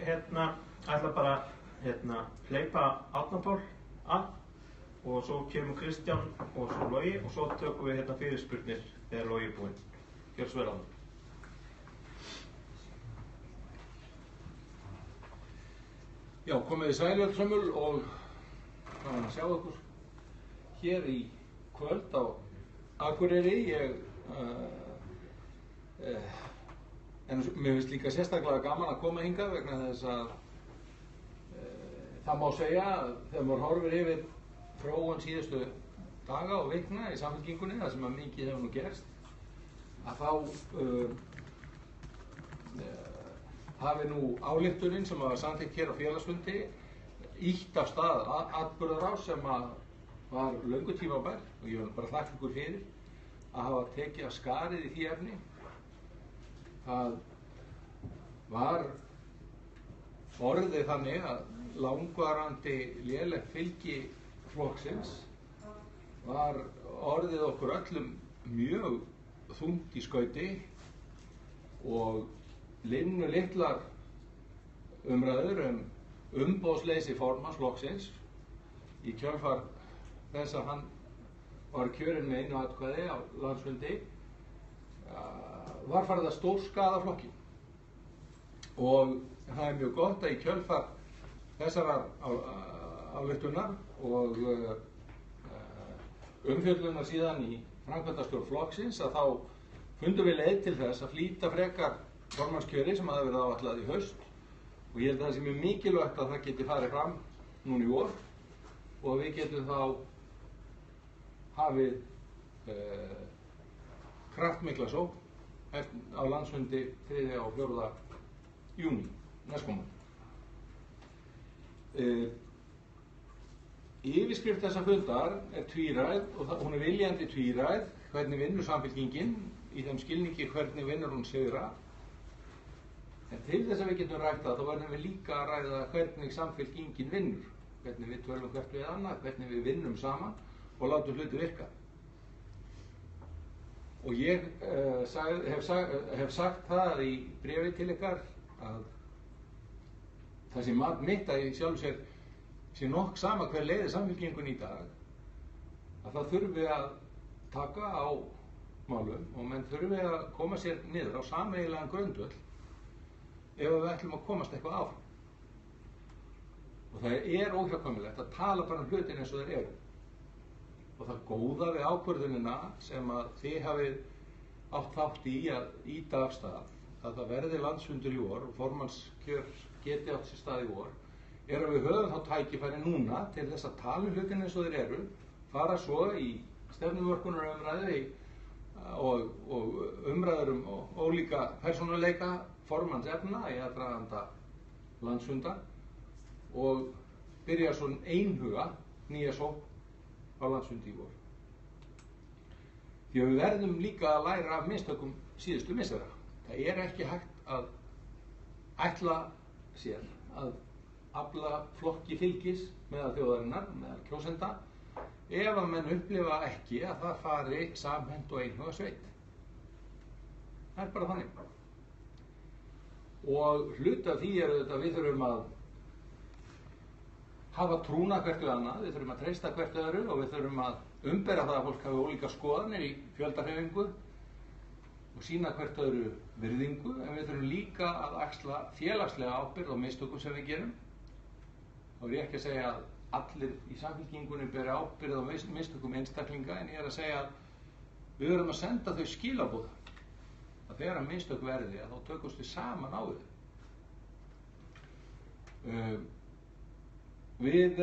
ætla bara hleypa Árna Pál að og svo kemur Kristján og svo Logi og svo tökum við fyrirspurnir þegar Logi er búinn. Gjörðu svo vel á það. Já, komið þið sæl öll sömul og gaman að sjá okkur hér í kvöld á Akureyri. En mér finnst líka sérstaklega gaman að koma hingað vegna þess að það má segja að þegar maður horfir yfir þróun síðustu daga og vikna í Samfylkingunni, það sem að mikið hefur nú gerst, að þá hafi nú ályktunin sem var samþykkt hér á félagsfundi ýtt af stað atburðarás sem var löngu tímabær og ég vil bara þakka ykkur fyrir að hafa tekið af skarið í því efni. Það var orðið þannig að langvarandi lélegt fylgi flokksins var orðið okkur öllum mjög þungt í skauti og linnu litlar umræður umboðsleysi formanns flokksins í kjölfar þess að hann var kjörinn með einu atkvæði á landsfundi var farið að stórskaða flokkinn. Og það er mjög gott að í kjölfar þessarar ályktunar og umfjöllunar síðan í framkvæmdastjórn flokksins að þá fundum við leið til þess að flýta frekar formannskjöri sem hafði verið áætlað í haust og ég held að það sé mjög mikilvægt að það geti farið fram núna í vor og við getum þá hafið kraftmikla sókn á landsfundi 3. og 4. júní næstkomandi. Yfirskrift þessa fundar er tvíræð og hún er viljandi tvíræð, hvernig vinnur Samfylkingin í þeim skilningi hvernig vinnur hún sigra. En til þess að við getum rætt það, þá verðum við líka að ræða hvernig Samfylkingin vinnur, hvernig við tölum hvert við annað, hvernig við vinnum saman og látum hluti virka. Og ég hef sagt það í bréfi til ykkar að það sé mat mitt að í sjálfu sér sé nokk sama hver leiðir Samfylkingunni í dag, að það þurfi að taka á málum og menn þurfi að koma sér niður á sameiginlegan grundvöll ef við ætlum að komast eitthvað áfram. Og það er óhjákvæmilegt að tala bara hlutin eins og þeir eru. Og það góða við ákvörðunina sem að þið hafið átt þátt í að ýta af stað, að það verði landsfundur í vor og formannskjör geti átt sér stað í vor, er að við höfum þá tækifæri núna til þess að tala hlutin eins og þeir eru, fara svo í stefnumörkunarumræðu og umræður ólíka persónuleika formanns efna í aðdraganda landsfundar og byrja svo einhuga nýja sókn á landsfundi í vor. Því að við verðum líka að læra af mistökum síðustu missera. Það er ekki hægt að ætla sér að afla flokki fylgis meðal þjóðarinnar, meðal kjósenda, ef að menn upplifa ekki að það fari samhent og einhuga sveit. Það er bara þannig. Og hluti af því er auðvitað að við þurfum að hafa trúna hvert við annað, við þurfum að treysta hvert öðru og við þurfum að umbera það að fólk hafi ólíka skoðanir í fjöldahreyfingu og sýna hvert öðru virðingu, en við þurfum líka að axla félagslega ábyrgð á mistökum sem við gerum. Þá er ég ekki að segja að allir í Samfylkingunni beri ábyrgð á mistökum einstaklinga, en ég er að segja að við verðum að senda þau skilaboð að þegar að mistök verði að þá tökumst við saman á þau. Við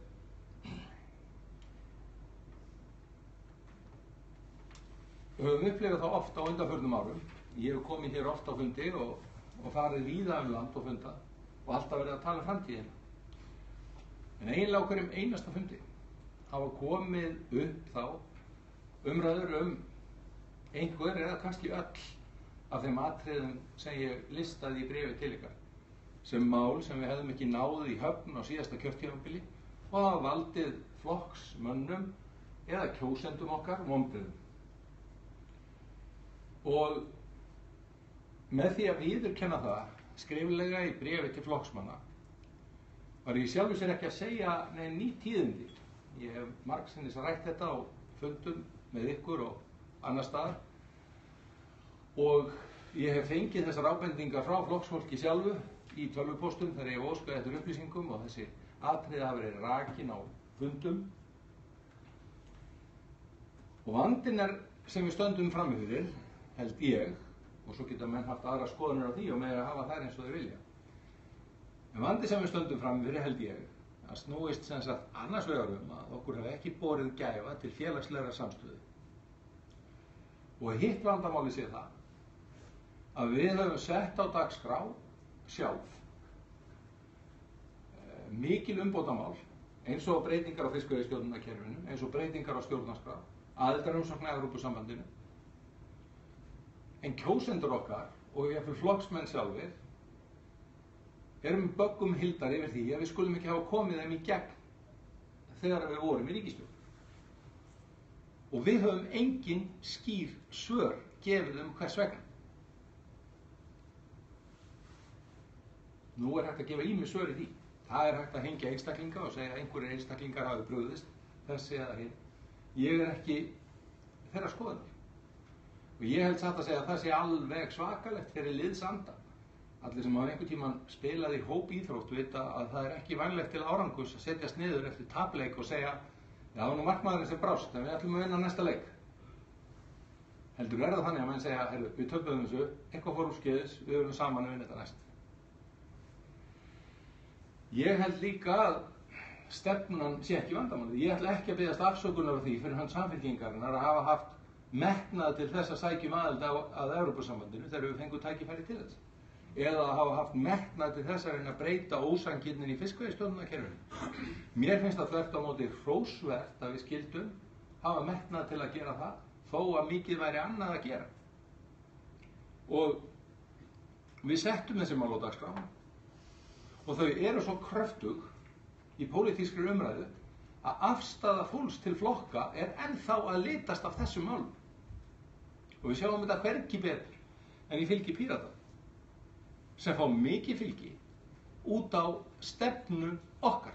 höfum upplifað það oft á undanförnum árum. Ég hef komið hér oft á fundi og farið víða land og funda og alltaf verið að tala framtíðina. En eiginlega á hverjum einasta fundi hafa komið upp þá umræður einhver eða kannski öll af þeim atriðum sem ég listaði í bréfi til ykkar sem mál sem við hefðum ekki náð í höfn á síðasta kjörtímabili og hafa valdið flokksmönnum eða kjósendum okkar vonbrigðum. Og með því að viðurkenna það skriflega í bréfi til flokksmanna var ég sjálfur sér ekki að segja nein ný tíðindi. Ég hef margsinnis rætt þetta á fundum með ykkur og annar staðar og ég hef fengið þessar ábendingar frá flokksfólki sjálfu í tölvupóstum þegar ég hef óskað eftir upplýsingum og þessi atriði hafa verið rakin á fundum. Og vandinn sem við stöndum frammi fyrir, held ég, og svo geta menn haft aðra skoðanir á því og með að hafa þær eins og þeir vilja. En vandi sem við stöndum frammi fyrir, held ég, að snúist sem sagt annars vegar að okkur hafi ekki borið gæfa til félagslegra samstöðu. Og hitt vandamáli sé það að við höfum sett á dagskrá sjálf mikil umbótamál eins og breytingar á fiskveiðistjórnarkerfinu, eins og breytingar á stjórnarskrá, aðildarumsókn að Evrópusambandinu. En kjósendur okkar og jafnvel flokksmenn sjálfir erum böggum hildar yfir því að við skulum ekki hafa komið þeim í gegn þegar við vorum í ríkisstjórn. Og við höfum engin skýr svör gefið hvers vegna. Nú er hægt að gefa ýmis svör í því. Það er hægt að hengja einstaklinga og segja að einhverjir einstaklingar hafi brugðist þessi eða hinn. Ég er ekki þeirra skoðunar. Og ég held satt að segja að það sé alveg svakalegt fyrir liðsanda. Allir sem á einhvern tímann spilaði í hópíþrótt vita að það er ekki vænlegt til árangurs að setjast niður eftir tapleik og segja já, það var nú markmaðurinn sem brást, en við ætlum að vinna næsta leik. Heldur er það þannig að menn segja, heyrðu, við töpuðum þessu, eitthvað fór úrskeiðis, við erum saman að vinna þetta næst. Ég held líka að stefnan sé ekki vandamálið. Ég ætla ekki að biðjast afsökunar á því fyrir hans Samfylkingarinnar að hafa haft metnað til þess að sækjum aðild að Evrópusambandinu þegar við fengum tækifæri til þess. Eða að hafa haft metnað til þess að reyna að breyta ósanngirnin í fiskveiðistjórnarkerfinu. Mér finnst það þvert á móti hrósvert að við skildum hafa metnað til að gera það, þó að mikið væri annað að gera. Og við settum þessi mál á dagskrá og þau eru svo kröftug í pólitískri umræðu að afstaða fólks til flokka er ennþá að litast af þessum málum. Og við sjáum þetta hvergi betur en í fylgi Pírata, sem fá mikið fylgi út á stefnu okkar.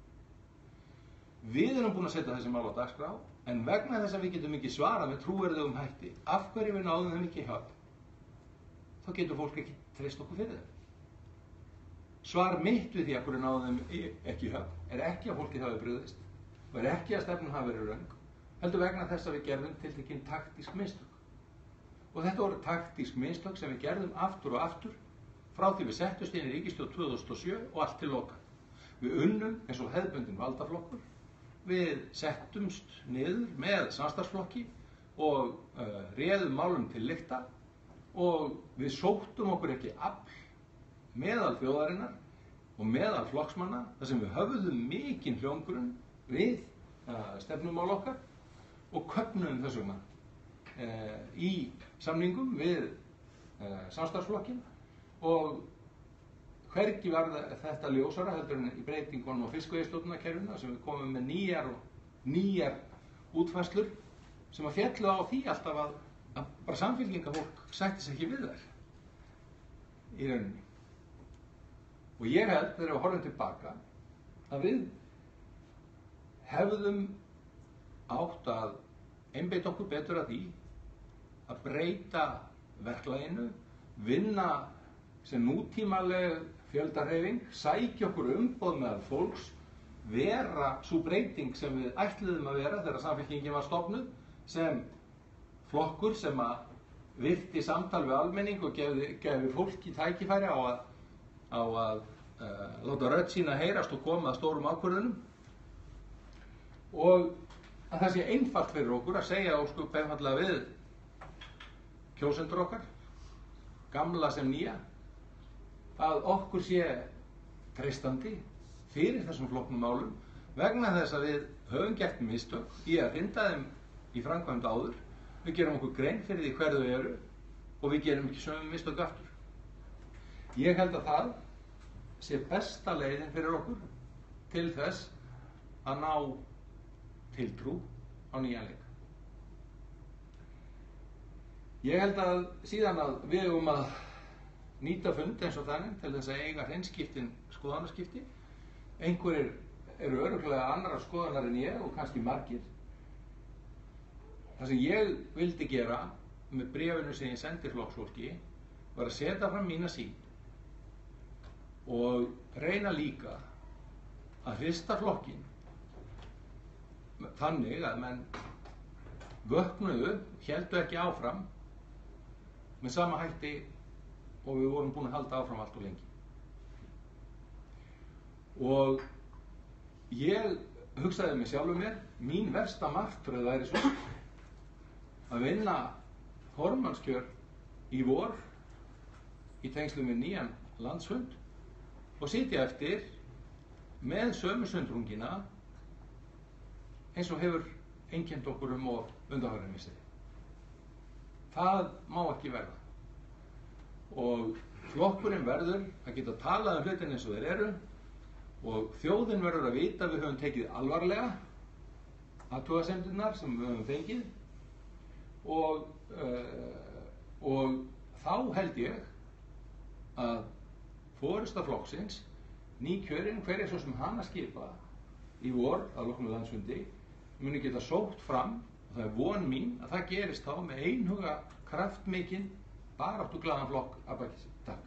Við erum búin að setja þessi mál á dagskrá, en vegna þess að við getum ekki svarað með trúverðugum hætti af hverju við náðum þeim ekki í höfn, þá getur fólk ekki treyst okkur fyrir þeim. Svar mitt við því að hverju náðum þeim ekki í höfn er ekki að fólkið hafi brugðist, og er ekki að stefnun hafi verið röng, heldur vegna þess að við gerðum tiltekin taktísk mistök. Og þetta voru taktísk mistök sem við gerðum aftur og aftur frá því við settust inn í ríkisstjórn 2007 og allt til loka. Við unnum eins og hefðbundin valdaflokkur, við settumst niður með samstarfsflokki og réðum málum til lykta og við sóttum okkur ekki afl meðal þjóðarinnar og meðal flokksmanna þar sem við höfðum mikinn hljómgrunn við stefnumál okkar og köfnuðum þess vegna í samningum við samstarfsflokkin. Og hvergi var þetta ljósara heldur en í breytingunum á fiskveiðistjórnarkerfinu sem við komum með nýjar útfærslur sem að féllu á því alltaf að bara samfylkingafólk sætti sig ekki við þær í rauninni. Og ég held þegar við horfum tilbaka að við hefðum átt að einbeita okkur betur að því að breyta verklaginu, vinna sem nútímaleg fjöldahreyfing, sækja okkur umboð meðal fólks, vera sú breyting sem við ætluðum að vera þegar Samfylkingin var stofnuð, sem flokkur sem að virti samtal við almenning og gefði fólki tækifæri á að láta rödd sína heyrast og koma að stórum ákvörðunum. Og að það sé einfalt fyrir okkur að segja ósköp einfaldlega við kjósendur okkar, gamla sem nýja, að okkur sé treystandi fyrir þessum flokknum málum vegna þess að við höfum gert mistök í að hrinda þeim í framkvæmd áður. Við gerum okkur grein fyrir því hver þau eru og við gerum ekki sömu mistök aftur. Ég held að það sé besta leiðin fyrir okkur til þess að ná tiltrú á nýjan leik. Ég held að síðan að við eigum að nýta fund eins og þannig til þess að eiga hreinskiptin skoðanaskipti. Einhverjir eru örugglega annarrar skoðanar en ég og kannski margir. Það sem ég vildi gera með bréfinu sem ég sendi flokksfólki var að setja fram mína sýn og reyna líka að hrista flokkinn þannig að menn vöknuðu, héldu ekki áfram með sama hætti og við vorum búin að halda áfram allt og lengi. Og ég hugsaði með sjálfum mér, mín versta martröð væri svo að vinna formannskjör í vor í tengslum við nýjan landsfund og sitja eftir með sömu sundrungina eins og hefur einkennt okkur og undanfarið misseri. Það má ekki verða. Og flokkurinn verður að geta talað hlutin eins og þeir eru og þjóðin verður að vita að við höfum tekið alvarlega athugasemdirnar sem við höfum fengið og þá held ég að forysta flokksins, nýkjörinn, hver svo sem hana skipa í vor að loknu landsfundi, muni geta sótt fram og það von mín að það gerist þá með einhuga kraftmikinn baráttuglaðan flokk að baki sig. Takk.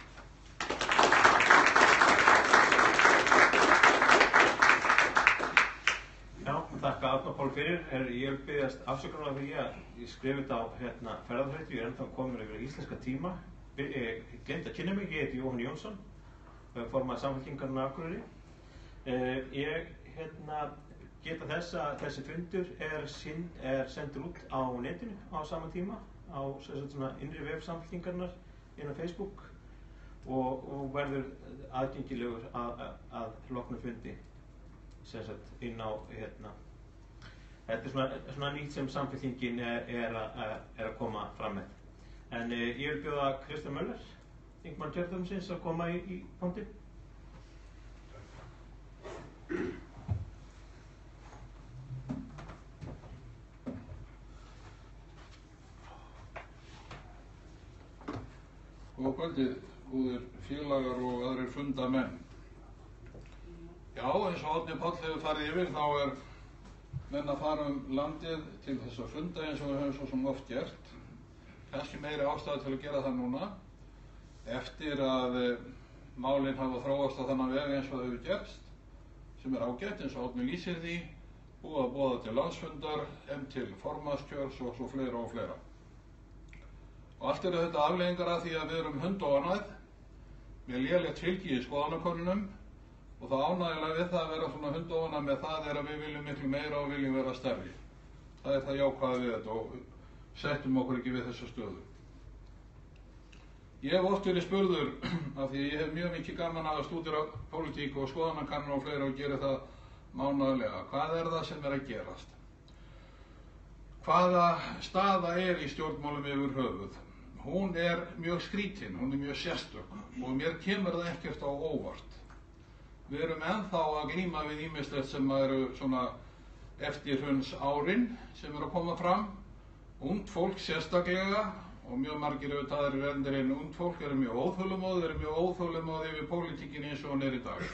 Já, þakka Árna Pál fyrir. Ég vil biðjast afsökunar á því að ég skrifi þetta á ferðarþreytu. Ég er ennþá komin yfir íslenska tíma. Ég gleymdi að kynna mig. Ég heiti Jóhann Jónsson, formaður Samfylkingarinnar á Akureyri. Ég geta þess að þessi fundur er sendur út á netinu á sama tíma á svona innri vef Samfylkingarinnar innan Facebook og verður aðgengilegur að loknu fundi inn á þetta er svona nýtt sem Samfylkingin er að koma fram með. En ég vil bjóða Kristján Möller, þingmann kjördæmisins, að koma í fundinn. Góða kvöldið, góðir félagar og aðrir fundamenn. Já, eins og Árni Páll hefur farið yfir, þá er menn að fara landið til þess að funda eins og við höfum svo sem oft gert. Kannski meiri ástæða til að gera það núna, eftir að málin hafa þróast á þannig veg eins og þau hefur gerst, sem er ágætt eins og Árni lýsir því, búið að boða til landsfundar, til formannskjörs og svo fleira og fleira. Og allt eru þetta afleiðingar af því að við erum hundóanæð með lélegt fylgi í skoðanakönnunum og það ánægjulega við það að vera svona hundóanæð með það er að við viljum miklu meira og viljum vera stærri. Það er það jákvæða við þetta og settum okkur ekki við þessa stöðu. Ég hef oft verið spurður af því að ég hef mjög mikið gaman að stúdera pólitík og skoðanakannur og fleira og gera það mánaðarlega. Hvað er það sem er að gerast? Hvaða staða er í stjórnmálum yfir höfuð? Hún er mjög skrítin, hún er mjög sérstök og mér kemur það ekkert á óvart. Við erum ennþá að glíma við ýmislegt sem eru svona eftirhruns árin sem eru að koma fram. Ungt fólk sérstaklega og mjög margir auðvitað aðrir endur en ungt fólk eru mjög óþolinmóð yfir pólitíkin eins og hún er í dag.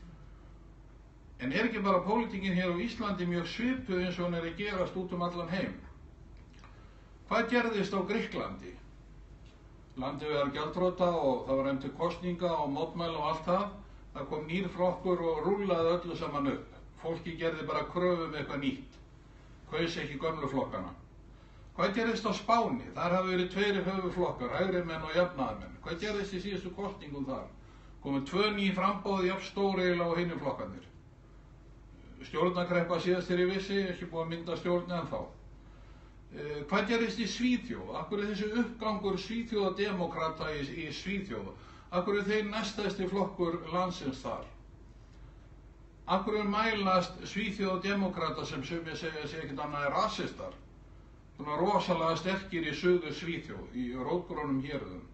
En er ekki bara pólitíkin hér á Íslandi mjög svipuð eins og hún er að gerast út allan heim? Hvað gerðist á Grikklandi? Landið var gjaldþrota og það var til kosninga og mótmæla og allt það. Það kom nýr flokkur og rúllaði öllu saman upp. Fólki gerði bara kröfu með eitthvað nýtt. Kaus ekki gömlu flokkana. Hvað gerðist á Spáni? Þar hafa verið tveir höfuðflokkar, hægrimenn og jafnaðarmenn. Hvað gerðist í síðustu kosningum þar? Komu 2 ný framboð jafn stór eiginlega á hinum flokkarnir. Stjórnarkreppa síðast þegar ég vissi, ekki búið að mynda stjórn ennþá. Hvað gerist í Svíþjóð? Akkur er þessi uppgangur Svíþjóðademókrata í Svíþjóð? Akkur er þeir næstæðsti flokkur landsins þar? Akkur er mælast Svíþjóðademókrata sem sumir segja ekkert annað rasistar? Svona rosalega sterkir í suður Svíþjóð, í rótgrónum héruðum.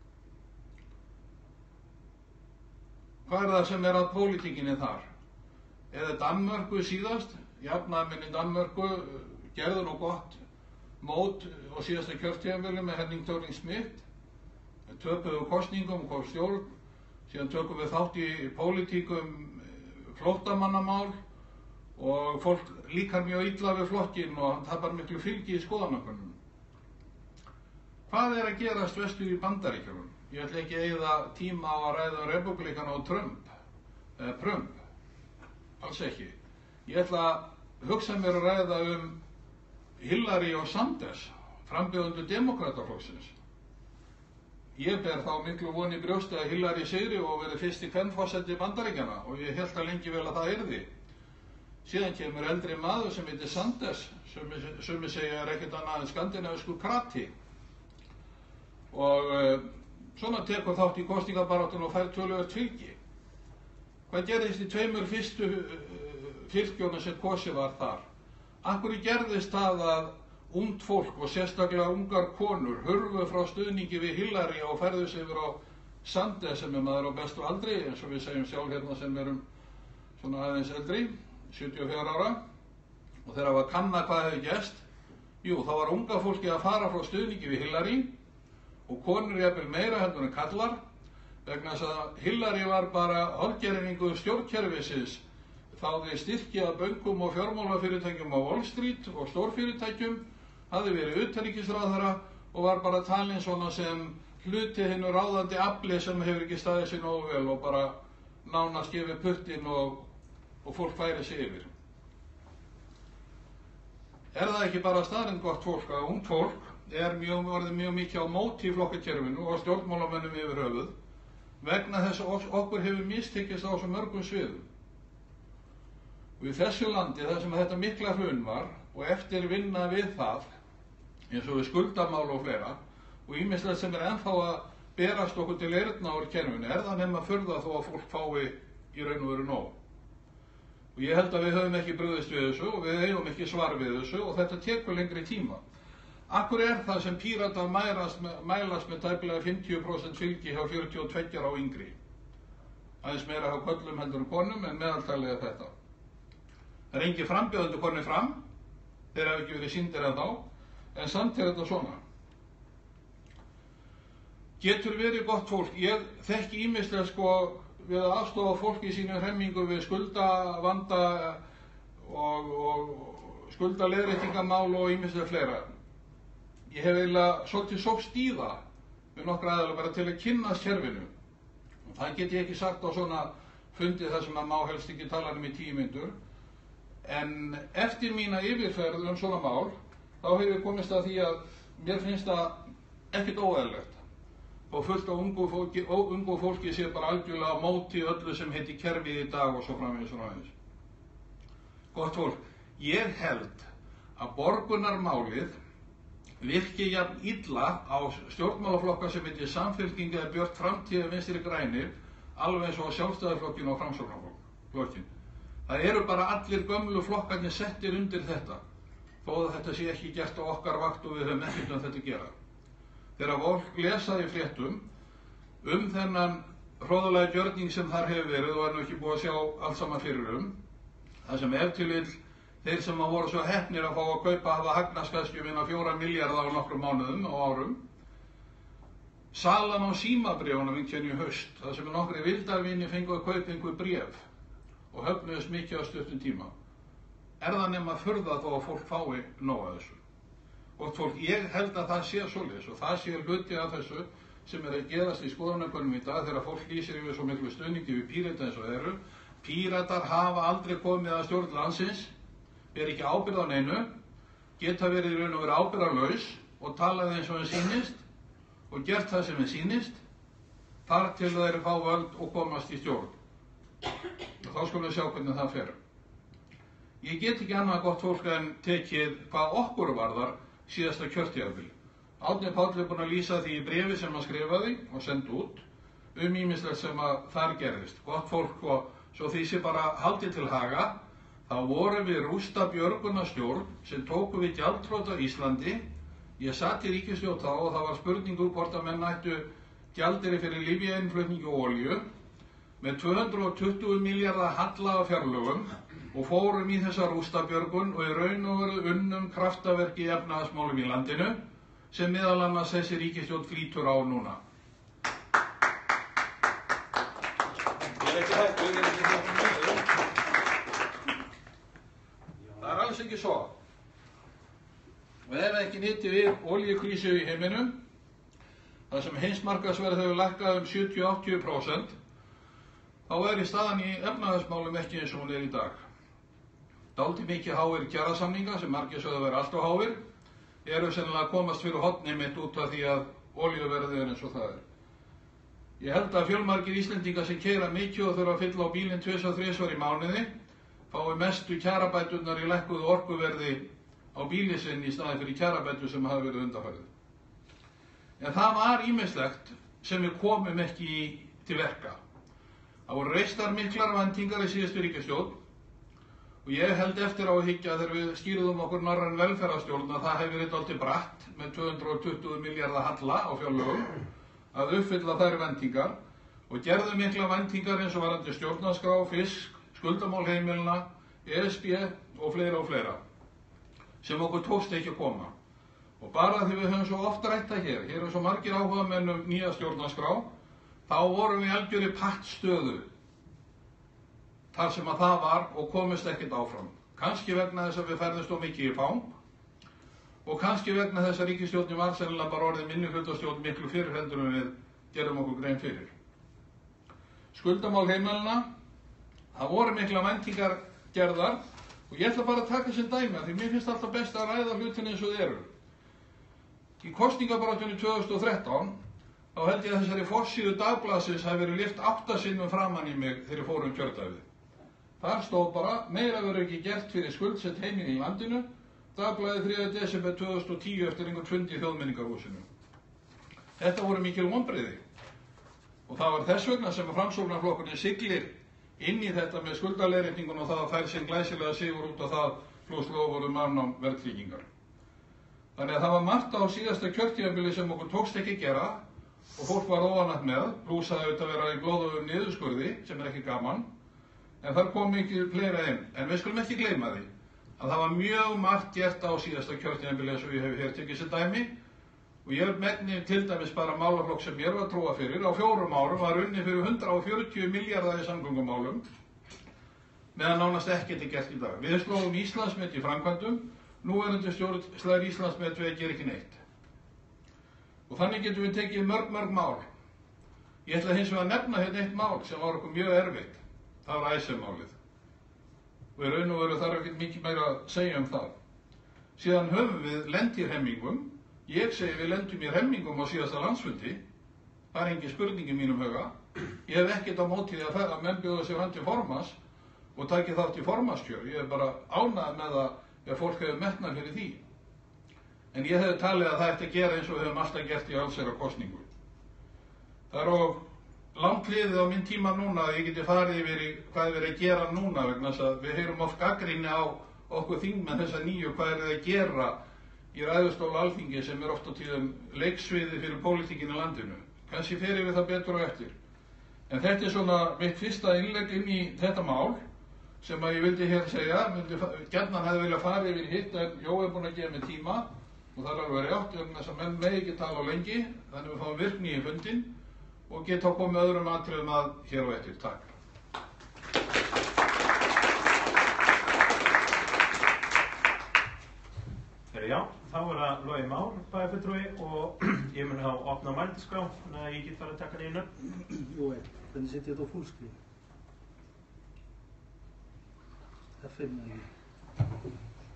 Hvað er það sem er að pólitíkinni þar? Eða Danmörku síðast? Jafnaðarmenn í Danmörku gerðu nú gott mót á síðasta kjörtímabili með Henning Thorning-Schmidt Við töpuðum kosningum, kom stjórn, síðan tökum við þátt í pólitíkum flóttamannamál og fólk líkar mjög illa við flokkinn og hann tapar miklu fylgi í skoðanakönnunum. Hvað er að gerast vestur í Bandaríkjunum? Ég ætla ekki að eyða tíma á að ræða repúblikana og Trump, alls ekki. Ég ætla að hugsa mér að ræða Hillary og Sanders, frambjóðendur demókrataflokksins. Ég ber þá miklu von í brjósti að Hillary sigri og verði fyrsti kvenforseti Bandaríkjana og ég held að lengi vel að það yrði. Síðan kemur eldri maður sem heitir Sanders, sem segja er ekkert annað en skandinavískur krati. Og svona tekur þátt í kosningabaráttunni og fær töluvert fylgi. Hvað gerðist í 2 fyrstu fylkjónu sem kosið var þar? Af hverju gerðist það að ungt fólk og sérstaklega ungar konur hurfu frá stuðningi við Hillary og færðu sig yfir á Sanders sem er maður á bestu aldri, eins og við segjum sjálf hérna sem erum svona aðeins eldri, 74 ára, og þegar var kanna hvað hefði gerst, jú, þá var unga fólki að fara frá stuðningi við Hillary og konur jafnvel meira heldur en kallar, vegna þess að Hillary var bara hálfgerningu stjórnkerfisins, þáði styrki að bönkum og fjármálafyrirtækjum á Wall Street og stórfyrirtækjum, hafði verið utanríkisráðherra og var bara talin svona sem hluti hinnu ráðandi afli sem hefur ekki staðið sig nógu vel og bara nánast gefið puttinn og fólk færi sig yfir. Er það ekki bara staðreynd gott fólk að ungt fólk er orðið mjög mikið á móti í flokkakerfinu og stjórnmálamönnum yfir höfuð vegna þess að okkur hefur mistekist á svo mörgum sviðum. Og í þessu landi, þar sem þetta mikla hrun var og eftir vinna við það, eins og við skuldamál og fleira, og ýmislegt sem er ennþá að berast okkur til eyrna úr kerfinu, er það nema furða þó að fólk fái í raun og veru nóg. Og ég held að við höfum ekki brugðist við þessu og við eigum ekki svar við þessu og þetta tekur lengri tíma. Akkur er það sem Píratar mælast með tæplega 50% fylgi hjá 42 á yngri. Aðeins meira hjá körlum heldur en konum en meðaltalið er þetta. Það er engin frambjóðendur konið fram, þeir hafa ekki verið sýndir en þá, en samt er þetta svona. Getur verið gott fólk, ég þekki ýmislega við að aðstofa fólk í sínu hremmingu við skuldavanda og skuldaleiðréttingamál og ýmislega fleira. Ég hef eiginlega svolítið sóst í það með nokkra aðeins bara til að kynnast kerfinu. Og það get ég ekki sagt á svona fundi þar sem að má helst ekki tala í 10 mínútur. En eftir mína yfirferð svona mál, þá hef ég komist að því að mér finnst það ekkert óeðlilegt. Og fullt af ungu fólki sé bara algjörlega á móti öllu sem heitir kerfið í dag og svo framvegis og framvegis. Gott fólk, ég held að borgunarmálið virki jafn illa á stjórnmálaflokka sem heitir Samfylking eða Björt framtíð eða Vinstri grænir, alveg eins og Sjálfstæðisflokkin og Framsóknarflokkin. Það eru bara allir gömlu flokkarnir settir undir þetta, þó að þetta sé ekki gert á okkar vakt og við höfum ekkert um þetta að gera. Þegar fólk lesaði í fréttum þennan hróðalega gjörning sem þar hefur verið og er nú ekki búið að sjá allt saman fyrir það sem ef til vill þeir sem voru svo heppnir að fá að kaupa hafa hagnaðarskattstjóra inn á 4 milljarða á nokkrum mánuðum og árum. Salan á símabréfunum í haust, það sem nokkri vildarvinni fengu að kaupa einhver bréf og höfnuðust mikið á stuttum tíma. Er það nema furða þó að fólk fái nóg af þessu? Gott fólk, ég held að það sé svoleiðis og það sé hluti af þessu sem er að gerast í skoðanakönnunum í dag þegar fólk lýsir yfir svo miklu stuðningi við Pírata eins og þeir eru. Píratar hafa aldrei komið að stjórn landsins, er ekki ábyrgð á neinu, geta verið í raun og verið ábyrgðarlaus og talað eins og þeim sýnist og gert það sem þeim sýnist þar til þeir fá völd og komast í stjórn. Og þá skulum við sjá hvernig það fer. Ég get ekki annað gott fólk en tekið hvað okkur varðar síðasta kjörtímabil. Árni Páll er búinn að lýsa því í bréfi sem hann skrifaði og sendi út ýmislegt sem að þar gerðist. Gott fólk og svo því sé bara haldið til haga, þá vorum við rústa björgunarstjórn sem tóku við gjaldþrot á Íslandi. Ég satt í ríkisstjórn þá og það var spurningur hvort að menn ættu gjaldeyri fyrir lyfjainnflutningi og olíu með 220 milljarða halla á fjárlögum og fórum í þessa rústabjörgun og í raun og veru kraftaverki í efnahagsmálum í landinu sem meðal annars þessi ríkisstjórn flýtur á núna. ekki svo. Og ef ekki nyti við olíukrísu í heiminum, þar sem heimsmarkaðsverð hefur lækkað 70–80%, þá í staðan í efnahagsmálum ekki eins og hún í dag. Dálítið mikið háir kjarasamninga, sem margir sögðu vera allt of háir, eru sennilega að komast fyrir hornið mitt út af því að olíuverðið eins og það Ég held að fjölmargir Íslendingar sem keyra mikið og þurfa að fylla á bílinn 2–3 í mánuði fái mestu kjarabæturnar í lækkuðu orkuverði á bíli sinn í staði fyrir kjarabætur sem hafa verið undanfarið. En það var ýmislegt sem við komum ekki til verka. Það voru reistar miklar væntingar í síðustu ríkisstjórn og ég held eftir á að hyggja þegar við skýrðum okkur norræn velferðarstjórn að það hefur verið dálítið bratt með 220 milljarða halla á fjárlögum að uppfylla þær væntingar og gerðu mikla væntingar eins og varandi stjórnarskrá, fisk, skuldamál heimilina, ESB og fleira sem okkur tókst ekki að koma. Og bara því við höfum svo oft rætt það hér eru svo margir áhugamenn nýja stjórnarskrá, þá vorum við algjörlega í pattstöðu þar sem að það var og komist ekkert áfram. Kannski vegna þess að við ferðumst of mikið í fang og kannski vegna þess að ríkisstjórnin var sennilega bara orðið minnihlutastjórn miklu fyrr heldur en við gerum okkur grein fyrir. Skuldamál heimilina, það voru mikla væntingar gerðar og ég ætla bara að taka sem dæmi því mér finnst alltaf best að ræða hlutin eins og þeir eru. Í kosningabaráttunni 2013 þá held ég að þessari forsíðu dagblaðsins hafi verið lyft 8 sinnum framan í mig þegar ég fór kjördæfið. Þar stóð bara, meira verður ekki gert fyrir skuldsett heimili í landinu, dagblaðið 3. desember 2010 eftir einhvern fund í Þjóðmenningarhúsinu. Þetta voru mikil vonbrigði og það var þess vegna sem Framsóknarflokkurinn siglir inn í þetta með skuldaleiðréttingun og það að fær sinn glæsilega sigur út af það pluss loforð afnám verðtryggingar. Þannig að það var margt á síðasta kjörtímabili sem okkur tókst ekki gera og fólk var óanægt með, plús að auðvitað vera í blóðugum niðurskurði sem ekki gaman, en þar kom mikið fleira inn. En við skulum ekki gleyma því að það var mjög margt gert á síðasta kjörtímabili eins og ég hef hér tekið sem dæmi og ég megni til dæmis bara málaflokk sem ég var að trúa fyrir. Á 4 árum var unnið fyrir 140 milljarða í samgöngumálum meðan nánast ekkert gert í dag. Við slóðum Íslandsmet í framkvæmdum, núverandi stjórn slær Íslandsmet við að gera ekki neitt. Og þannig getum við tekið mörg mál. Ég ætla hins vegar að nefna hérna eitt mál sem var okkur mjög erfitt. Það var Icesave-málið. Og í raun og veru þarf ekkert mikið meira að segja það. Síðan höfum við lent í hremmingum. Ég segi við lendum í hremmingum á síðasta landsfundi. Það engin spurning í mínum huga. Ég hef ekkert á móti því að menn bjóða sig fram til formanns og taki þátt í formannskjör. Ég bara ánægð með það ef fólk hefur metnað fyrir því. En ég hefði talið að það ætti að gera eins og við höfum alltaf gert í allsherjarkosningu. Það of langt liðið á minn tíma núna að ég geti farið yfir í hvað verið að gera núna vegna þess að við heyrum oft gagnrýni á okkur þingmenn þessa nýju hvað verið að gera í ræðustóla Alþingi sem oft á tíðum leiksviði fyrir pólitíkinn í landinu. Kannski fer við það betur á eftir. En þetta svona mitt fyrsta innlegg inn í þetta mál sem að ég vildi hér segja, gjarnan hefði viljað fara yfir hitt en Jói búinn að gefa mig tíma og það alveg rétt vegna þess að menn megi ekki tala á lengi, þannig við fáum virkni í fundin og geta komið öðrum atriðum að hér á eftir. Takk. Já, þá það Logi Már bæjarfulltrúi og ég mun þá opna mælendaskrá, þannig að ég get farið að taka neina. Jói, hvernig setjum ég þetta á fullscreen? Það finna ég.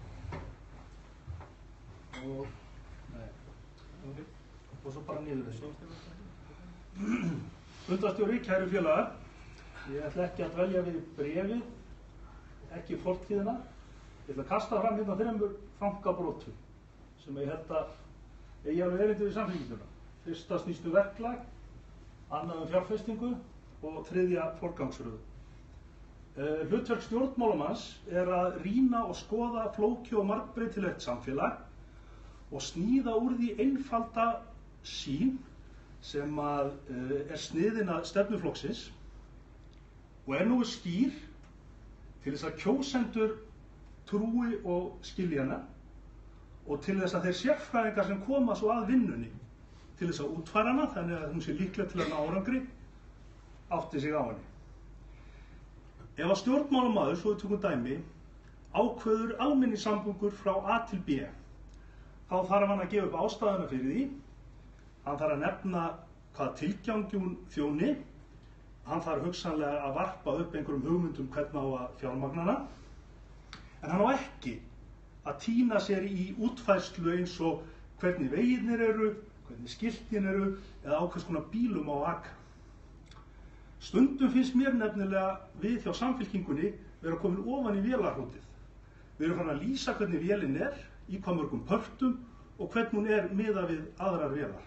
Og, nei, og svo bara niður þessu. Fundarstjóri, kæru félagar, ég ætla ekki að dvelja við bréfið, ekki fortíðina. Ég ætla að kasta fram hérna 3 fangabrotum sem ég held að eigi alveg erindi við Samfylkinguna. Fyrsta snýst verklag, annað fjárfestingu og 3. forgangsröð. Hlutverk stjórnmálamanns að rýna og skoða flókið og margbreytilegt samfélag og sníða úr því einfalda sýn sem sniðin að stefnuflokksins og nú skýr til þess að kjósendur trúi og skilji hana og til þess að þeir sérfræðingar sem koma svo að vinnunni til þess að útfæra hana þannig að hún sé líkleg til að ná árangri átti sig á henni. Ef að stjórnmálamaður, svo við tökum dæmi, ákveður almenningssamgöngur frá A til B. Þá þarf hann að gefa upp ástæðuna fyrir því, hann þarf að nefna hvaða tilgangi hún þjóni, hann þarf hugsanlega að varpa upp einhverjum hugmyndum hvernig á að fjármagnana, en hann á ekki að týna sér í útfærslu eins og hvernig vegirnir eru, hvernig skiltin eru eða á hvers konar bílum á aka. Stundum finnst mér nefnilega við hjá Samfylkingunni vera komin ofan í vélarhótið. Við erum farin að lýsa hvernig vélin er, í hvað mörgum pörtum og hvernig hún er miðað við aðrar vélar.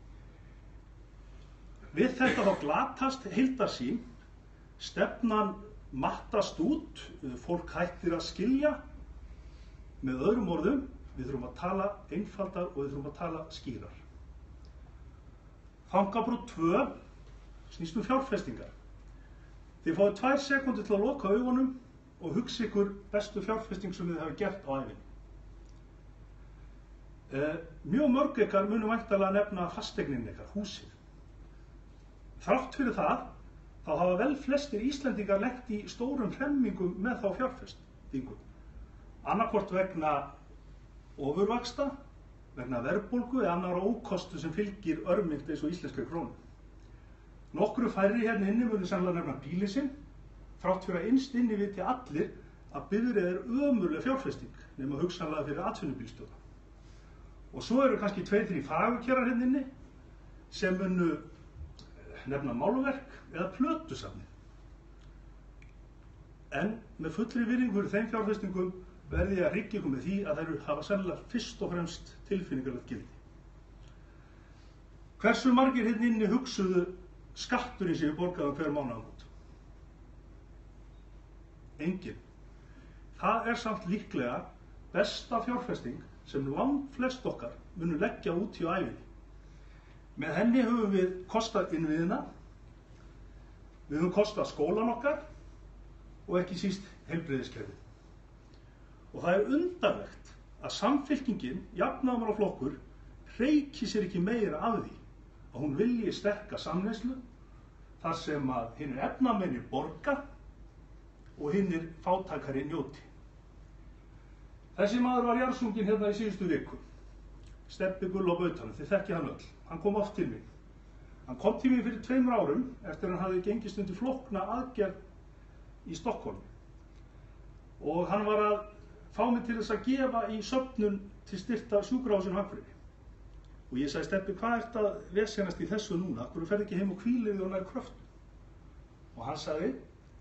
Við þetta þá glatast heildarsýn, stefnan mattast út, fólk hættir að skilja. Með öðrum orðum, við þurfum að tala einfaldar og við þurfum að tala skýrar. Fangabrot 2 snýst fjárfestingar. Þið fáið 2 sekúndur til að loka augunum og hugsa ykkur bestu fjárfesting sem þið hafi gert á ævinni. Mjög mörg ykkar munu væntanlega nefna fasteignin ykkar, húsið. Þrátt fyrir það, þá hafa vel flestir Íslendingar lent í stórum hremmingum með þá fjárfestingum. Annaðhvort vegna ofurvaxta, vegna verðbólgu eða annarra ókostu sem fylgir örmynt eins og íslenskri krónu. Nokkru færri hérna inni munu sannlega nefna bílinn sinn, þrátt fyrir að innst inni viti allir að bifreið er ömurleg fjárfesting, nema hugsanlega fyrir atvinnubílstjóra. Og svo eru kannski 2-3 fagurkerar hérna inni sem munu nefna málverk eða plötusafni. En með fullri virðingu fyrir þeim fjárfestingum verði ég að hryggja ykkur með því að þær hafa sennilega fyrst og fremst tilfinningarlegt gildi. Hversu margir hérna inni hugsuðu skatturinn sem við borgaðum hver mánaðamót? Enginn. Það er samt líklega besta fjárfesting sem langflest okkar munu leggja út í ævinni. Með henni höfum við kostað innviðina, við höfum kostað skólan okkar og ekki síst heilbrigðiskerfið. Og það er undarlegt að Samfylkingin, jafnaðarmannaflokkur, hreiki sér ekki meira af því að hún vilji sterka samneyslu þar sem að hinir efnamennir borga og hinir fátækari njóti. Þessi maður var jarðsunginn hérna í síðustu viku, Stebbi Gull á Bautanum, þið þekkið hann öll. Hann kom oft til mig. Hann kom til mig fyrir 2 árum eftir að hann hafði gengist undir flókna aðgerð í Stokkólmi. Og hann var að fá mig til þess að gefa í söfnun til styrktar sjúkrahúsinu á Akureyri. Og ég sagði, Stebbi, hvað ert að vesennast í þessu núna? Af hverju ferðu ekki heim og hvílir þig og nær kröftum? Og hann sagði,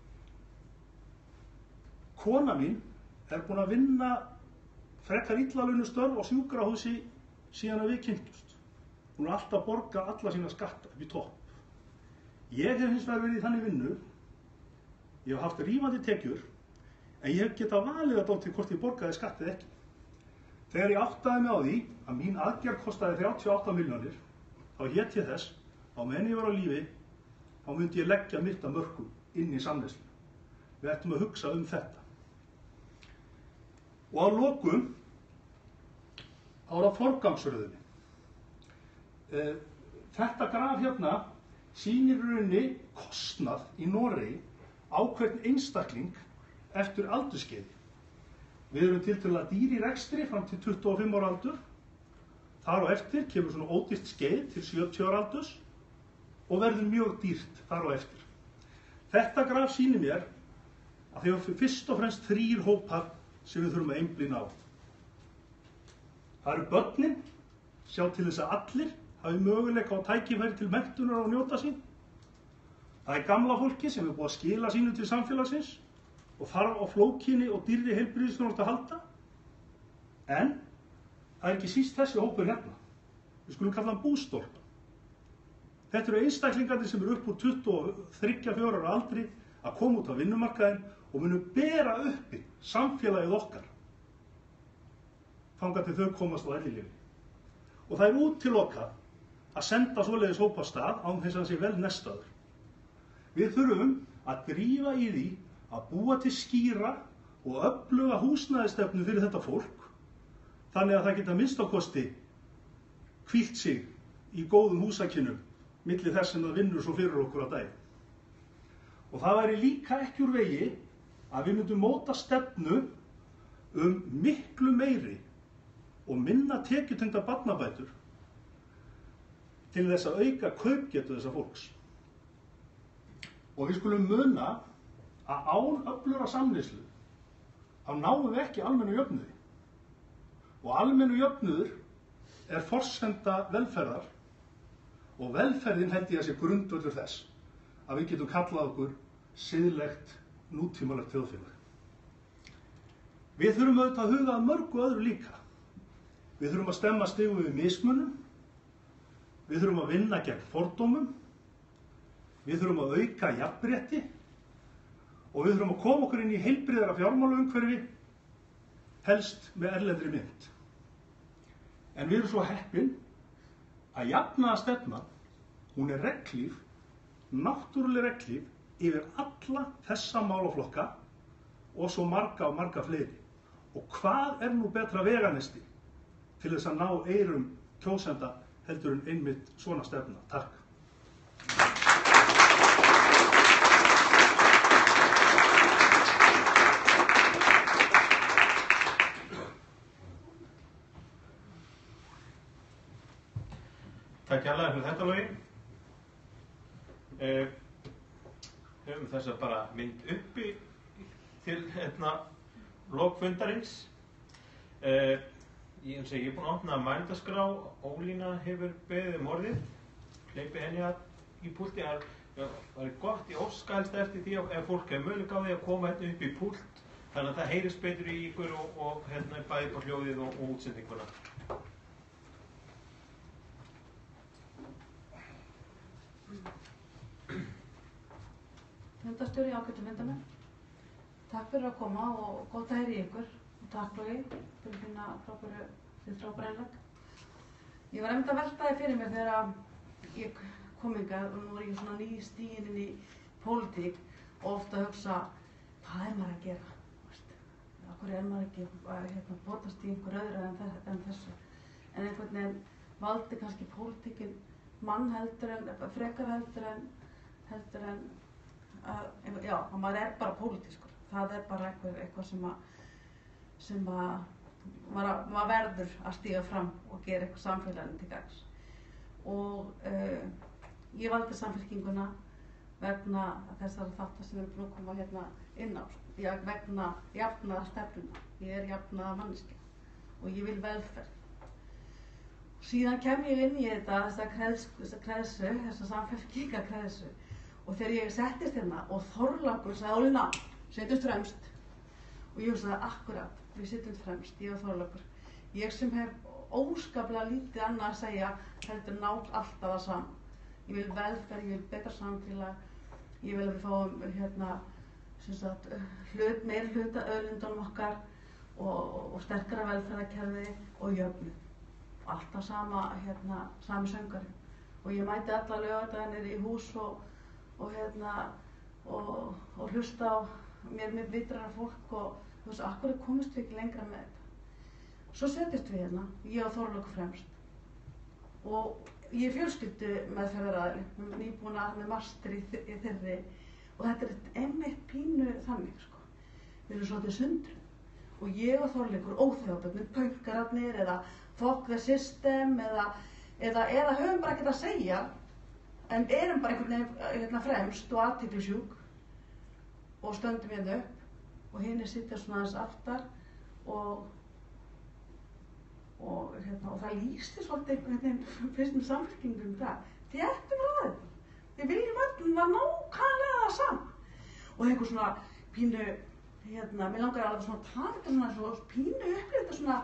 kona mín er búin að vinna frekar illa launuð störf á sjúkrahúsi síðan að við kynntumst. Hún er alltaf að borga alla sína skatta upp í topp. Ég hef hins vegar verið í þannig vinnu, ég hef haft rífandi tekjur, en ég hef getað valið að dálítið hvort ég borgaði skatt eða ekki. Þegar ég áttaði mig á því að mín aðgerð kostaði 38 milljónir, þá hét ég þess, á meðan ég var á lífi, þá myndi ég leggja mitt af mörkum inn í samneyslu. Við ættum að hugsa þetta. Og að lokum, þá er það forgangsröðinni. Þetta graf hérna sýnir í rauninni kostnað í Noregi á hvern einstakling eftir aldurskeiði. Við erum tiltölulega dýr í rekstri fram til 25 ára aldur. Þar á eftir kemur svona ódýrt skeið til 70 ára aldurs og verður mjög dýrt þar á eftir. Þetta graf sýnir mér að þeir eru fyrst og fremst 3 hópar sem við þurfum að einblína á. Það eru börnin, sjá til þess að allir hafi möguleika á tækifæri til menntunar og njóta sín. Það er gamla fólki sem er búið að skila sínu til samfélagsins og þarf á flókinni og dýrri heilbrigðisþjónustu að halda. En það er ekki síst þessi hópur hérna. Við skulum kalla hann bústólpa. Þetta eru einstaklingarnir sem eru upp úr 23-24 ára aldri að koma út á vinnumarkaðinn og munu bera uppi samfélagið okkar þangað til þau komast á ellilífi. Og það er útilokað að senda svoleiðis hópa af stað án þess að það sé vel nestaður. Við þurfum að drífa í því að búa til skýra og öfluga húsnæðisstefnu fyrir þetta fólk þannig að það geta minnst á kosti hvílt sig í góðum húsakynnum milli þess sem það vinnur svo fyrir okkur að daginn. Og það væri líka ekki úr vegi að við myndum móta stefnu miklu meiri og minna tekjutengdar barnabætur til þess að auka kaupgetu þessa fólks. Og við skulum muna að án öflugra samneyslu þá náum við ekki almennu jöfnuði. Og almennu jöfnuður er forsenda velferðar og velferðin held ég að sé grundvöllur þess að við getum kallað okkur siðlegt, nútímalegt þjóðfélag. Við þurfum auðvitað að huga að mörgu öðru líka. Við þurfum að stemma stigu við mismunum, við þurfum að vinna gegn fordómum, við þurfum að auka jafnrétti og við þurfum að koma okkur inn í heilbrigðara fjármálaumhverfi, helst með erlendri mynt. En við erum svo heppin að jafnaðarstefnan, hún er regnhlíf, náttúruleg regnhlíf yfir alla þessa málaflokka og svo marga og marga fleiri. Og hvað er nú betra veganesti til þess að ná eyrum kjósenda heldur en einmitt svona stefna? Takk. Takk hérlega fyrir þetta, Logi. Höfum þess að bara mynd uppi til lokfundarins. Ég er búinn að opna mælendaskrá. Ólína hefur beðið orðið. Hleypi henni í púlti. Það er gott, ég óska helst eftir því ef fólk hefur möguleika á því að koma hérna upp í púlt, þannig að það heyrist betur í ykkur og bæði på hljóðið og útsendinguna. Fundarstjóri, ágætu fundarmenn. Takk fyrir að koma og gott að heyra í ykkur. Og takk Logi fyrir þitt frábæra innlegg. Ég var einmitt að velta því fyrir mér þegar ég kom hingað og nú er ég svona ný stigin inn í pólitík og ofta að hugsa, hvað er maður að gera? Af hverju er maður ekki að botast í einhver öðru en þessu? En einhvern veginn valdi kannski pólitíkin mann frekar heldur en að maður er bara pólitískur. Það er bara eitthvað sem maður verður að stíga fram og gera eitthvað samfélaginu til gagns. Og ég valdi Samfylkinguna vegna þessara þátta sem við erum búin að koma hérna inn á. Vegna jafnaðarstefnunnar. Ég er jafnaðarmanneskja og ég vil velferð. Síðan kem ég inn í þessa kreðsu, þessa samfélkingakreðsu. Og þegar ég settist hérna og Þorlákur sagði, Ólína, setjumst fremst. Og ég hugsaði, akkurat, við setjum fremst, ég og Þorlákur. Ég sem hef óskaplega lítið annað að segja, heldur nátt alltaf það saman. Ég vil velferð, ég vil betra samfélag, ég vil að við fáum meiri hluta auðlindunum okkar og sterkara velferðarkerfi og jöfnuð. Alltaf sami söngari. Og ég mæti alla laugardagar í hús og hlusta á mér með vitrara fólk og þú veist, akkur komist við ekki lengra með þetta. Svo setjast við hérna, ég og Þorlákur fremst og ég er fjölskyldu meðferðaraðili, nýbúna með master í þeirri og þetta er einmitt pínu þannig, sko. Við erum svolítið sundruð og ég og Þorlákur óþjóðaböndin, pönkararnir eða fuck the system eða höfum bara ekkert að segja en erum bara einhvern veginn fremst og athyglisjúk og stöndum hérna upp og hinir sitja svona aðeins aftar og það lýsti svolítið einhvern veginn fyrst með Samfylkingum það. Þéttum ræðum. Við viljum öllum var nákvæmlega það sama. Og einhver svona pínu, mér langar alveg svona að tala þetta svona pínu upplifta svona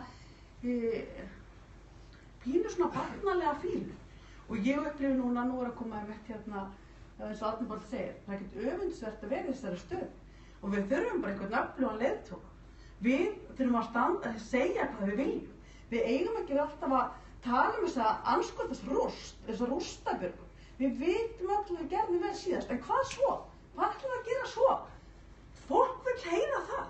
pínu svona barnalega fílu. Og ég upplifi núna, nú er að koma eins og Árni Páll segir, það er ekkert öfundsvert að vera í þessari stöðu. Og við þurfum bara einhvern öflugan leiðtoga. Við þurfum að segja hvað við viljum. Við eigum ekki alltaf að tala þessa andskotans rúst, þessa rústabjörgun. Við vitum öll að við gerðum vel síðast, en hvað svo? Hvað ætlum við að gera svo? Fólk vil heyra það.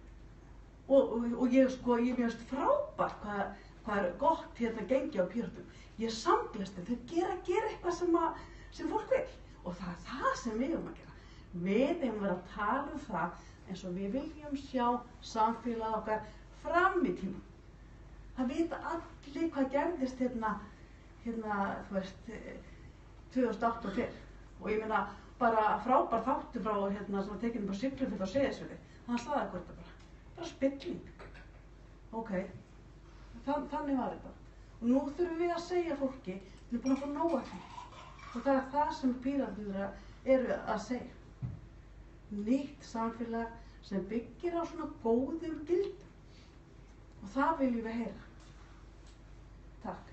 Og ég finnst frábært hvað er gott gengi á Pírötum. Ég samgleðst þeim, þau gera eitthvað sem fólk vil. Og það er það sem við eigum að gera. Við eigum að vera að tala það eins og við viljum sjá samfélag okkar fram í tíma. Það vita allir hvað gerðist hérna, þú veist, 2008 og til. Og ég meina, bara frábær þáttur frá sem var tekinn upp á Siglufirði á Seyðisfirði. Hann sagði eitthvað þetta bara spilling. Ok, þannig var þetta. Og nú þurfum við að segja fólki, við erum búin að fá nóg af því. Og það er það sem Píratar eru að segja. Nýtt samfélag sem byggir á svona góðum gildum. Og það viljum við heyra. Takk.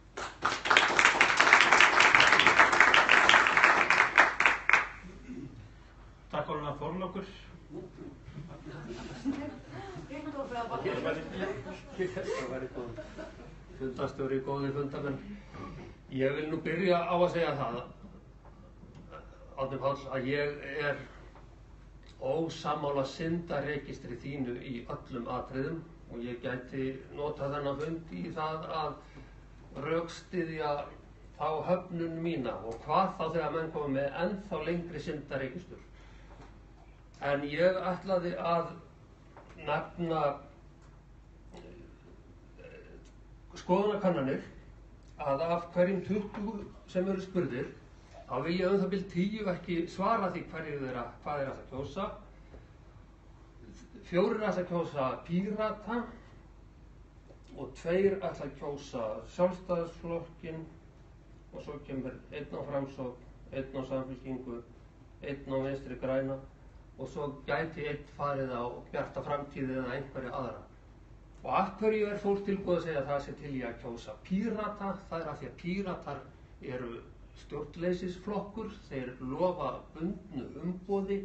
Takk Ólafur Þorlákur. Það væri góð fundastjóri, góði fundamenn. Ég vil nú byrja á að segja það, Árni Páll, að ég er ósammála syndaregistri þínu í öllum atriðum og ég gæti nota þennan fund í það að rökstyðja þá höfnun mína og hvað þá þegar menn koma með ennþá lengri syndaregistur. En ég ætlaði að nefna skoðanakannanir að af hverjum 20 sem eru spurðir, þá vil ég það bil 10 ekki svara því hverju þeirra hvað þeir ætla að kjósa. 4 ætla að kjósa Pírata og 2 ætla að kjósa Sjálfstæðisflokkinn og svo kemur 1 á Framsókn, 1 á Samfylkingu, 1 á Vinstri græna og svo gæti 1 farið á Bjarta framtíð eða einhverja aðra. Og af hverju er fólk tilbúið að segja að það sé til í að kjósa Pírata? Það er af því að Píratar eru stjórnleysisflokkur, þeir lofa bundnu umboði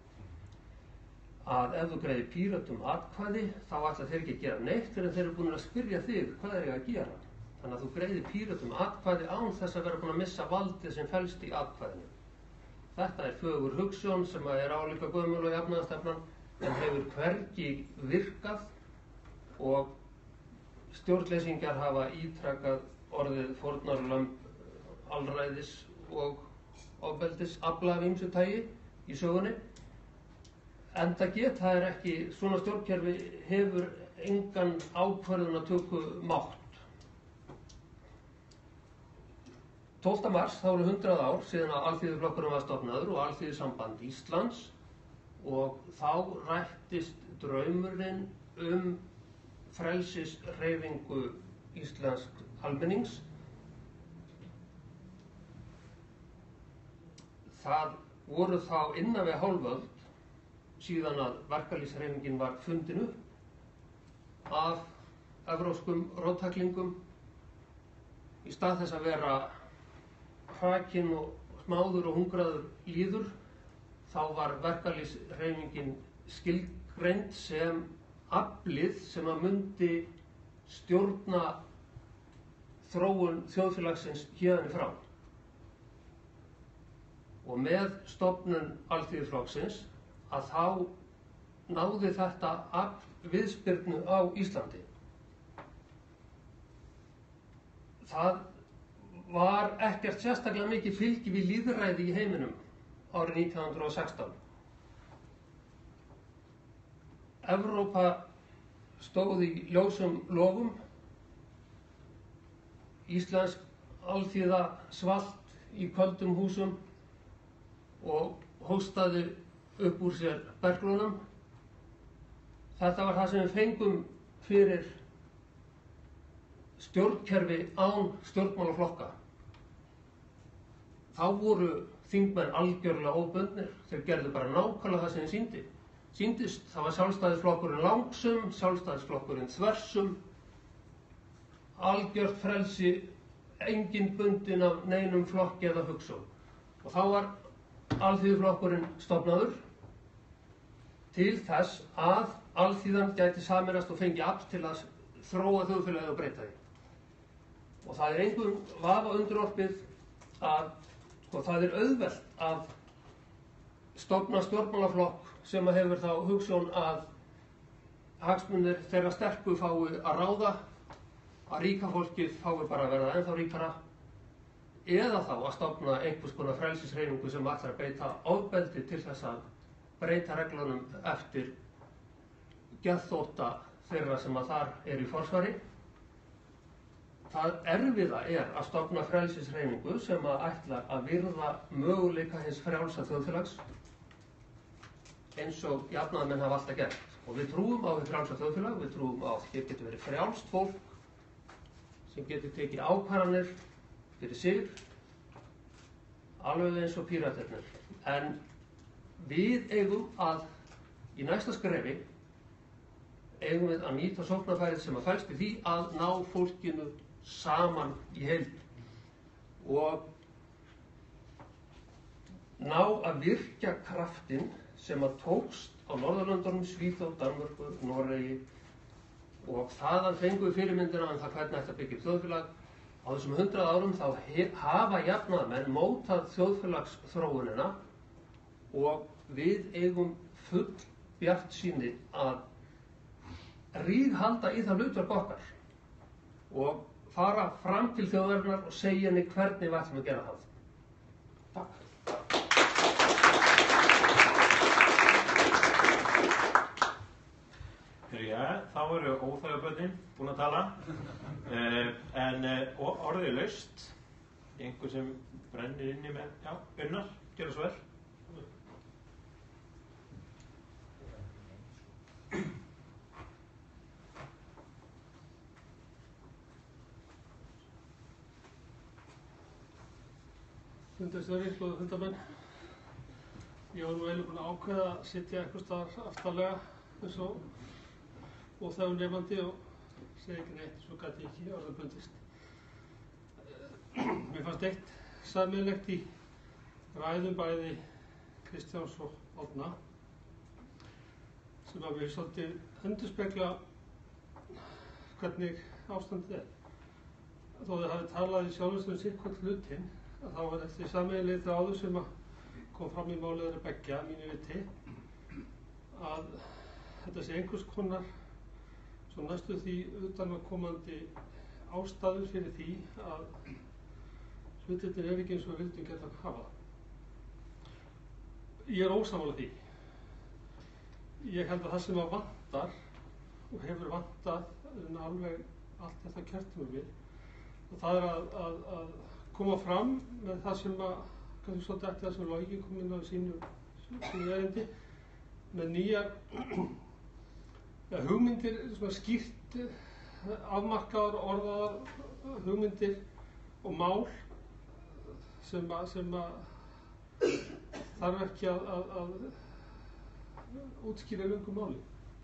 að ef þú greiðir Píratum atkvæði þá ætla þeir ekki að gera neitt fyrir þeir eru búin að spyrja þig hvað þeir eiga að gera. Þannig að þú greiðir Píratum atkvæði án þess að vera búin að missa valdið sem felst í atkvæðinu. Þetta er fögur hugsjón sem er álíka gömul og jafnaðarstefnan en hefur hvergi virkað og stjórnleysingjar hafa ítrekað orðið fórnarlömb alræðis og ofbeldis afla af ýmsu tagi í sögunni. Enda geta þær ekki, svona stjórnkerfi hefur engan ákvörðunartöku mátt. 12. mars þá eru 100 ár síðan að Alþýðuflokkurinn var stofnaður og Alþýðusamband Íslands og þá rættist draumurinn frelsishreyfingu íslensk almennings. Það voru þá innan við hálföld síðan að verkalýðshreyfingin var fundin upp af evrópskum róttaklingum. Í stað þess að vera hrakinn og smáður og hungraður lýður, þá var verkalýðshreyfingin skilgreind sem aflið sem að mundi stjórna þróun þjóðfélagsins héðan í frá. Og með stofnun Alþýðuflokksins að þá náði þetta afl viðspyrnu á Íslandi. Það var ekkert sérstaklega mikið fylgi við lýðræði í heiminum árið 1916. Evrópa stóð í ljósum lofum, íslensk alþýða svalt í köldum húsum og hóstaði upp úr sér berglunum. Þetta var það sem við fengum fyrir stjórnkerfi án stjórnmálaflokka. Þá voru þingmenn algjörlega óbundnir, þeir gerðu bara nákvæmlega það sem þeir sýndist. Það var Sjálfstæðisflokkurinn langsum, Sjálfstæðisflokkurinn þversum, algjört frelsi, engin bundin af neinum flokki eða hugsjón. Og þá var Alþýðuflokkurinn stofnaður til þess að alþýðan gæti sameinast og fengi afl til að þróa þjóðfélagið og breyta því. Og það er engum vafa undirorpið að það er auðvelt að stofna stjórnmálaflokk sem hefur þá hugsjón að hagsmunir þeirra sterku fái að ráða, að ríka fólkið fái bara að verða ennþá ríkara, eða þá að stofna einhvers konar frelsishreyfingu sem ætlar að beita ofbeldi til þess að breyta reglunum eftir geðþótta þeirra sem að þar er í forsvari. Það erfiða er að stofna frelsishreyfingu sem að ætlar að virða möguleika hins frjálsa þjóðfélags eins og jafnaðarmenn hafa alltaf gert. Og við trúum á hið frjálsa þjóðfélag, við trúum á hér getur verið frjálst fólk sem getur tekið ákvarðanir fyrir sig, alveg eins og píratarnir. En við eigum að, í næsta skrefi, eigum við að nýta sóknarfærið sem að felst í því að ná fólkinu saman í heild og ná að virkja kraftinn sem að tókst á Norðurlöndunum, Svíþjóð, Danmörku, Noregi og þaðan fengum við fyrirmyndina um það hvernig ætti að byggja upp þjóðfélag. Á þessum 100 árum þá hafa jafnaðarmenn mótað þjóðfélagsþróunina og við eigum full bjartsýni að ríghalda í það hlutverk okkar og fara fram til þjóðarinnar og segja henni hvernig við ætlum að gera það. Takk. Já, þá eru óþægaböndin búin að tala en orðið er laust. Einhver sem brennir inni með, já, Unnar, gjör það svo vel. Fundarstjóri, hlóðu fundarmenn. Ég var nú eiginlega búinn að ákveða að sitja eitthvað staðar aftarlega eins og óþægur nefandi og segja ekki neitt, svo gæti ég ekki orða bundist. Mér fannst eitt sameiginlegt í ræðum bæði Kristjáns og Árna sem að mér svolítið endurspegla hvernig ástandið er. Þó þeir hafi talað í sjálfsögum sitthvort hlutinn, að þá var eftir sameiginlegi þráður sem að kom fram í máli þeirra beggja, mínu viti, að þetta sé einhvers konar svo næstu því utanaðkomandi ástæður fyrir því að hlutirnir er ekki eins og við vildum geta að hafa það. Ég er ósammála því. Ég held að það sem að vantar og hefur vantað alveg allt þetta kjörtímabil og það er að koma fram með það sem að kannski svolítið eftir það sem Logi kom inn á sínu erindi með nýjar hugmyndir, svona skýrt afmarkaðar, orðaðar hugmyndir og mál sem að þarf ekki að útskýra löngu máli.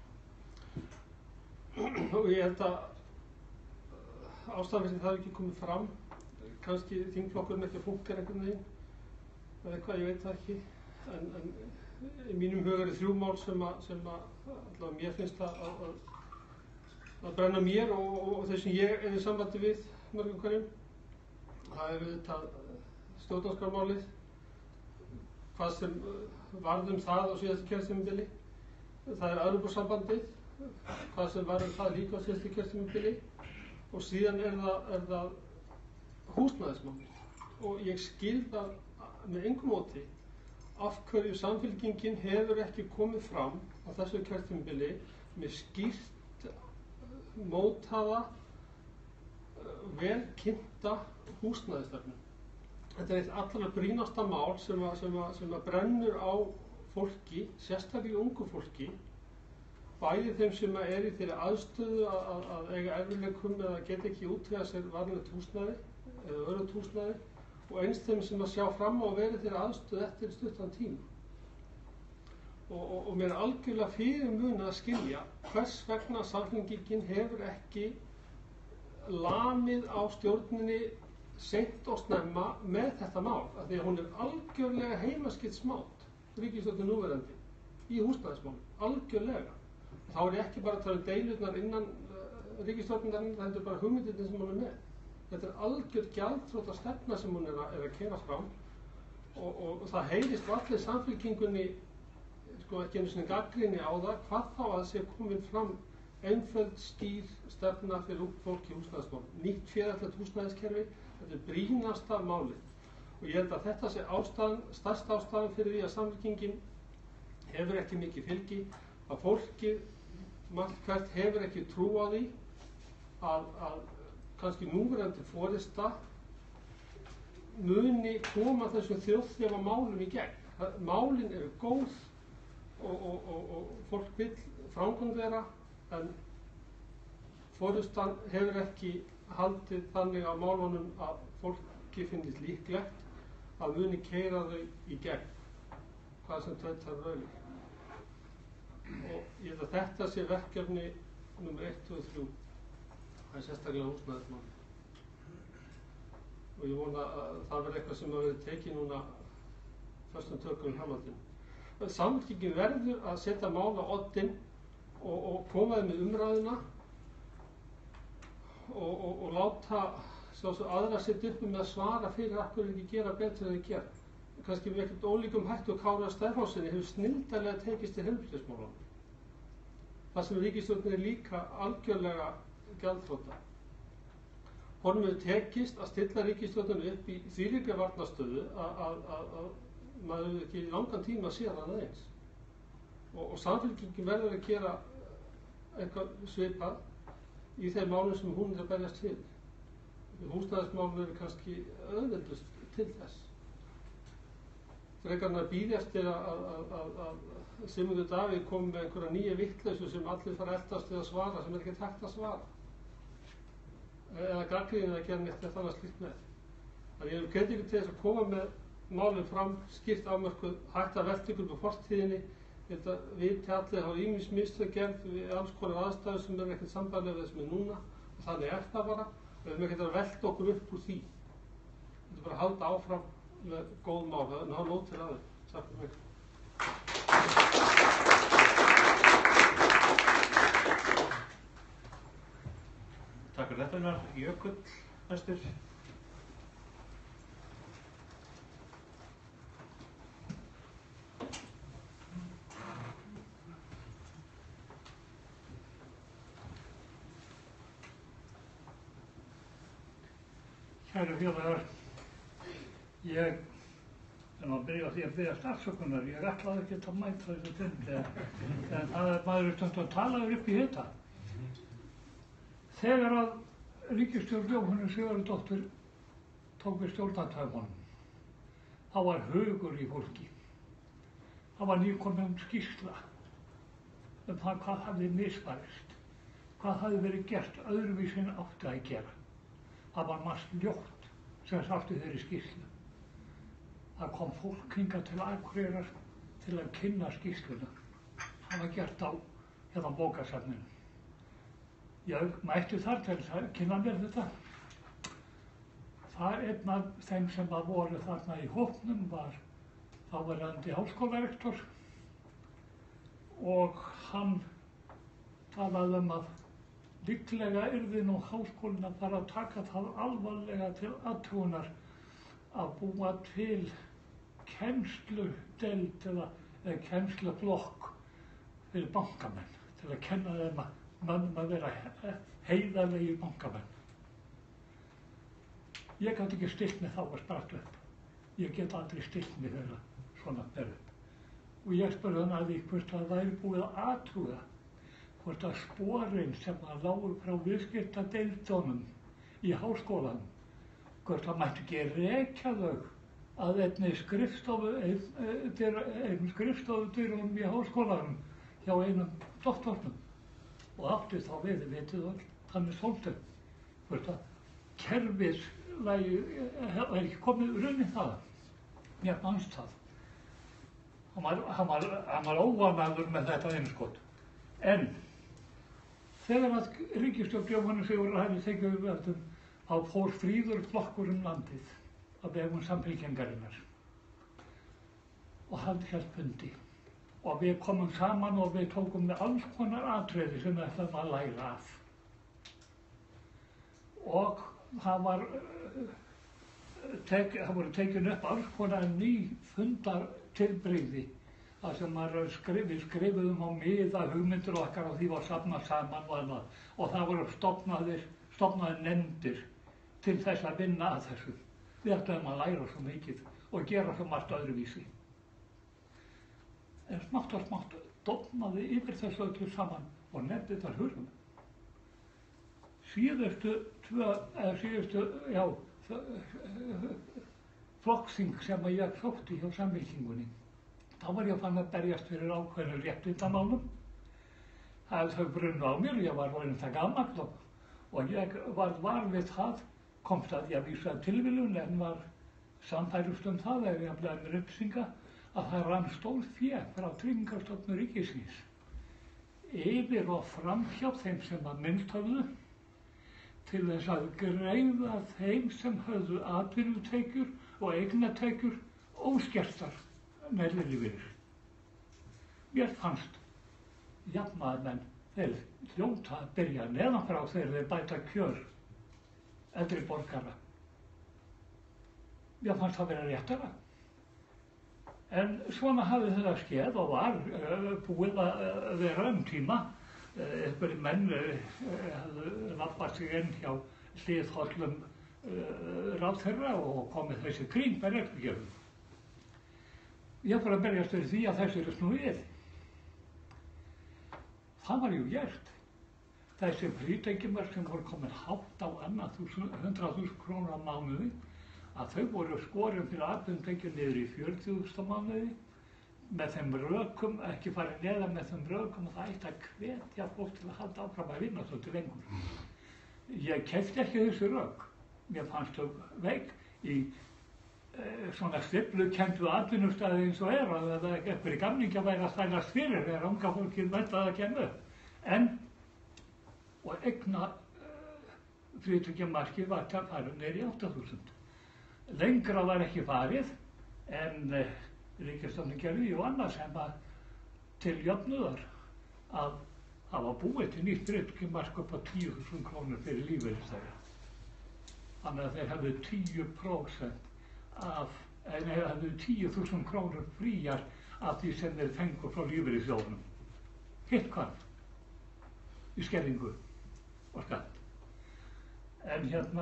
Og ég held að ástæðan fyrir það hafi ekki komið fram, kannski þingflokkurinn ekki að fúnkar einhvern veginn eða eitthvað, ég veit það ekki, en í mínum huga eru 3 mál sem allavega mér finnst að brenna mér og þeir sem ég er í sambandi við mörgum hverjum. Það er auðvitað stjórnarskrármálið, hvað sem varðum það á síðasta kjörtímabili. Það er Evrópusambandið, hvað sem varðum það líka á síðasta kjörtímabili og síðan er það húsnæðismálið. Og ég skil það með engu móti af hverju Samfylkingin hefur ekki komið fram á þessu kjörtímabili með skýrt mótaða, vel kynnta húsnæðisstefnu. Þetta er eitt allra brýnasta mál sem að brennur á fólki, sérstaklega ungu fólki, bæði þeim sem er í þeirri aðstöðu að eiga erfiðleikum eða geta ekki útvegað sér varlegt húsnæði eða öruggt húsnæði og eins þeim sem að sjá fram á að vera þeirri aðstöðu eftir stuttan tíma. Og mér er algjörlega fyrirmunað að skilja hvers vegna Samfylkingin hefur ekki lamið á stjórninni seint og snemma með þetta mál, af því að hún er algjörlega heimaskitsmátt, ríkisstjórnin núverandi, í húsnæðismálum, algjörlega. Þá er ég ekki bara að tala um deilurnar innan ríkisstjórnarinnar, það er bara hugmyndirnir sem hún er með. Þetta er algjör gjaldþrota stefna sem hún er að keyra fram og það heyrist allir Samfylkingunni, sko ekki einu sinni gagnrýni á það, hvað þá að sé komin fram einföld skýr stefna fyrir ungt fólk í húsnæðismálum. Nýtt félaglegt húsnæðiskerfi, þetta er brýnasta málið. Og ég held að þetta sé stærsta ástæðan fyrir því að Samfylkingin hefur ekki mikið fylgi, að fólkið margt hvert hefur ekki trú á því að kannski núverandi forysta muni koma þessum þjóðþefa málum í gegn. Málin eru góð og fólk vill framgang þeirra, en forystan hefur ekki haldið þannig á málunum að fólki finnist líklegt að muni keyra þau í gegn, hvað sem tautar raunir. Og ég held að þetta sé verkefni nr. 1, 2 og 3. Það er sérstaklega húsnæðismál. Og ég vona að það verði eitthvað sem að verði tekið núna föstum tökum í framhaldinu. Samfylkingin verður að setja mál á oddinn og koma þeim með umræðuna og láta aðra setja upp með að svara fyrir að hverju ekki gera betur en þau gera. Kannski með ekkert ólíkum hættu Kára Stefánsssyni hefur snilldarlega tekist í heilbrigðismálunum. Það sem ríkisstjórnin er líka algjörlega gjaldþrota. Honum hefur tekist að stilla ríkisstjórnin upp í þvílíkri varnarstöðu að maður hefur ekki langan tíma að sé það eins. Og Samfylkingin verður að gera eitthvað svipað í þeim málum sem hún er að berjast fyrir. Húsnæðismálum eru kannski auðveldust til þess. Frekar en að bíða eftir að Sigmundur Davíð komi með einhverja nýja vitleysu sem allir fara eldast við að svara, sem er ekki hægt að svara. Eða gagnrýnið að gera neitt eða annað slíkt með. Þannig ég hvet ykkur til þess að koma með málinn fram, skýrt afmörkuð, hægt að velta ykkur upp á fortíðinni. Ég held að viti allir að hafa ýmis mistök gerð við alls konar aðstæður sem er ekkert sambærilega við það sem er núna, og þannig er það bara. Við höfum ekkert að velta okkur upp úr því. Þetta er bara að halda áfram með góð mál, það er náttúrulega nóg til aðeins. Takk fyrir mig. Takk fyrir þetta, Jökull, næstur. Kæru félagar, ég er að byrja því að biðjast afsökunar. Ég ætlaði ekki að mæta þessu fundi, en það er maður stundum að tala upp í þetta. Þegar að ríkisstjórn Jóhönnu Sigurðardóttur tók við stjórnartaumunum, þá var hugur í fólki. Það var nýkomin skýrsla það hvað hafði misfarist, hvað hafði verið gert öðruvísi en átti að gera. Það var margt ljótt sem sátt í þeirri skýrslu. Það kom fólk hingað til Akureyrar til að kynna skýrsluna. Það var gert á hérna bókasafninu. Ég mætti þar til að kynna mér þetta. Það einn af þeim sem voru þarna í hópnum var þáverandi háskólarektor og hann talaði að líklega yrði nú háskólinn að fara að taka það alvarlega til athugunar að búa til kennsludeild eða kennsluflokk fyrir bankamenn til að kenna þeim að vera heiðarlegir bankamenn. Ég gat ekki stillt mig þá að spratt upp. Ég get aldrei stillt mig þegar svona er upp. Og ég spurði hann að því hvort það væri búið að athuga hvort að sporin sem að lágu frá viðskiptadeildunum í háskólanum, hvort að mætti ekki rekja þau að einum skrifstofudyrunum í háskólanum hjá einum doktornum og átti þá vitið öll, þannig svolítið, hvort að kerfislægi er ekki komið runni það. Mér fannst það. Hann var óvanaður með þetta innskot. En þegar að ríkisstjórn Jóhönnu Sigurðardóttur hafði tekið við völdum, þá fór fríður flokkur landið að vegum Samfylkingarinnar og hann hélt fundi. Og við komum saman og við tókum með alls konar atriði sem við ætlum að læra af. Og það voru tekin upp alls konar ný fundartilbrigði. Það sem við skrifuðum á miða hugmyndir okkar og því var safnað saman og annað. Og það voru stofnaðir nefndir til þess að vinna að þessu. Við ætlum að læra svo mikið og gera svo margt öðruvísi. En smátt og smátt dofnaði yfir þessu öllu saman og nefndirnar hurfu. Síðustu flokksþing sem ég sótti hjá Samfylkingunni, þá var ég fann að berjast fyrir ákveðnum réttindamálum. Þau brunnu á mér, ég var orðinn það gamall og ég varð var við það, komst að ég vísa tilviljun en var sannfærust það ef ég aflaði mér upplýsinga að það rann stór fé frá Tryggingastofnun ríkisins yfir og fram hjá þeim sem að minnst höfðu til þess að greiða þeim sem höfðu atvinnutekjur og eignatekjur óskertar ellilífeyris. Mér fannst jafnaðarmenn þeir hljóta að byrja neðanfrá þegar þeir bæta kjör eldri borgara. Mér fannst það vera réttara. En svona hafði þetta skeð og var búið að vera tíma. Einhverjir menn hafðu labbað sig inn hjá hliðhollum ráðherra og komið þessi kring með reglugerðum. Ég fór að berjast fyrir því að þessu snúið við. Það var jú gert. Þessi frítekjumörk sem voru komin hátt á 100.000 krónur á mánuði, að þau voru skorin fyrir atvinnutekjur niður í 40.000 á mánuði með þeim rökum, ekki farið neðar með þeim rökum og það ætti að hvetja fólk til að halda áfram að vinna svolítið lengur. Ég keypti ekki þessi rök. Mér fannst þau veik í svona stiflukenndu atvinnustæði eins og að einhverjir gamlingjar væri að stælast fyrir þegar unga fólkið væntaði að kemja upp. Og eigna frítekjumarkið var farið niður í 8.000. Lengra var ekki farið en ríkisstjórnin gerði og annað sem var til jöfnuðar að hafa búið til nýtt frítekjumark upp á 10.000 krónur fyrir lífeyrisþega. Þannig að þeir hafðu 10% hefðu 10.000 krónur fríar af því sem þeir fengu frá lífeyrissjóðnum. Hitt hvarf í skerðingu og skatt. En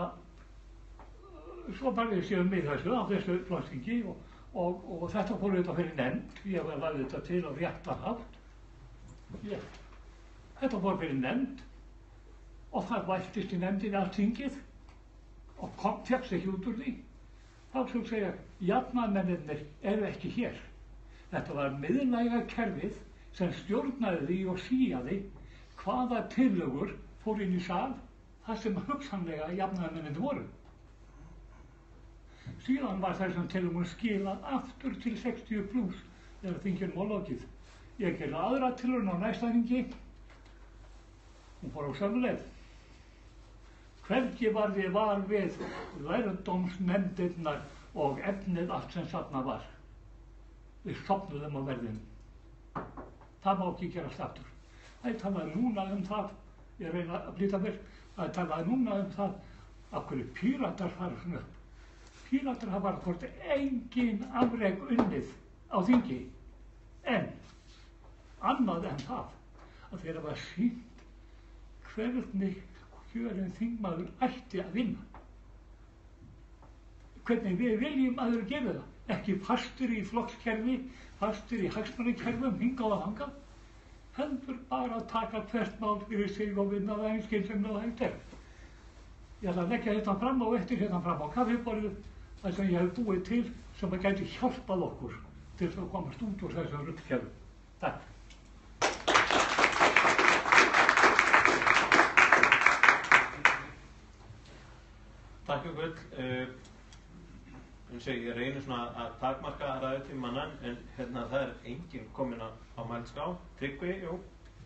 svo bara við séum með þessu á þessu flokksþingi og þetta fór auðvitað fyrir nefnd. Ég lagði þetta til á réttan hátt. Þetta fór fyrir nefnd og það vættist í nefndinni allt þingið og fékkst ekki út úr því. Þá skulle segja, jafnaðarmennirnir eru ekki hér. Þetta var miðlæga kerfið sem stjórnaði því og síaði hvaða tillögur fór inn í sal þar sem hugsanlega jafnaðarmennirnir voru. Síðan var þessum tillögum skilað aftur til 60 pluss þegar þinginu var lokið. Ég gerði aðra tillögun á næsta þingi. Hún fór á sömu leið. Hvergi var við lærdómsnefndirnar og efnið allt sem þarna var. Við sofnuðum á verðinu. Það má ekki gerast aftur. Það er talað núna það, ég reyna að flýta mér, það er talað núna það af hverju Píratar fara svona upp. Píratar hafa hvort engin afrek unnið á þingi, en annað en það að þeir hafa sýnt hvernig kjörinn þingmaður ætti að vinna. Hvernig við viljum að þeir gera það. Ekki fastur í flokkskerfi, fastur í hagsmunakerfum, hingað og þangað. Heldur bara að taka hvert mál fyrir sig og vinna það eins skynsamlega og hægt er. Ég ætla að leggja þetta fram og eftir þetta fram á kaffiborðu þar sem ég hef búið til sem að gæti hjálpað okkur til að komast út úr þessum ruglkerfum. Takk. Takk ykkur. Ég reynir svona að takmarka ræðutímann en það er enginn kominn á mælskrá. Tryggvi, jú.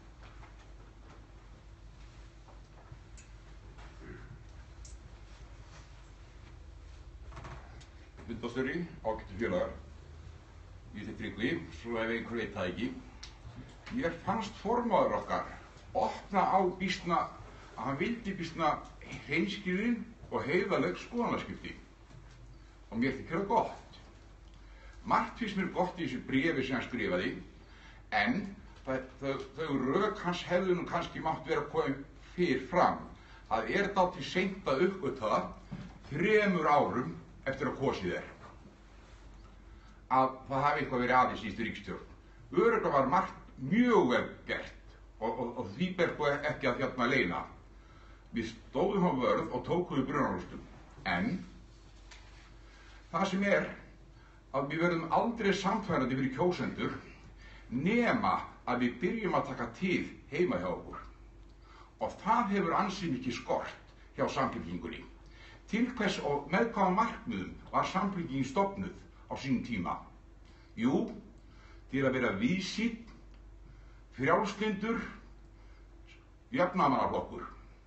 Fundarstjóri, ágættu félagar. Ég heiti Tryggvi, svo ef einhver veit það ekki. Mér fannst formaður okkar opna á býsna að hann vildi býsna hreinskilin og heiðarleg skoðanaskipti. Og mér þykir það gott. Margt finnst mér gott í þessu bréfi sem hann skrifaði, en þau rök hans hefðu nú kannski mátt vera komið fyrir fram. Það er dálítið seint að uppgötva 3 árum eftir að kosið er að það hafi eitthvað verið aðeins í ríkisstjórn. Örugglega var margt mjög vel gert og því ber sko ekki að hérna leyna. Við stóðum á vörð og tókum við brunarústum. En það sem að við verðum aldrei samfærandi fyrir kjósendur nema að við byrjum að taka til heima hjá okkur. Og það hefur ansi mikið skort hjá Samfylkingunni. Til hvers og með hvaða markmiðum var Samfylkingin stofnuð á sínum tíma? Jú, til að vera víðsýnn, frjálslyndur, jafnaðarmannaflokkur.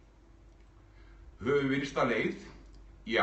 Höfum við rista leið? Já.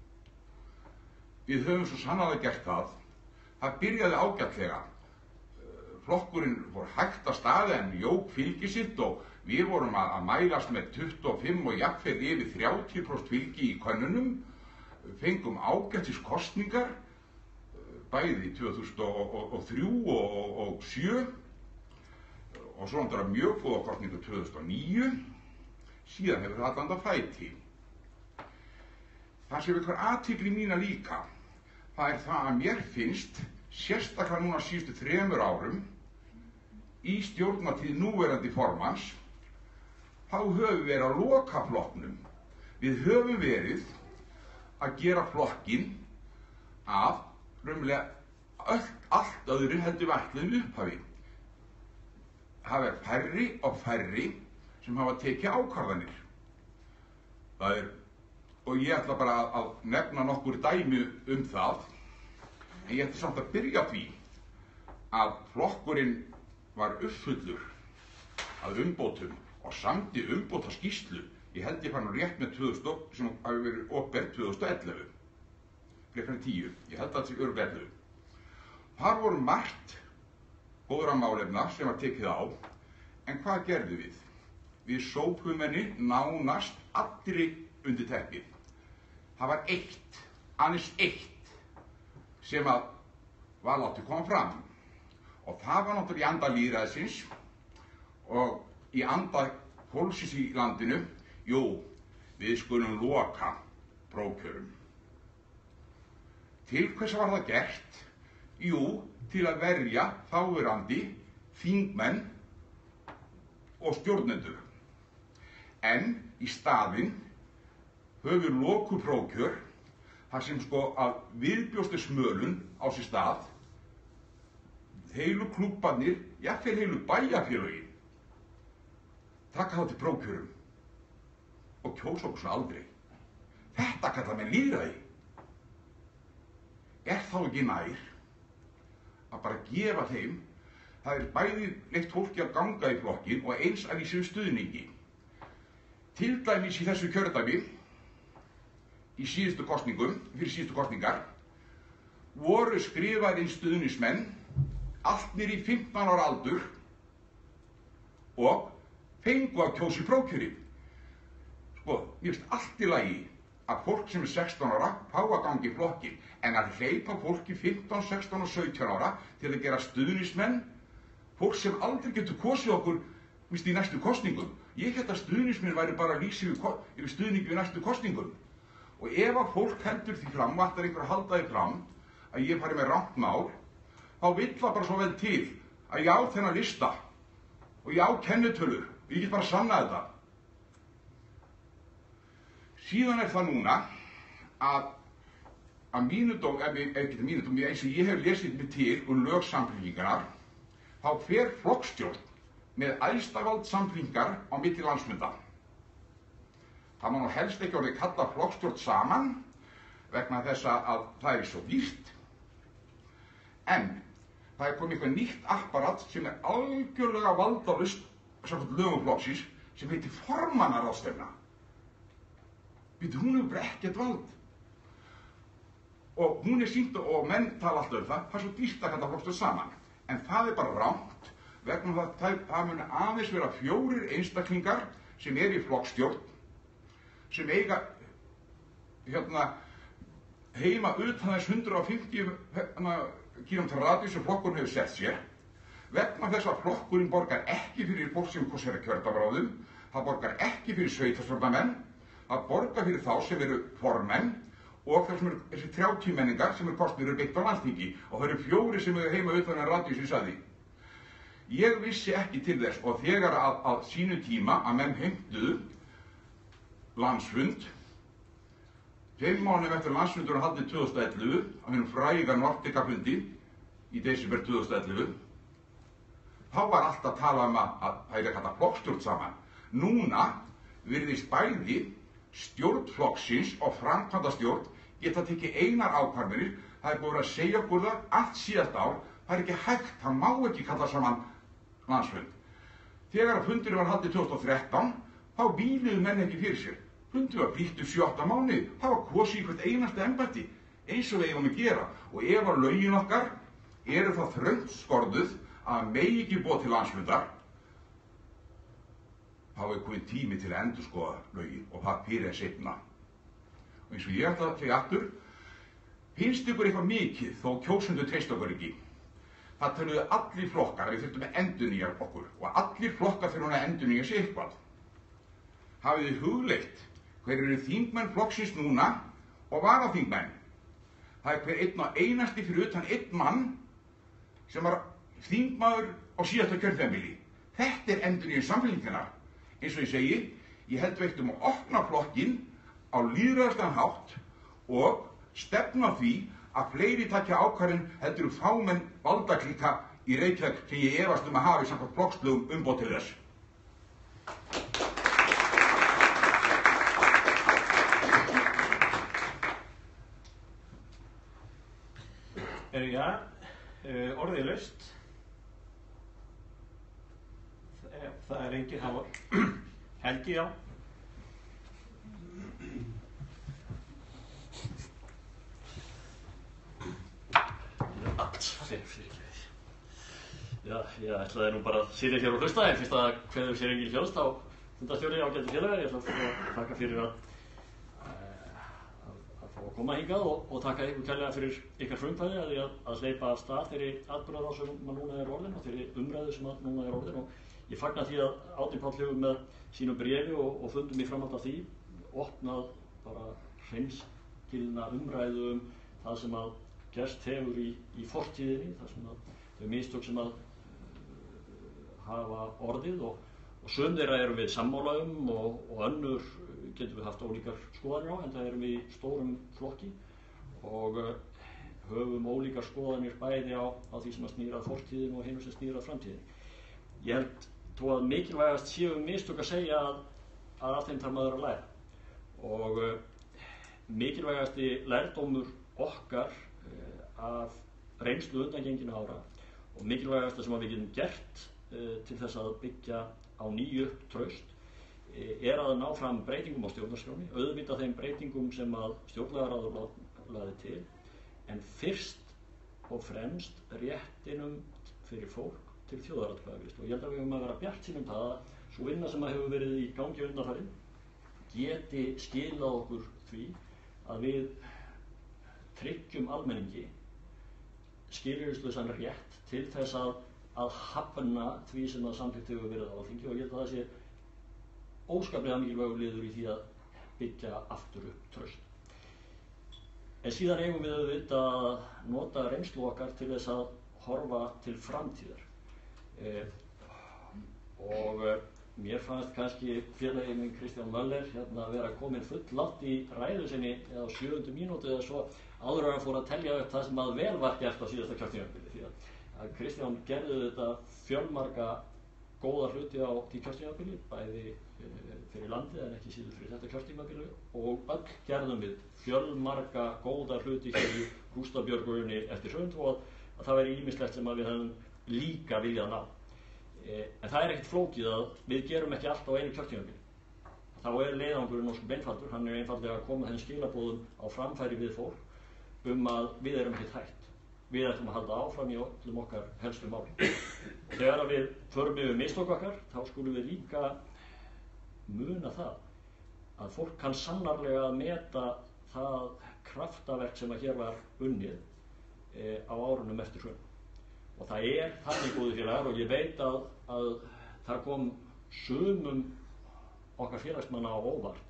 Við höfum svo sannarlega gert það. Það byrjaði ágætlega. Flokkurinn fór hægt að staði en jók fylgi sitt og við vorum að mælast með 25 og jafnvel yfir 30% fylgi í könnunum. Fengum ágætis kosningar, bæði 2003 og 2007 og svo náttúrulega mjög góða kosningu 2009. Síðan hefur það allan að fæti. Það sem vekur athygli mína líka, það það að mér finnst, sérstaklega núna síðustu 3 árum, í stjórnartíð núverandi formanns, þá höfum við verið að loka flokknum. Við höfum verið að gera flokkinn að raunverulega allt öðru heldur við ætluðum upphafi. Það færri og færri sem hafa tekið ákvarðanir. Og ég ætla bara að nefna nokkur dæmi það, en ég ætla samt að byrja því að flokkurinn var uppfullur að umbótum og samdi umbóta skýrslu, ég held ég fann rétt með 2000, sem hafi verið opinber 2011, frekar en 10, ég held að það sé örugglega 11. Þar voru margt góðra málefna sem var tekið á, en hvað gerðum við? Við sópum henni nánast allri undir teppið. Það var aðeins eitt, sem að var látið koma fram. Og það var náttúrulega í anda lýðræðisins og í anda fólksins í landinu. Jú, við skulum loka prófkjörum. Til hvers var það gert? Jú, til að verja þáverandi þingmenn og stjórnendur. En í staðinn höfum við lokuð prófkjör, þar sem að viðbjóstu smölun á sér stað, heilu klúbbarnir, jafnvel heilu bæjarfélögin, taka þá til prófkjörum og kjósa okkur svona aldrei. Þetta kalla menn lýðræði. Þá ekki nær að bara gefa þeim, það bæði leyft fólki að ganga í flokkinn og eins að vísa stuðningi. Til dæmis í þessu kjördæmi, í síðustu kosningum, fyrir síðustu kosningar, voru skrifaðir inn stuðningsmenn, allt niður í 15 ára aldur og fengu að kjósa í prófkjöri. Mér finnst allt í lagi að fólk sem 16 ára fá að ganga í flokkin, en að hleypa fólki 15, 16 og 17 ára til að gera stuðningsmenn, fólk sem aldrei getur kosið okkur í næstu kosningum. Ég held að stuðningsmenn væri bara að lýsa yfir stuðningi við næstu kosningum. Og ef að fólk heldur því fram, og ætlar einhver að halda því fram, að ég fari með rangt mál, þá vill það bara svo vel til að ég á þennan lista og ég á kennitölur og ég get bara sannað þetta. Síðan það núna að mínudóm, ekki mínudóm, eins og ég hef lesið mig til lög Samfylkingarinnar, þá fer flokkstjórn með æðsta vald Samfylkingar á milli landsfunda. Það má nú helst ekki orðið kalla flokkstjórn saman vegna þess að það svo dýrt. En það komið eitthvað nýtt apparat sem algjörlega valdalaust samkvæmt lögum flokksins sem heitir formannaráðstefna. Hún hefur bara ekkert vald. Og hún sýnd og menn tala alltaf það, það svo dýrt að kalla flokkstjórn saman. En það bara rangt vegna það muni aðeins vera 4 einstaklingar sem í flokkstjórn sem eiga heima utan þess 150 km radíus sem flokkurinn hefur sett sér, vegna þess að flokkurinn borgar ekki fyrir fólk sem kosið kjördæmaráðum, það borgar ekki fyrir sveitarstjórnarmenn, það borgar fyrir þá sem eru formenn og þessi 30 menningar sem kosnir beitt á landsþingi og það eru 4 sem eru heima utan þess radíus sem ég sagði. Ég vissi ekki til þess og þegar að sínu tíma að menn heimtuðu landsfund 5 mánuðum eftir landsfundur var haldið 2011 á hinum fræga Nordica-fundi í desember 2011 þá var alltaf að tala að það er að kalla flokkstjórn saman. Núna virðist bæði stjórn flokksins og framkvæmdastjórn geta tekið einar ákvarðanir. Það er búið að segja okkur það allt síðast ár, það er ekki hægt, það má ekki kalla saman landsfund. Þegar fundurinn var haldið 2013 þá víluðu menn ekki fyrir sér. Fundurinn var flýttur 7-8 mánuði, það var kosið í hvert einasta embætti eins og við eigum að gera. Og ef að lögin okkar eru það þröngt skorðuð að megi ekki boða til landsfundar, þá er komið tími til að endurskoða lögin og það fyrir en seinna. Og eins og ég ætla að segja aftur, finnst ykkur eitthvað mikið þó kjósendur treysta okkur ekki. Það töluðu allir flokkar að við þurftum að endurnýja okkur og allir flokkar þurfum að endurnýja sig eitthvað. Hafið þið hugleitt hver eru þingmenn flokksins núna og varaþingmenn? Það er hver einn og einasti fyrir utan einn mann sem var þingmaður á síðasta kjörtímabili. Þetta er endurnýjun Samfylkingarinnar. Eins og ég segi, ég held við ættum að opna flokkinn á lýðræðislegan hátt og stefna því að fleiri takja ákvarðun heldur fámenn valdaklíka í Reykjavík sem ég efast að hafi samkvæmt flokkslögum umboð til þess. Orðið er laust. Það er engin hafa. Helgi, já. Já, ég ætlaði nú bara að sitja hér og hlusta, en fyrst að kveður sér engin hljóðst á fundarstjóri ágætu félagar. Ég ætla að þakka fyrir að fá að koma hingað og þakka ykkur kærlega fyrir ykkar frumkvæði að hleypa af stað þeirri atburðarás sem núna er orðin og þeirri umræðu sem núna er orðin. Og ég fagna því að Árni Páll hefur með sínu bréfi og fundum í framhald af því opnað bara hreinskilna umræðu það sem að gerst hefur í fortíðinni, það sem að þau mistök sem að hafa orðið og sum þeirra erum við sammála og önnur getum við haft ólíkar skoðanir á, en það erum við í stórum flokki og höfum ólíkar skoðanir bæði á því sem að snýra fortíðin og hinu sem snýra framtíðin. Ég held þó að mikilvægast séu mistök að segja að af þeim þarf maður að læra og mikilvægasti lærdómur okkar af reynslu undangenginu ára og mikilvægasta sem við getum gert til þess að byggja á nýju traust er að ná fram breytingum á stjórnarskránni, auðvitað þeim breytingum sem að stjórnlagaráður lagði til, en fyrst og fremst réttinum fyrir fólk til þjóðaratkvæðagreiðslu. Og ég held að við höfum að vera bjartsýn það að sú vinna sem hefur verið í gangi undanfarið geti skilað okkur því að við tryggjum almenningi skilyrðislausan rétt til þess að hafna því sem að samþykkt hefur verið á Alþingi og ég held að það sé óskaplega mikilvægur liður í því að byggja aftur upp traust. En síðan eigum við auðvitað að nota reynslu okkar til þess að horfa til framtíðar. Og mér fannst kannski félagi minn Kristján Möller að vera komin full langt í ræðu sinni eða á 7. mínútu eða svo áður en hann fór að telja upp það sem að vel var gert á síðasta kjörtímabili, því að Kristján gerði þetta fjölmarga góða hluti á því kjörtímabili, bæði fyrir landið en ekki síður fyrir þetta kjörtímabili og öll gerðum við fjölmarga góða hluti hér í Rústabjörguninni eftir hrun og að það væri ýmislegt sem að við hefum líka viljað ná. En það er ekkert flókið að við gerum ekki allt á einu kjörtímabili. Þá er leiðangurinn ósköp einfaldur, hann er einfaldlega að koma þeim skilaboðum á framfæri við fólk að við erum ekkert hætt. Við ætlum að halda áfram í öllum okkar helstu máli. Þegar við förum yfir mistök okkar, þá skulum við líka muna það að fólk kann sannarlega að meta það kraftaverk sem að hér var unnið á árunum eftir hrun. Og það er þannig góðir félagar og ég veit að það kom sumum okkar félagsmanna á óvart.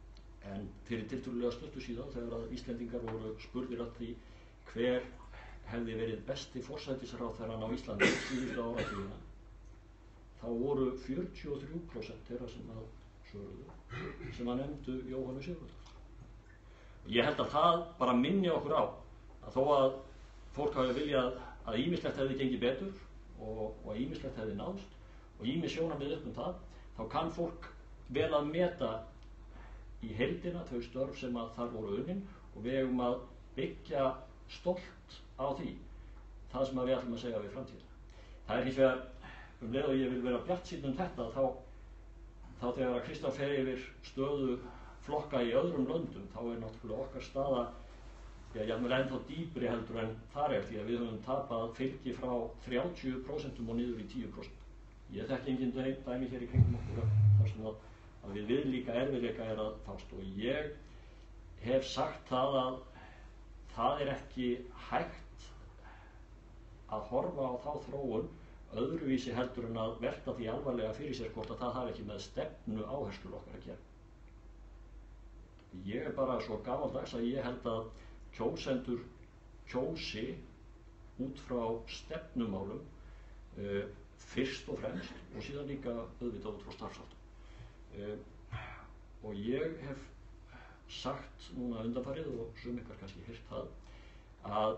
En fyrir tiltölulega stuttu síðan þegar að Íslendingar voru spurðir að því hver hefði verið besti forsætisráðherrann á Íslandi síðustu áratugina, þá voru 43% þeirra sem að svöruðu sem að nefndu Jóhönnu Sigurðardóttur. Ég held að það bara minni okkur á að þó að fólk hafi viljað að ýmislegt hefði gengið betur og að ýmislegt hefði náðst og ýmis sjónarmið upp það, þá kann fólk vel að meta í heildina þau störf sem að þar voru unnin og við eigum að byggja stolt á því það sem að við ætlum að segja við framtíðina. Það er hins vegar leið og ég vil vera bjartsýnn þetta þá þegar að Kristján fer yfir stöðu flokka í öðrum löndum þá er náttúrulega okkar staða jafnvel ennþá dýpri heldur en þar er því að við höfum tapað fylgi frá 30% og niður í 10%. Ég þekki engin dæmi hér í kringum okkur þar sem að við viðlíka erfiðleika er að fást og ég hef sagt það að það er ekki hægt að horfa á þá þróun öðruvísi heldur en að velta því alvarlega fyrir sér hvort að það hafi ekki með stefnu áherslur okkar að gera. Ég er bara svo gamaldags að ég held að kjósendur kjósi út frá stefnumálum fyrst og fremst og síðan líka auðvitað út frá starfsháttum. Og ég hef sagt núna undanfarið og sum ykkar kannski heyrt það að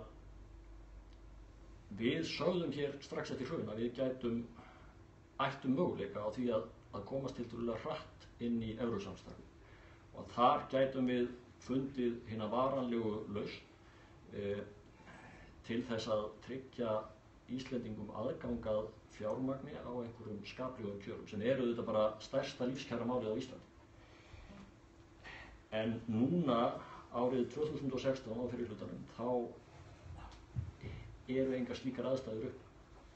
við sögðum hér strax eftir hrun að við ættum möguleika á því að komast tiltölulega hratt inn í evrusamstarfi og þar gætum við fundið hina varanlegu lausn til þess að tryggja Íslendingum aðgangað fjármagni á einhverjum skaplegum kjörum sem eru þetta bara stærsta lífskjara málið á Íslandi. En núna árið 2016 á fyrirhlutanum þá eru engar slíkar aðstæður upp.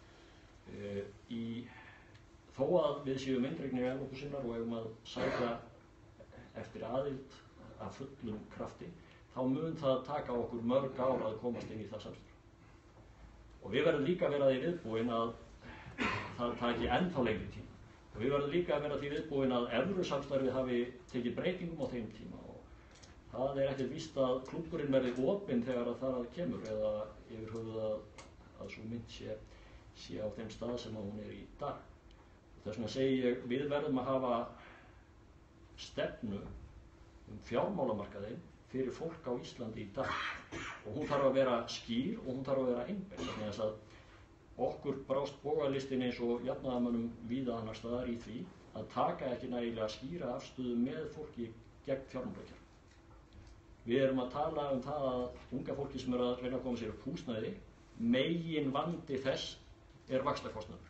Þó að við séum eindregnir Evrópusinnar og eigum að sækja eftir aðild af fullum krafti, þá mun það taka okkur mörg ár að komast inn í það samstarf. Og við verðum líka að vera því viðbúin að það taki ennþá lengri tíma. Og við verðum líka að vera því viðbúin að evrusamstarfið hafi tekið breytingum á þeim tíma og það er ekkert víst að klúbburinn verði opinn þegar að það kemur eða yfir höfuð að svo mynd sé á þeim stað sem hún er í dag. Og þess vegna segi ég, við verðum að hafa stefnu fjármálamarkaðinn fyrir fólk á Íslandi í dag og hún þarf að vera skýr og hún þarf að vera einbeitt þannig að okkur brást bogalistin eins og jafnaðarmönnum víða annars staðar í því að taka ekki nægilega skýra afstöðu með fólki gegn fjármálakerfi. Við erum að tala það að unga fólki sem að reyna að koma sér upp húsnæði, megin vandi þess er vaxtakostnaður.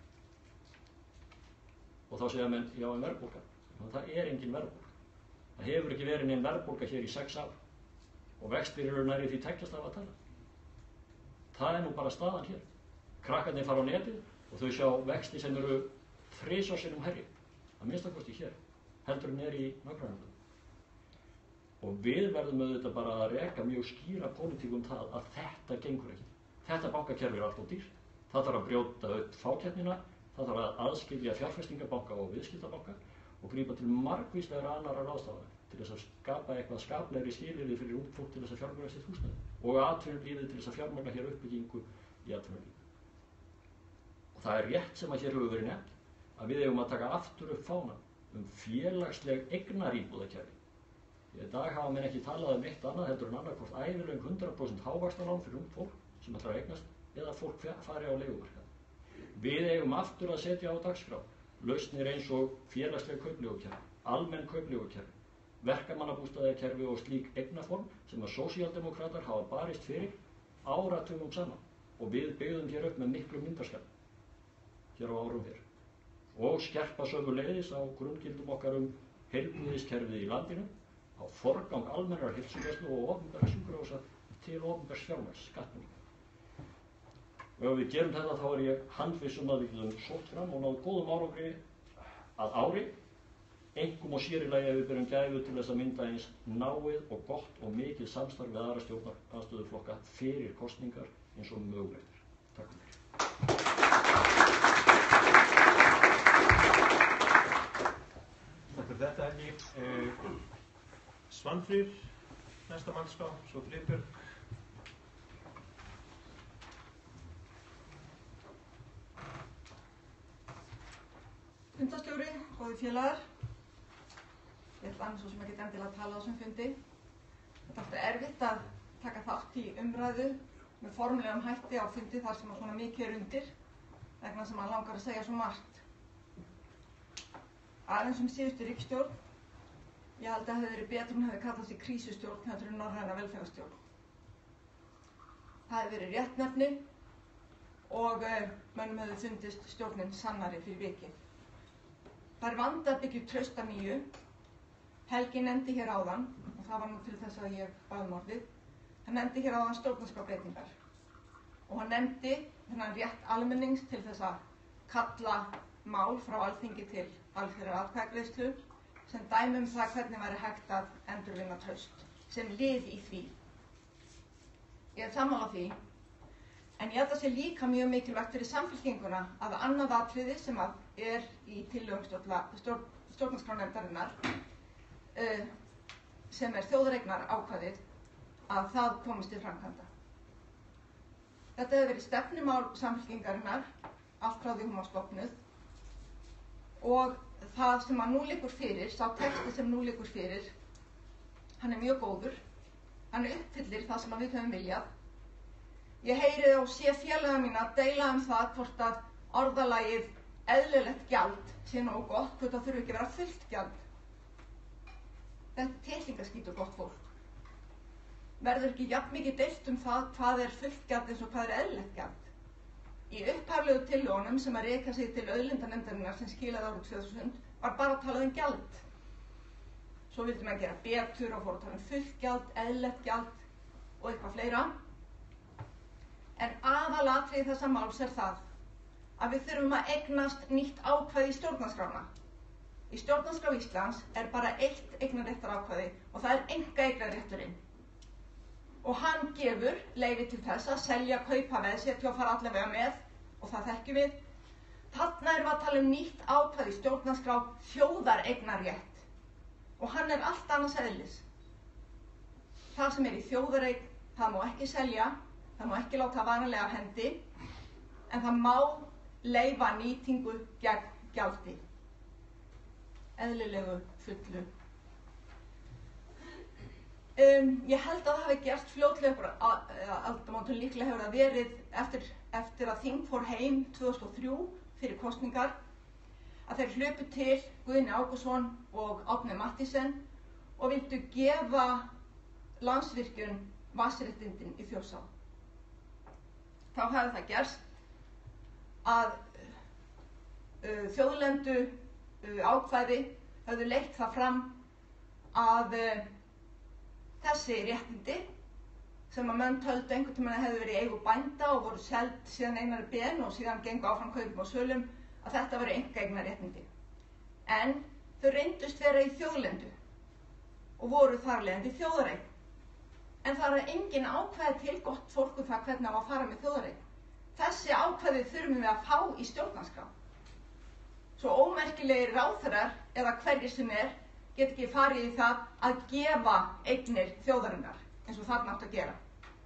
Og þá segja menn, já en verðbólga. Það er engin verðbólga. Það hefur ekki verið neinn verðbólga hér í 6 ár og vextir eru nærri því tekjast af að tala. Það er nú bara staðan hér. Krakkarnir fara á netið og þau sjá vexti sem eru 3 sinnum hærri, að minnsta kosti hér, heldur en er í nágrannalöndum. Og við verðum auðvitað bara að reka mjög skýra pólitík það að þetta gengur ekki. Þetta bankakerfi er allt of dýrt. Það þarf að brjóta upp fákeppnina, það þarf að aðskilja fjárfestingarbanka og viðskiptabanka og grípa til margvíslegra annarra ráðstafana til þess að skapa eitthvað skaplegri skilyrði fyrir ungt fólk til þess að fjármagna sitt húsnæði og atvinnulífið til þess að fjármagna hér uppbyggingu í atvinnulífið. Og það er rétt sem að hér hefur verið nefnt að við eigum að taka aftur upp fána félagsleg eignaríbúðakerfi. Í dag hafa menn ekki talað eitt annað heldur en annarkvort ævileg 100% hávaxtalán fyrir ungt fólk sem ætlar að eignast eða fólk fari á leigumarkað. Við eigum aftur að setja á dagskrá lausnir eins og félagsleg kaupleigukerfi, almenn kaupleigukerfi, verkamannabústaðakerfi og slík eignaform sem að sósíaldemókratar hafa barist fyrir áratugum saman og við byggðum hér upp með miklu myndarskap hér á árum fyrr og skerpa sömuleiðis á grunngildum okkar heilbrigðiskerfið í landinu, á forgang almennrar heilsugæslu og opinberra sjúkrahúsa til opinbers fjármagns, skattinga. Og ef við gerum þetta þá er ég handviss að við getum sótt fram og náð góðum árangri að ári, einkum og sér í lagi ef við berum gæfu til þess að mynda eins náið og gott og mikið samstarf við aðra stjórnarandstöðuflokka fyrir kosningar eins og mögulegt er. Takk fyrir. Takk fyrir þetta Helgi. Svanfríður, næsta mannskap, svo Friðbjörg. Fundarstjóri, góði félagar. Ég ætla annars svo sem ekki endilega að tala á þessum fundi. Það er alltaf erfitt að taka þátt í umræðu með formlegum hætti á fundi þar sem svona mikið er undir, vegna sem að langar að segja svo margt. Aðeins síðustu ríkisstjórn, ég held að það hefði verið betur hún hefði kallað sig krísustjórn heldur en norræna velferðarstjórn. Það hefði verið réttnefni og mönnum hefði fundist stjórnin sannari fyrir vikið. Það er vandi að byggja upp traust að nýju. Helgi nefndi hér áðan, og það var nú til þess að ég bað um orðið, hann nefndi hér áðan stjórnarskrárbreytingar. Og hann nefndi þennan rétt almennings til þess að kalla mál frá Alþingi til alþjóðlegrar atkvæðagreiðslu sem dæmi það hvernig væri hægt að endurvinna traust sem lið í því. Ég er sammála því, en ég held að sé líka mjög mikilvægt fyrir Samfylkinguna að annað atriði sem er í tillögum stjórnarskrárnefndarinnar sem er þjóðareignar ákvæðið að það komist til framkvæmda. Þetta hefur verið stefnumál Samfylkingarinnar allt frá því hún var stofnuð og það sem að nú liggur fyrir, sá texti sem nú liggur fyrir, hann er mjög góður, hann uppfyllir það sem við höfum viljað. Ég heyri og sé félaga mína að deila það hvort að orðalagið eðlilegt gjald sé nógu gott, hvort það þurfi ekki að vera fullt gjald. Þetta er teikningaskít og gott fólk. Verður ekki jafn mikið deilt það hvað er fullt gjald eins og hvað er eðlilegt gjald. Í upphaflegu tillögunum sem að reka sig til auðlindanefndarinnar sem skilaði árið 2000 var bara talað gjald. Svo vildi maður gera betur og fór að tala fullt gjald, eðlilegt gjald og eitthvað fleira. En aðalatriði þessa máls er það að við þurfum að eignast nýtt ákvæði í stjórnarskrána. Í stjórnarskrá Íslands er bara eitt eignarréttarákvæði og það er einkaeignarrétturinn. Og hann gefur leyfi til þess að selja, kaupa, veðsetja og fara allavega með, og það þekkjum við. Þarna erum við að tala nýtt ákvæði í stjórnarskrá þjóðareignarrétt og hann er allt annars eðlis. Það sem er í þjóðareign, það má ekki selja, það má ekki láta varanlega hendi, en það má leyfa nýtingu gegn gjaldi. Eðlilegu fullu. Ég held að það hafi gerst fljótlega aldamótum, líklega hefur það verið eftir að þing fór heim 2003 fyrir kosningar að þeir hlupu til Guðni Ágústsson og Árni Mathiesen og vildu gefa Landsvirkjun vatnsréttindin í Þjórsá. Þá hefði það gerst að þjóðlendu ákvæði höfðu leitt það fram að þessi réttindi sem að menn töldu einhvern tímann hefðu verið í eigu bænda og voru seld síðan Einari Ben og síðan gengu áfram kaupum og sölum að þetta væru einkaeignarréttindi. En þau reyndust vera í þjóðlendu og voru þarlegandi þjóðareign. En það er engin ákvæði til gott fólk það hvernig á að fara með þjóðareign. Þessi ákvæði þurfum við að fá í stjórnarskrá. Svo ómerkilegir ráðherrar eða hverjir sem get ekki farið í það að gefa eignir þjóðarinnar eins og þarna átt að gera.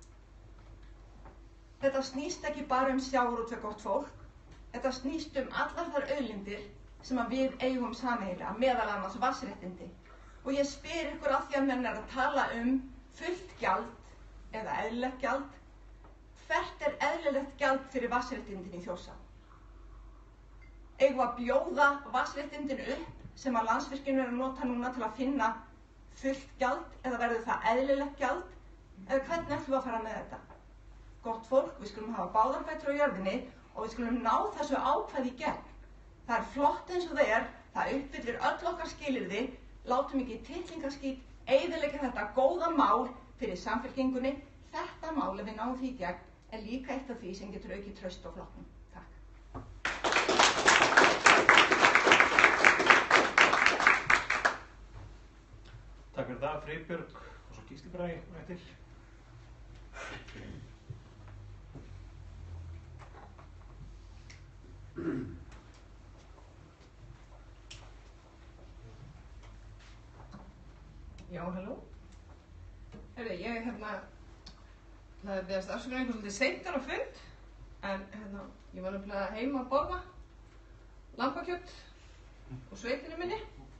Þetta snýst ekki bara sjávarútveg gott fólk, þetta snýst allar þær auðlindir sem að við eigum sameiginlega, meðal annars vatnsréttindi. Og ég spyr ykkur að því að menn að tala fullt gjald eða eðlilegt gjald, hvert er eðlilegt gjald fyrir vatnsréttindin í Þjórsá? Eigum við að bjóða vatnsréttindin upp sem að Landsvirkjun er að nota núna til að finna fullt gjald eða verður það eðlilegt gjald eða hvernig ætlum við að fara með þetta? Gott fólk, við skulum hafa báðar fætur á jörðinni og við skulum ná þessu ákvæði í gegn. Það er flott eins og það uppfyllir öll okkar skilyrði, látum ekki titlingaskít, eyðileggja þetta góða mál fyrir Samfylkingunni. Þetta mál, ef við náum því í gegn, er líka eitt af því sem getur aukið traust og flokknum. Takk fyrir það, Freybjörg og svo Gísli Bragi eftir. Já, halló. Herri, ég það beðast afsökunar svolítið seintar á fund, en ég var nefnilega heima að borða lambakjöt og sveitinni minni.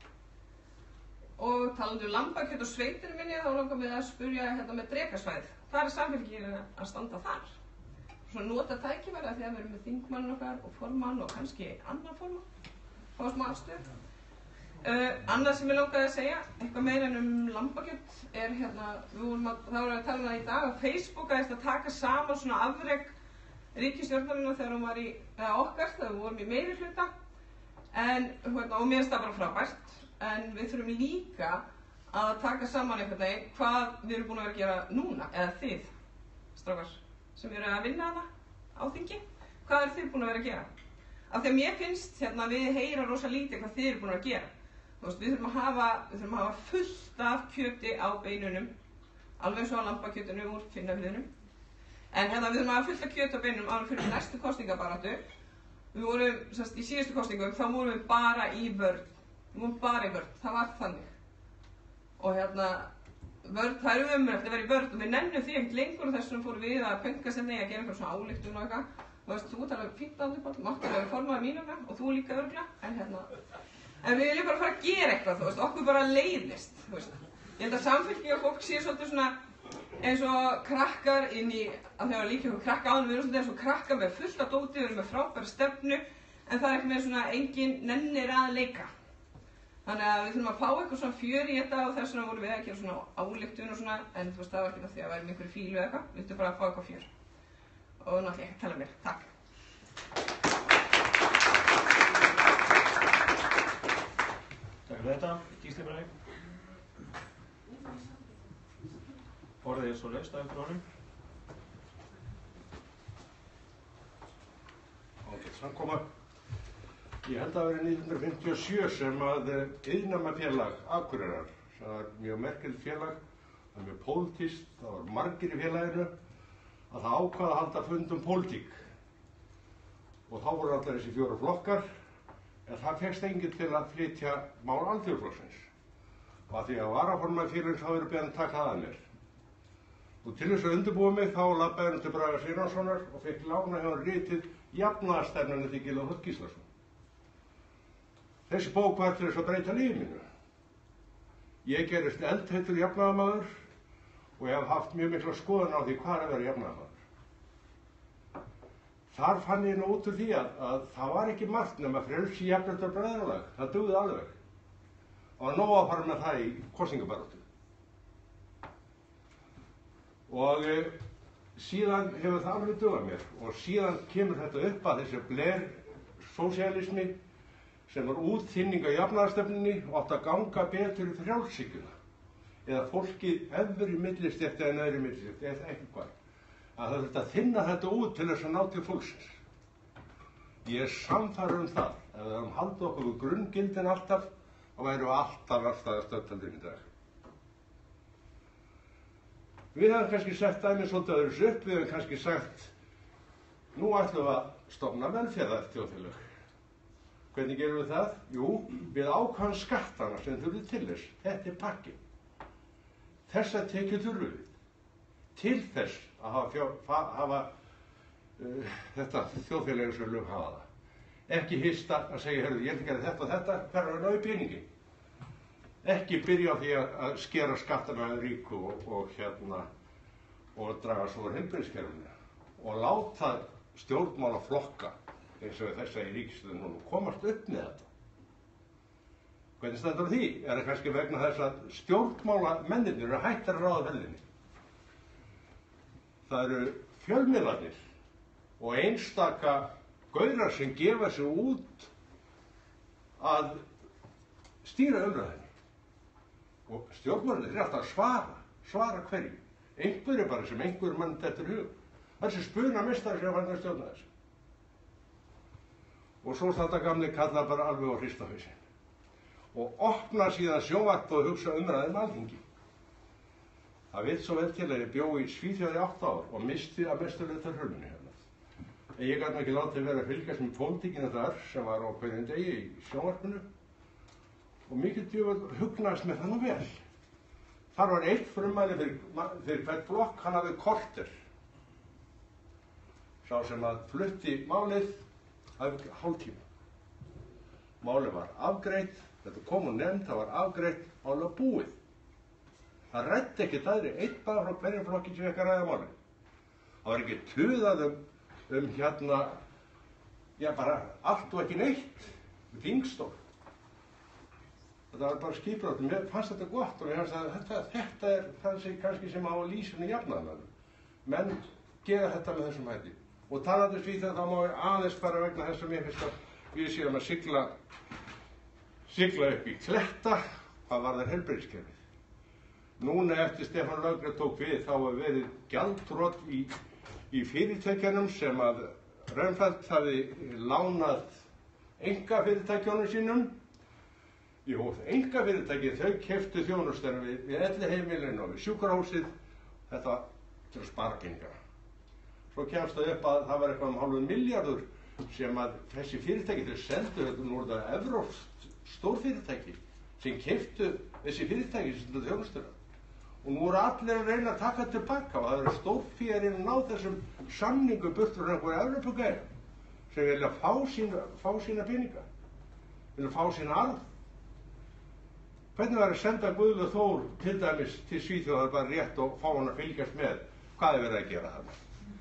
Og talandi lambakjöt og sveitinni minni, þá langar mig að spyrja hérna með Drekasvæðið. Hvað samfylkingin að standa þar? Svona nota tækifæri því að við erum með þingmann okkar og formann og kannski annar formann. Fá smá afstöð. Annað sem ég langaði að segja, eitthvað meira en lambakjöt, hérna, það vorum að tala um það í dag að Facebook að taka saman svona afrek ríkisstjórnarinnar þegar hún var okkar, þegar við vorum í meirihluta, og mér finnst það bara frábært, en við þurfum líka að taka saman einhvern veginn hvað við erum búin að vera að gera núna, eða þið, strákar, sem eru að vinna hana á þingi, hvað eru þið búin að vera að gera? Af því að mér finnst við heyra rosa lítið hvað þið eru búin að gera. Við þurfum að hafa fullt af kjöti á beinunum, alveg eins og á lambakjötinu úr Finnafirðinum. En við þurfum að hafa fullt af kjöti á beinunum áður fyrir næstu kosningabaráttu. Við vorum, í síðustu kosningum, þá vorum við bara í vörn. Við vorum bara í vörn, það var þannig. Og vörn, það er umrætt að vera í vörn og við nennum því ekkert lengur og þess vegna fórum við að pönkast að gera eitthvað svona ályktun og eitthvað. Þú talar fínt á því, mátt alveg formaður mínum og þú líka örgla, en við viljum bara fara að gera eitthvað, okkur bara leiðist, Ég held að samfylkingarfólk sé svolítið svona eins og krakkar inn í, að þegar líka ykkur krakka áðan, við erum svolítið eins og krakkar með fullt af dóti, við erum með frábæra stefnu, en það er ekki með svona engin nennir að leika. Þannig að við þurfum að fá eitthvað svona fjör í þetta og þess vegna vorum við að gera svona ályktun og svona, en það var ekki það því að við erum einhverju fílu eða eitthvað, við þurfum bara að fá eitthvað fjör. Og náttúrulega ekki að tala mér. Takk. Takk fyrir þetta. Gísli Bragi. Orðið svo laust af eftir honum. Ágætt samkoma. Ég held að verið 1957 sem að Iðnnámafélag Akureyrar, það var mjög merkilegt félag, það var mjög pólitískt, það var margir í félaginu, að það ákvað að halda fund pólitík. Og þá voru allir þessi 4 flokkar, en það fékkst enginn til að flytja mál Alþýðuflokksins. Og að því að varaformaður félagsins hafa verið beðinn að taka það að mér. Og til þess að undirbúa mig þá labbaði hann til Braga Sigurjónssonar og fekk lána hjá hann ritið Jafnaðarstefnan eftir Gylfa Þ. Gíslason. Þessi bók var til þess að breyta lífi mínu. Ég gerist eldheitur jafnaðarmaður og ég hef haft mjög mikla skoðun á því hvað er að vera jafnaðarmaður. Þar fann ég nú út úr því að það var ekki margt nema frelsi, jafnrétti og bræðralag. Það dugði alveg. Og var nóg að fara með það í kosningabaráttu. Og síðan hefur það alveg dugað mér og síðan kemur þetta upp að þessi Blair-sósíalismi sem var útþynning á jafnaðarstefnunni og átti að ganga betur í frjálshyggjuna. Eða fólkið efri millistétti en neðri millistétti, eða eitthvað. Að það þurfti að þynna þetta út til þess að ná til fólksins. Ég er sannfærður það, ef við höfum haldið okkur við grunngildin alltaf, þá værum við alltaf stöðtaldin í dag. Við hefum kannski sett dæmið svolítið öðru upp, við hefum kannski sagt, nú ætlum við að stofna velferðarþjóðfélög. Hvernig gerum við það? Jú, við ákvæðum skattana sem þurfum til þess. Þetta er pakkin. Þessa tekjur þurfum við til þess að hafa þetta þjóðfélagi sem við lögum hafa það. Ekki hista að segja, heyrðu, ég ætla að gera þetta og þetta, hver er að ná í peningi? Ekki byrja á því að skera skattana ríku og draga svo úr heilbrigðiskerfinu og láta stjórnmálaflokka eins og þessa í ríkisstjórninni núna komast upp með þetta. Hvernig stendur því? Er það kannski vegna þess að stjórnmálamennirnir eru hættir að ráða ferðinni? Það eru fjölmiðlarnir og einstaka gaurar sem gefa sig út að stýra umræðinni. Og stjórnmálinn er alltaf að svara hverju. Einhverju bara sem einhverju mann dettur í hug. Það er sem spunamestari sem fann að stjórna þessu. Og svo þetta gamli kallar bara alveg á hristahausinn. Og opna síðan sjónvarp og hugsa umræðum Alþingi. Það vill svo vel til að ég bjó í Svíþjóð í 8 ár og misti að mestu hluta hruninu hérna. En ég gat ekki látið vera að fylgjast með pólitíkina þar sem var á hverjum degi í sjónvarpinu. Og mikið djöfull hugnaðist með það nú vel. Þar var eitt frummæli fyrir hvert blokk, hann hafði korter. Sá sem að flutti málið hafði hálftíma. málið var afgreitt, þetta kom úr nefnd, það var afgreitt, málið var búið. Það ræddi ekkert aðri, einn bara frá hverjum flokki sem ekki að ræða málið. Það var ekki tuðað bara allt og ekki neitt, þingstól. Þetta var bara skipulagt. Mér fannst þetta gott og mér fannst að þetta er það sem kannski sem á lýsinu jafnaðarmönnum. Menn gera þetta með þessum hætti. Og talandi Svíþjóð þá má ég aðeins fara vegna þess að mér finnst að við séum að sigla upp í kletta hvað varðar heilbrigðiskerfið. Núna eftir Stefán Löfgren tók við þá hefur verið gjaldþrot í fyrirtækjunum sem að Rönnfeldt hafi lánað einkafyrirtækjunum sínum. Jú, einkafyrirtæki þau keyptu þjónustuna við elliheimilin og við sjúkrahúsið, þetta til að spara peninga. Svo kemst það upp að það var eitthvað 0,5 milljarður sem að þessi fyrirtæki, þau seldu þetta nú þetta evrópskt stórfyrirtæki sem keyptu þessi fyrirtæki sem þetta þjónustuna. Og nú eru allir að reyna að taka tilbaka og það eru stórférin að ná þessum samningu burt frá einhverju Evrópugæja sem vilja fá sína peninga, vilja fá sína arð. Hvernig var að senda Guðlaug Þór til dæmis til Svíþjóðar bara rétt og fá hann að fylgjast með hvað er verið að gera þarna?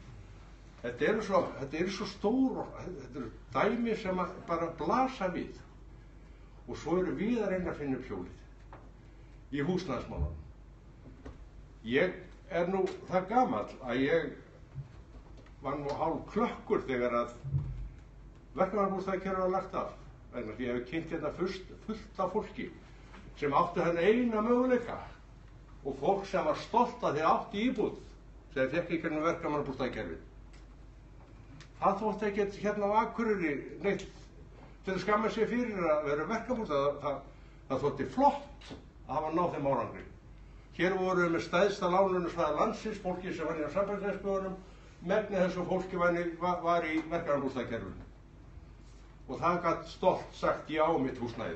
Þetta eru svo stór, þetta eru dæmi sem bara blasa við. Og svo eru við að reyna að finna upp hjólið í húsnæðismálunum. Ég er nú það gamall að ég var nú hálf klökkur þegar að verkefnabústaðakerfið var lagt af. Vegna því ég hef kynnt hérna fullt af fólki sem átti þennan eina möguleika og fólk sem var stolt að þeir átti íbúð sem þeir fekk ekki verkefnabústaðakerfið. Það þótti ekkert hérna á Akureyri neitt til að skamma sig fyrir að vera verkefnabústað. Það þótti flott að hafa náð þeim árangri. Hér voru við með stærsta lánunarstað landsins, fólki sem var í sambandslegsbjóðunum, megnið þessu fólki var í verkefnabústaðakerfinu. Og það gat stolt sagt já mitt húsnæði.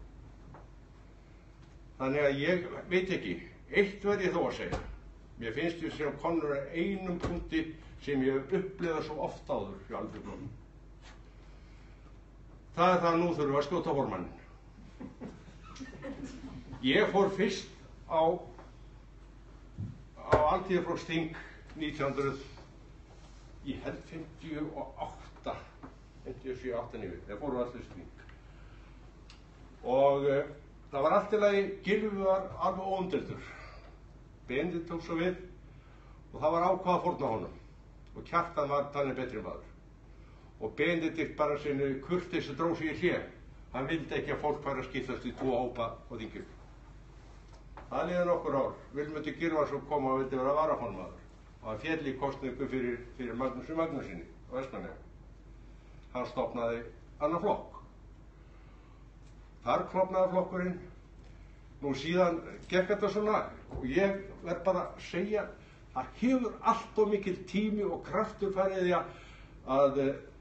Þannig að ég veit ekki, eitt verð ég þó að segja. Mér finnst ég sem komnur að einum punkti sem ég hef upplifað svo oft áður hjá alþjóðunum. Það er það að nú þurfum við að skjóta formannin. Ég fór fyrst á Alþýðuflokksþing 1958, 57-59, þegar fórum við allir þing. Og það var allt í lagi, Gylfi var alveg óumdeildur. Benedikt tók svo við og það var ákvað að fórna honum. Og Kjartan var þannig betri maður. Og Benedikt bara sinni kurteisi dró sig í hlé. Hann vildi ekki að fólk færi að skiptast í 2 hópa á þinginu. Það liði nokkur ár. Vilmundur Gylfason kom og vildi vera varaformaður. Og hann féll í kosningu fyrir Magnúsi Magnúsinni á Vestmannaeyjum. Hann stofnaði annan flokk. Þar klofnaði flokkurinn. Nú síðan gekk þetta svona og ég verð bara að segja það hefur allt of mikil tími og kraftur farið í að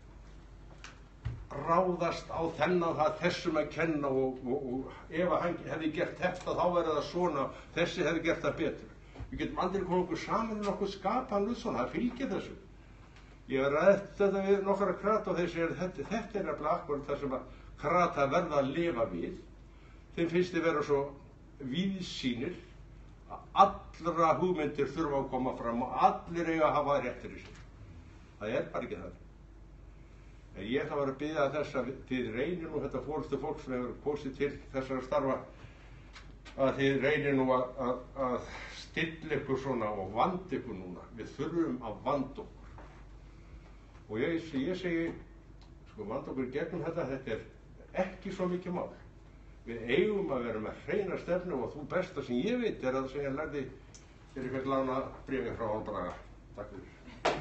ráðast á þennan það þessum að kenna og ef hann hefði gert þetta þá verður það svona, þessi hefði gert það betur. Við getum aldrei komið okkur saman nokkuð skapan við svona, það fylgir þessu. Ég hef rætt þetta við nokkara krata og þeir segja þetta er nefnilega akkurat það sem að krata verða að lifa við. Þeim finnst þið vera svo víðsýnir að allra hugmyndir þurfa að koma fram og allir eiga að hafa réttir í sig. Það er bara ekki það. En ég ætla að vera að biðja þess að þið reynir nú þetta forystu fólk sem hefur kosið til þessara starfa að þið reynir nú að stilla ykkur svona og vanda ykkur núna. Við þurfum að vanda okkur. Og ég segi, sko vanda okkur gegnum þetta er ekki svo mikið mál. Við eigum að vera með hreina stefnu og þú besta sem ég veit er að segja lærði fyrir hvert lána bréfi frá Hálf Braga. Takk fyrir.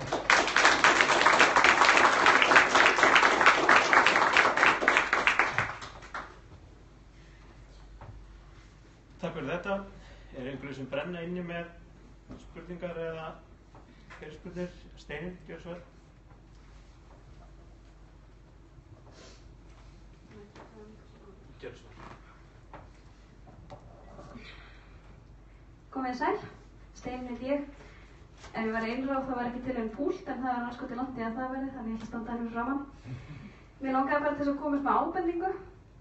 Takk fyrir þetta. Er einhverju sem brenna inni með spurningar eða fyrirspurnir? Steininn, gjör svo vel. Gjör svo vel. Komið sæl, Steininn heit ég. Ef ég var einráð þá var ekki til púlt en það var anskoti langt í að það verði, þannig ég ætla að standa hérna framan. Mér langaði bara til þess að koma upp með ábendingu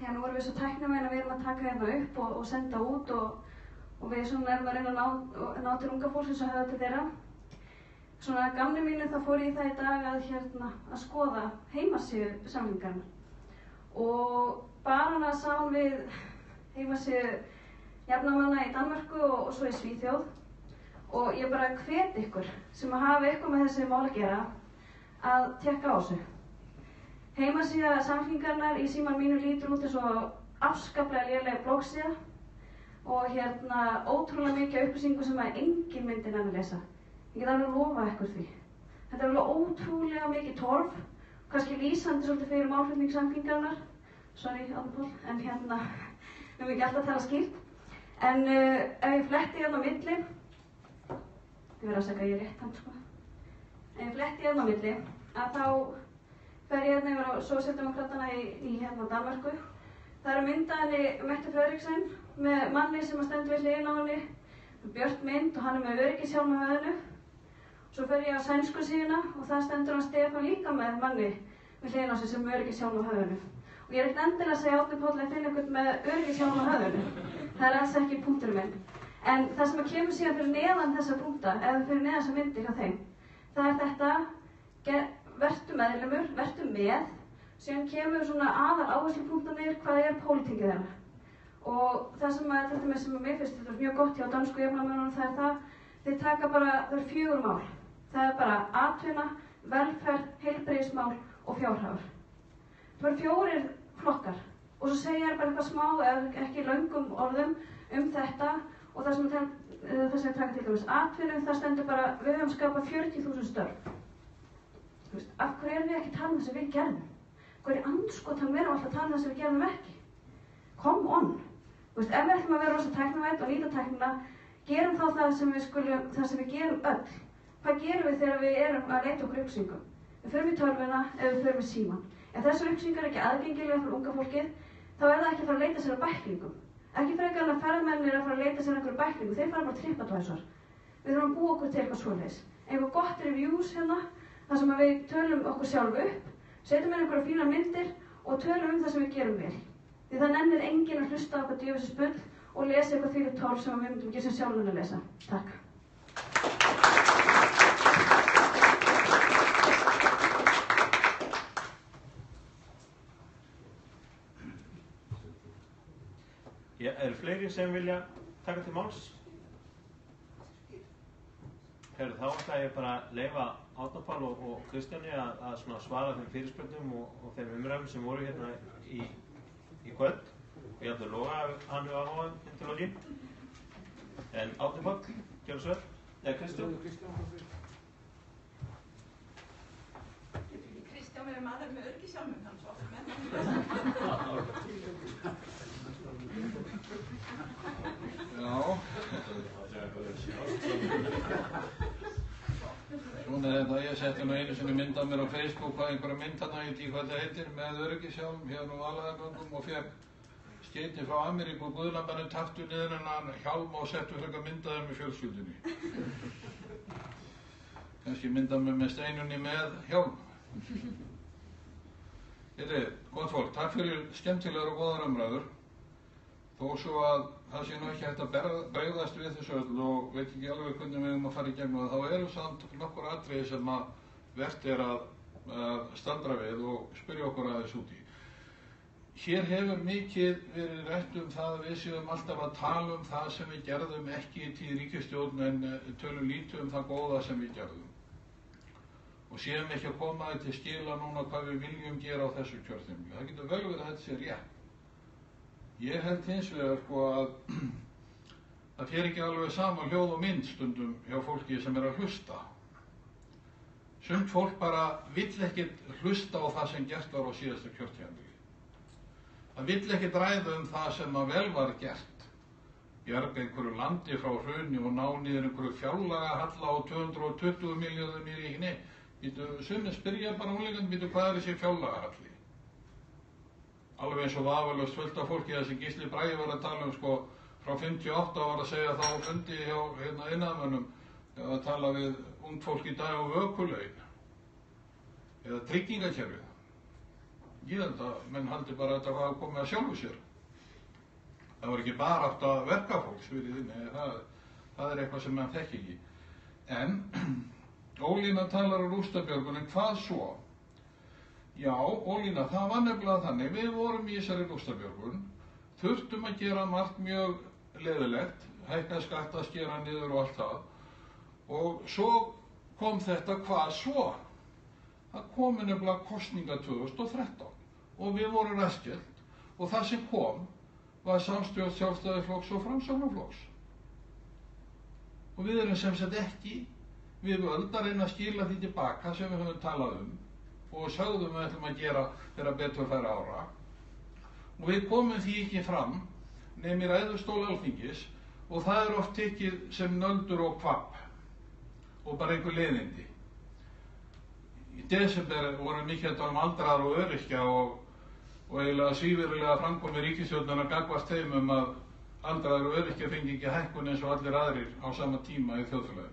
hérna vorum við svo tæknimenn að við erum að taka hérna upp og senda út og við svona erum að reyna að ná til unga fólksins og höfða til þeirra. Svona að gamni mínu þá fór ég í það í dag að skoða heimasíðu samningarinnar og bara hana saman við heimasíðu jafnamanna í Danmörku og svo í Svíþjóð og ég bara hvet ykkur sem að hafa eitthvað með þessi mál að gera að tékka á þessu. Heimasíða samningarinnar í síman mínu lítur út eins og afskaplega léleg bloggsíða og ótrúlega mikið upplýsingu sem að enginn myndi nenni að lesa. Ég get alveg lofað ykkur því. Þetta er alveg ótrúlega mikið torf, kannski lýsandi svolítið fyrir málflutning samningarinnar. Sorry, Árni Páll, en við erum ekki alltaf að tala skýrt. En ef ég fletti hérna á milli, ég verð að segja að ég er rétt hand, sko. Ef ég fletti hérna á milli, að þá fer ég yfir á Sósíaldemókratana í Danmörku. Það eru myndaðinni Mette Frederiksen með manni sem stendur við hliðina á henni, björt mynd og hann er með öryggishjálm á höfðinu. Svo fer ég á sænsku síðuna og það stendur hann Stefán líka með manni við hliðina á sig sem öryggishjálm á höfðinu. Og ég er ekkert endilega að segja Árni Páll að finna einhvern með öryggishjálm á höfðinu. Það er alls ekki punkturinn minn. En það sem kemur síðan fyrir neðan þessa punkta, eða fyrir neðan þessa myndir hjá þeim, það er þetta, vertu meðlimur, vertu með, síðan kemur svona aðal áherslupunktarnir hvað er pólitíkið þeirra. Og það sem mér finnst þetta mjög gott hjá dansku jafnaðarmönnunum, það er það, þeir taka bara, það er 4 mál. Það er bara atvinna, velferð, heilbrigðismál og fjárhagur. Það eru 4 flokkar og svo segja þær bara eitthvað smá eða ekki löngum orðum þetta og það sem taka til dæmis atvinnu, það stendur bara við höfum skapað 40.000 störf. Af hverju erum við ekki að tala um það sem við gerðum? Hverju andskotan við erum alltaf að tala um það sem við gerðum ekki? Come on! Ef við ætlum að vera rosa tæknivædd og nýta tæknina, gerum þá það sem við gerum öll. Hvað gerum við þegar við erum að leita okkur upplýsingum? Við förum í tölvuna eða við förum í símann. Ef þessar upplýsingar er ekki aðgengilega fyrir unga fólkið, þá er það ekki að fara að leita sér að bæklingum. Ekki frekar en að ferðamennir að fara að leita sér að einhverju bæklingum, þeir fara bara TripAdvisor. Við þurfum að búa okkur til eitthvað svoleiðis. Eitthvað gott reviews hérna, þar sem við tölum okkur sjálf upp, setjum inn einhverja fínar myndir og tölum það sem við gerum vel. Því það nennir enginn að hlusta á okkur djöfisins bull og lesa eitthvað þvílíkt torf sem við myndum ekki sem sjálfur að lesa. Takk. Eru fleiri sem vilja taka til máls? Þá ætla ég bara að leyfa Árna Páll og Kristjáni að svara þeim fyrirspurnum og þeim umræðum sem voru hérna í kvöld. Ég ætla að lofa að hann hefur áhuga til lokin. En Árni Páll, gjörðu svo vel. Eða Kristján. Kristján er maður með öryggishjálmum, hann svo oft með. Já. Svona er þetta, ég setti nú einu sinni mynd af mér á Facebook hvað einhverja mynd þarna, ég veit ekki hvað það heitir, með öryggishjálm hérna á Vaðlaheiðargöngum og fekk skeyti frá Ameríku og guðlambarnir taftu niður hennan hjálm og settu frekar myndaðir með fjölskyldunni. Kannski mynda mig með Steinunni með hjálm. Gott fólk, takk fyrir skemmtilegar og góðar umræður. Þó svo að það sé nú ekki hægt að bregðast við þessu öll og veit ekki alveg hvernig við erum að fara í gegnum það, þá eru samt nokkur atriði sem að vert er að staldra við og spyrja okkur aðeins út í. Hér hefur mikið verið rætt það að við séum alltaf að tala það sem við gerðum ekki í tíð ríkisstjórn en tölum lítið það góða sem við gerðum. Og séum ekki að koma til skila núna hvað við viljum gera á þessu kjörtímabili. Það getur vel verið að þetta sé rétt. Ég held hins vegar að það fer ekki alveg saman hljóð og mynd stundum hjá fólki sem að hlusta. Sumt fólk bara vill ekkert hlusta á það sem gert var á síðasta kjörtímabili. Það vill ekkert ræða það sem að vel var gert. Bjarga einhverju landi frá hruni og ná niður einhverju fjárlagahalla á 220 milljónir niður í hni. Sumir spyrja bara unglingan, hvað er þessi fjárlagahalli? Alveg eins og vafalaust fullt af fólki þessi Gísli Bragi var að tala frá 58 var að segja þá fundi hjá iðnaðarmönnum að tala við ung fólk í dag vökulaun eða tryggingakerfið. Ég held að menn haldi bara að þetta hafa komið að sjálfu sér. Það var ekki bara átt að verkafólks fyrir þinni, það er eitthvað sem menn þekki ekki. En Ólína talar um rústabjörgun, en hvað svo? Já, Ólína, það var nefnilega þannig, við vorum í þessari rústabjörgun, þurftum að gera margt mjög leiðilegt, hækka skatta, skera niður og allt það. Og svo kom þetta hvað svo? Það komi nefnilega kosninga 2013 og við vorum ræskjelt og það sem kom var samstjórn Sjálfstæðisflokks og Framsóknarflokks. Og við erum sem sagt ekki við völd að reyna að skila því tilbaka sem við höfum talað og sögðum við ætlum að gera þegar betur færi ára. Og við komum því ekki fram nefnir í ræðustóli Alþingis og það er oft tekið sem nöldur og kvapp og bara einhver leiðindi. Í desember voru mikið aldraðra og öryrkja og eiginlega svívirðilega framkomi ríkisstjórnarinnar gagnvart þeim að aldraðra og öryrkja fengi ekki hækkun eins og allir aðrir á sama tíma í þjóðfélaginu.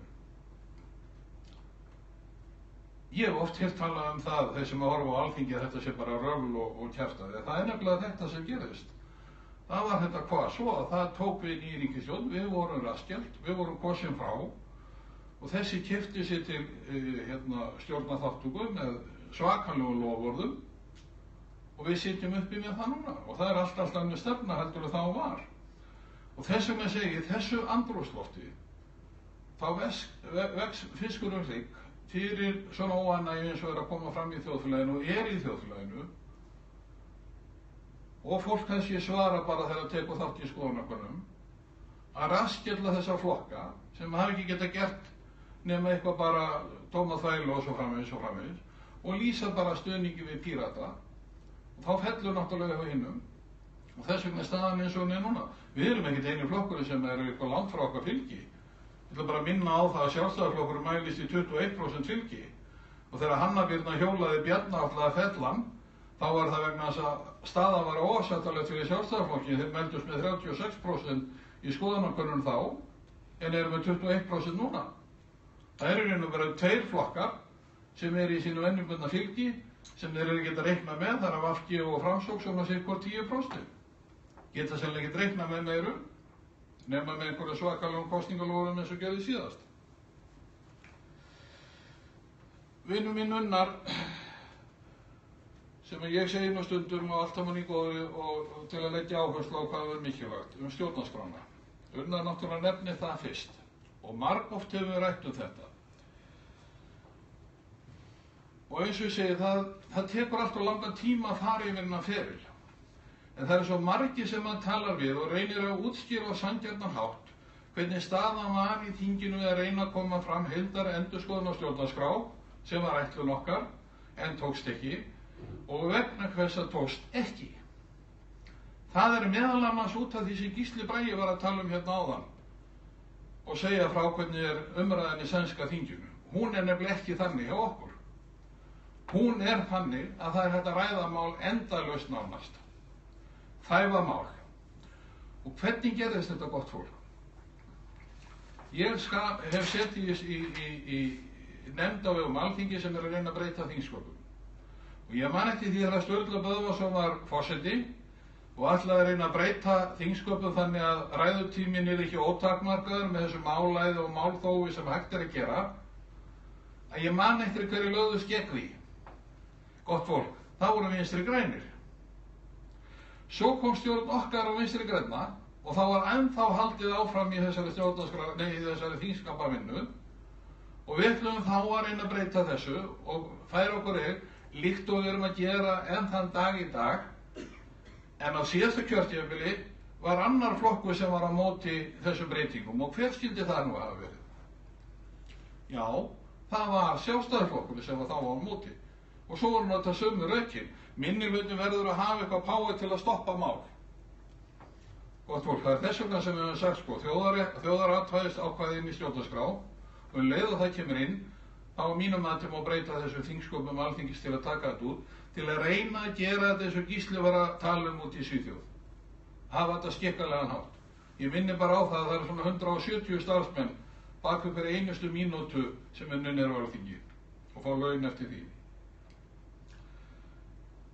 Ég hef oft hér talað það, þeir sem að horfa á Alþingi, að þetta sé bara röfl og kjaftaði. Það er nefnilega þetta sem gerist. Það var þetta hvað svo að það tók við í ríkisstjórn, við vorum raskjelt, við vorum kosin frá og þessi keypti sér til stjórnarþátttöku með svakalegu loforðum og við sitjum uppi með það núna og það er allt önnur stefna heldur þá var. Og þess vegna segi ég, þessu andrúmslofti þá vex fiskurinn hrygg fyrir svona óánægju eins og er að koma fram í þjóðfélaginu og er í þjóðfélaginu og fólk kannski svara bara þegar það tekur þátt í skoðanakönnunum að raskella þessa flokka sem hafi ekki geta gert nema eitthvað bara tóma þvælu og svo framvegis og lýsa bara stuðningi við Pírata og þá fellur náttúrulega hjá hinnum og þess vegna staðan eins og hún er núna. Við erum ekkert einu flokkur sem er eitthvað langt frá okkar fylgi. Ég ætla bara að minna á það að Sjálfstæðisflokkur mælist í 21% fylgi og þegar Hanna Birna hjólaði Bjarna alltaf fellan þá var það vegna þess að staðan var óásættanlegt fyrir Sjálfstæðisflokki. Þeir meldust með 36% í skoðanakönnun þá en eru með 21% núna. Það eru raun og veru tveir flokkar sem eru í sínu venjubundna fylgi sem þeir eru geta reiknað með, það er af VG og Framsókn sem að sé hvort 10%. Geta sérlega ekki reiknað með meiru nema með einhverju svakalegum kosningalóðum eins og gerði síðast. Vinur minn Unnar, sem ég segi nú stundum og allt saman í góðu og til að leggja áherslu á hvað er mikilvægt, stjórnarskrána. Unnar náttúrulega nefni það fyrst og margoft hefur við rætt þetta. Og eins og ég segi, það tekur alltaf langan tíma að fara yfir hennar feril. En það er svo margir sem maður talar við og reynir að útskýra á sanngjarnan hátt hvernig staðan var í þinginu við að reyna að koma fram heildar endurskoðun á stjórnarskrá sem var ætlun okkar en tókst ekki og vegna hvers að tókst ekki. Það er meðal annars út af því sem Gísli Bragi var að tala hérna áðan og segja frá hvernig er umræðan í sænska þinginu. Hún er nefnilega ekki þannig hjá okkur. Hún er þannig að það er hægt að ræða mál endalaust nánast. Þæfa mál. Og hvernig gerðist þetta gott fólk? Ég hef setið í nefnd á vegum Alþingi sem er að reyna að breyta þingsköpum. Og ég man eftir því að Sturla Böðvarsson var forseti og ætlaði að reyna að breyta þingsköpum þannig að ræðutíminn er ekki ótakmarkaður með þessu málæði og málþófi sem hægt er að gera. Að ég man eftir hverju lögðust gegn því. Gott fólk, þá voru Vinstri grænir. Svo kom stjórn okkar á Vinstri grænna og þá var ennþá haldið áfram í þessari þingskapavinnu og við ætlum þá að reyna að breyta þessu og færa okkur líkt og við erum að gera enn þann dag í dag. En á síðasta kjörtímabili var annar flokkur sem var á móti þessum breytingum og hver skyldi það nú hafa verið? Já, það var Sjálfstæðisflokkur sem var þá á móti. Og svo voru þetta sömu rökin. Minnihluti verður að hafa eitthvað páið til að stoppa mál. Gott fólk, það er þess vegna sem við höfum sagt sko, þjóðaratkvæðis ákvæðin í stjórnarskrá og leið og það kemur inn, þá mínum að til að breyta þessu þingsköpum Alþingis til að taka þetta út, til að reyna að gera þetta eins og Gísli var að tala út í Svíþjóð. Hafa þetta skikkanlegan hátt. Ég minni bara á það að það eru svona 170 starfsmenn bak upp fyrir einustu mínútu sem er á Alþingi og fá laun eftir því.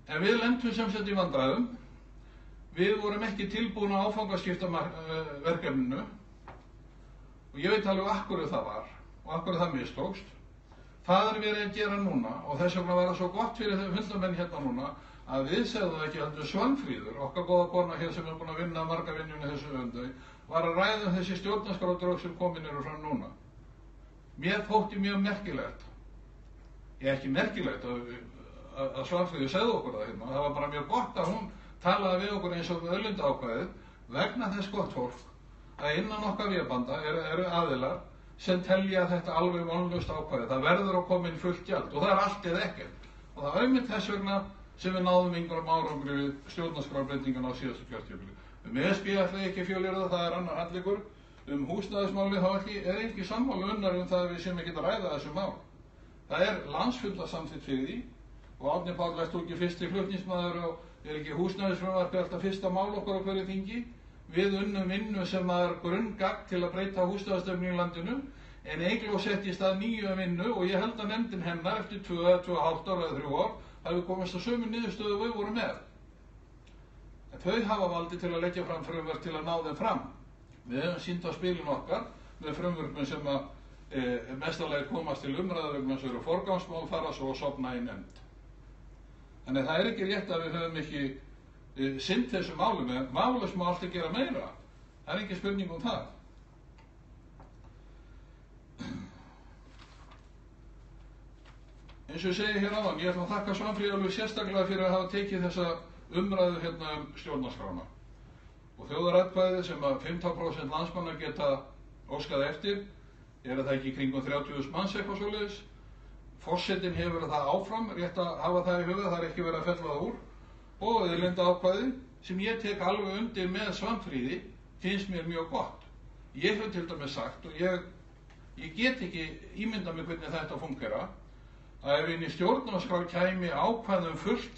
En við lentum sem sagt í vandræðum. Við vorum ekki tilbúin að áfangaskipta verkefninu og ég veit alveg af hverju það var og af hverju það mistókst. Það er verið að gera núna og þess vegna var það svo gott fyrir þeim fundamenn hérna núna að við segðum ekki heldur Svanfríður, okkar góða kona hér sem er búin að vinna marga vinnunni þessu öndu, var að ræða þessi stjórnarskrárdrög sem komin eru fram núna. Mér þótti mjög merkilegt, ekki merkilegt að Svanfríður segði okkur það hérna, það var bara mjög gott að hún talaði við okkur eins og við auðlindaákvæðið vegna þess gott fólk að innan okkar vébanda eru aðilar sem telja þetta alveg vonlaust ákvæði. Það verður að koma inn fullt gjald og það er allt eða ekkert. Og það er einmitt þess vegna sem við náðum einhverjum árangri við stjórnarskrárbreytinguna á síðastu kjörtímabili. ESB ætla ekki fjölyrða, það er annar handleggur. Húsnæðismáli þá er ekki sammála unnar það að við séum ekki að ræða þessu mál. Það er landsfundarsamþykkt fyrir því og Árni Páll ert þú ekki fyrsti flutningsmaður og er ekki húsnæðisfrumvarpið alltaf fyrsta mál okkur á hverju þingi. Við unnum vinnu sem er grunngagn til að breyta húsnæðisstefnu í landinu en Eygló sett í stað nýju vinnu og ég held að nefndin hennar eftir 2,5 ára eða 3 ár hafi komist að sömu niðurstöðu við vorum með. En þau hafa valdi til að leggja fram frumvarp til að ná þeim fram. Við höfum sýnt á spilin okkar með frumvörpum sem að mestarlega komast til umræðu vegna þess að eru forgangsmál fara svo að sofna í nefnd. Þannig það er ekki rétt að við höfum ekki sinnt þessu málum, en málus má alltaf gera meira. Það er ekki spurning um það. Eins og ég segi hér áðan, ég ætla að þakka Svanfríði alveg sérstaklega fyrir að hafa tekið þessa umræðu hérna stjórnarskrána. Og þjóðaratkvæðið sem að 15% landsmanna geta óskað eftir, það ekki kringum 30.000 manns eitthvað svoleiðis. Forsetinn hefur það áfram, rétt að hafa það í huga, það er ekki verið að fella það úr. Og auðlindaákvæði sem ég tek alveg undir með Svanfríði finnst mér mjög gott. Ég hef til dæmis sagt og ég get ekki ímynda mig hvernig þetta fungera að ef inn í stjórnarskrá kæmi ákvæðum fullt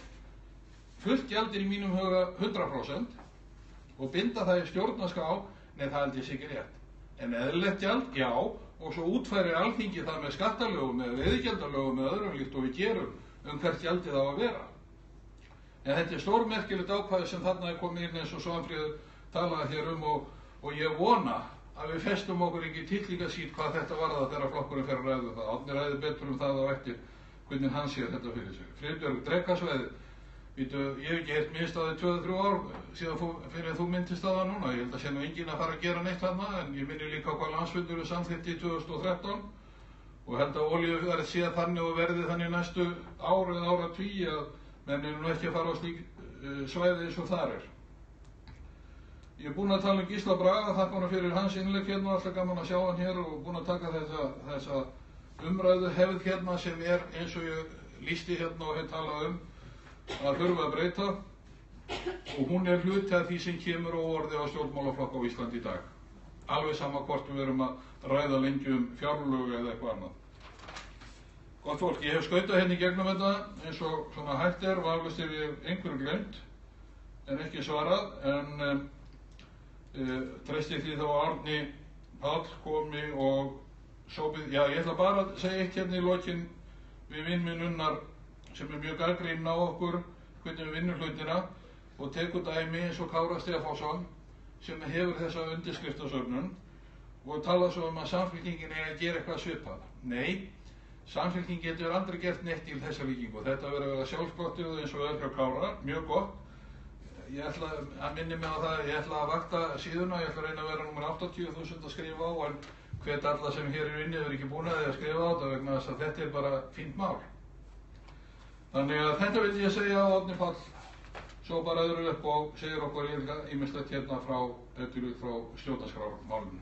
gjald er í mínum huga 100% og binda það í stjórnarskrá, nei það held ég sé ekki rétt. En eðlilegt gjald, já, og svo útfærir Alþingi það með skattalögum eða veiðigjaldalögum eða öðrum líkt og við gerum hvert gjaldið á að vera. En þetta er stórmerkilegt ákvæði sem þarna er komið inn eins og Svanfríður talaði hér og ég vona að við festum okkur ekki tillingasít hvað þetta varða þegar flokkurinn fer að ræða það. Árni ræði betur það á eftir hvernig hann sér þetta fyrir sig. Friðbjörg, Drekasvæði, ég hef ekki heyrt minnst á því 2-3 ár síðan fyrir þú myndist á það núna. Ég held að sé nú enginn að fara að gera neitt þarna en ég minni líka hvað landsfundur samþykkti í 2013 og held að olíuverð sé þannig og verði þannig næstu ár eða áratugi að menn eru nú ekki að fara á slík svæði eins og þar er. Ég er búinn að tala Gísla Braga, þakka hann fyrir hans innlegg hérna, alltaf gaman að sjá hann hér og búinn að taka þessa umræðu hefð hérna sem er eins og ég lýsti hérna og hef talað að þurfa að breyta og hún er hluti af því sem kemur á orði á stjórnmálaflokk á Íslandi í dag. Alveg sama hvort við verum að ræða lengi fjárlög eða eitthvað annað. Gott fólk, ég hef skautað hérna í gegnum þetta eins og svona hægt er og alveg ef ég einhverju gleymt en ekki svarað en treysti því þá Árni Páll komi og sópið, já ég ætla bara að segja eitt hérna í lokin við vinn minn Unnar sem er mjög gagnrýninn á okkur hvernig við vinnum hlutina og tekur dæmi eins og Kára Stefánsson sem hefur þessa undirskriftasöfnun og tala svo að Samfylkingin er að gera eitthvað svipað. Nei, Samfylking getur aldrei gert neitt í þessa líkingu. Þetta verður að vera sjálfsgóttið eins og öll hjá Kára, mjög gott. Ég ætla að minni mig á það, ég ætla að vakta síðuna, ég ætla að reyna að vera nummer 80.000 að skrifa á en hvet alla sem hér er inni hefur ekki búin að skrifa á þetta vegna þess að þetta er bara fínt mál. Þannig að þetta vil ég segja á Árni Páll, svo bara öðru upp og segir okkur ýmislegt hérna frá stjórnarskrármálinu.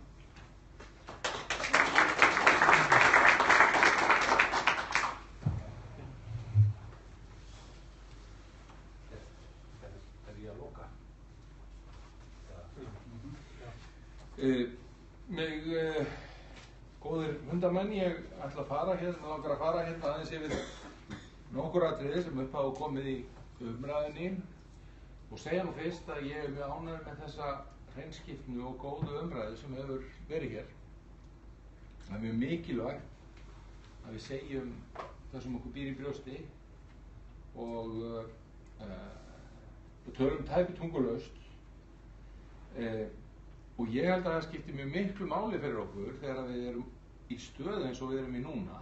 Góðir hundamenn, ég ætla að fara hérna, langar að fara hérna aðeins yfir nokkur atriði sem upp hafa komið í umræðinni og segja nú fyrst að ég er mjög ánægður með þessa hreinskiptnu og góðu umræðu sem hefur verið hér. Það er mjög mikilvægt að við segjum það sem okkur býr í brjósti og tölum tæpitungulaust og ég held að það skiptir mjög miklu máli fyrir okkur þegar við erum í stöðu eins og við erum í núna,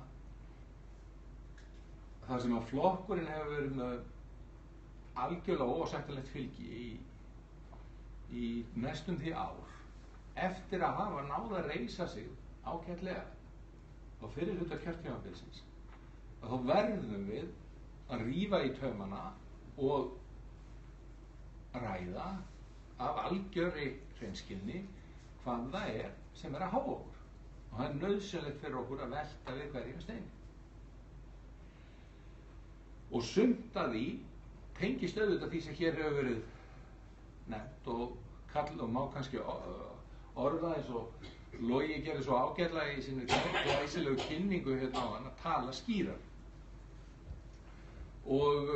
þar sem að flokkurinn hefur verið með algjörlega óásættanlegt fylgi í næstum því ár eftir að hafa náð að reisa sig ágætlega á fyrri hluta kjörtímabilsins, að þá verðum við að rífa í taumana og ræða af algjörri hreinskilni hvað það er sem er að háa okkur, og það er nauðsynlegt fyrir okkur að velta við hverjum steini. Og sumt að því tengist auðvitað því sem hér hefur verið nefnt og má kannski orða eins og Logi gerir svo ágætlega í sinni glæsilegu kynningu hérna á hann að tala skýrar. Og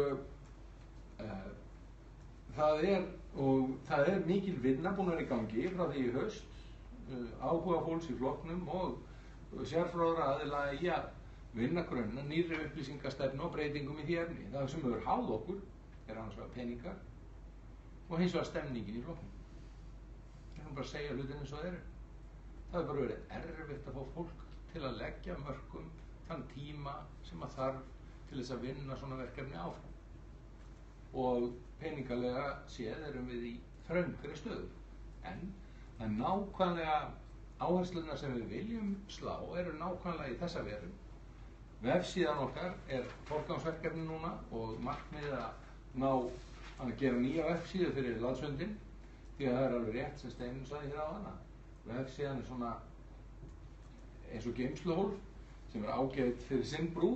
það er mikil vinna búin að vera í gangi frá því í haust, áhuga fólks í flokknum og sérfróðra aðila í að vinna grunna nýrri upplýsingastefnu og breytingum í því efni. Það sem hefur háð okkur er annars vegar peningar og hins vegar stemningin í flokknum. Ég kan bara segja hlutin eins og þeir eru. Það hefur bara verið erfitt að fá fólk til að leggja mörkum þann tíma sem að þarf til þess að vinna svona verkefni áfram. Og peningalega séð erum við í þröngri stöðu. En það er nákvæmlega áherslunar sem við viljum slá eru nákvæmlega í þessa veru. Vefsíðan okkar er forgangsverkefni núna og markmiðið að ná að gera nýja vefsíðu fyrir landsfundinn, því að það er alveg rétt sem Steinunn sagði hér á hana. Vefsíðan er svona eins og geymsluhólf sem er ágætt fyrir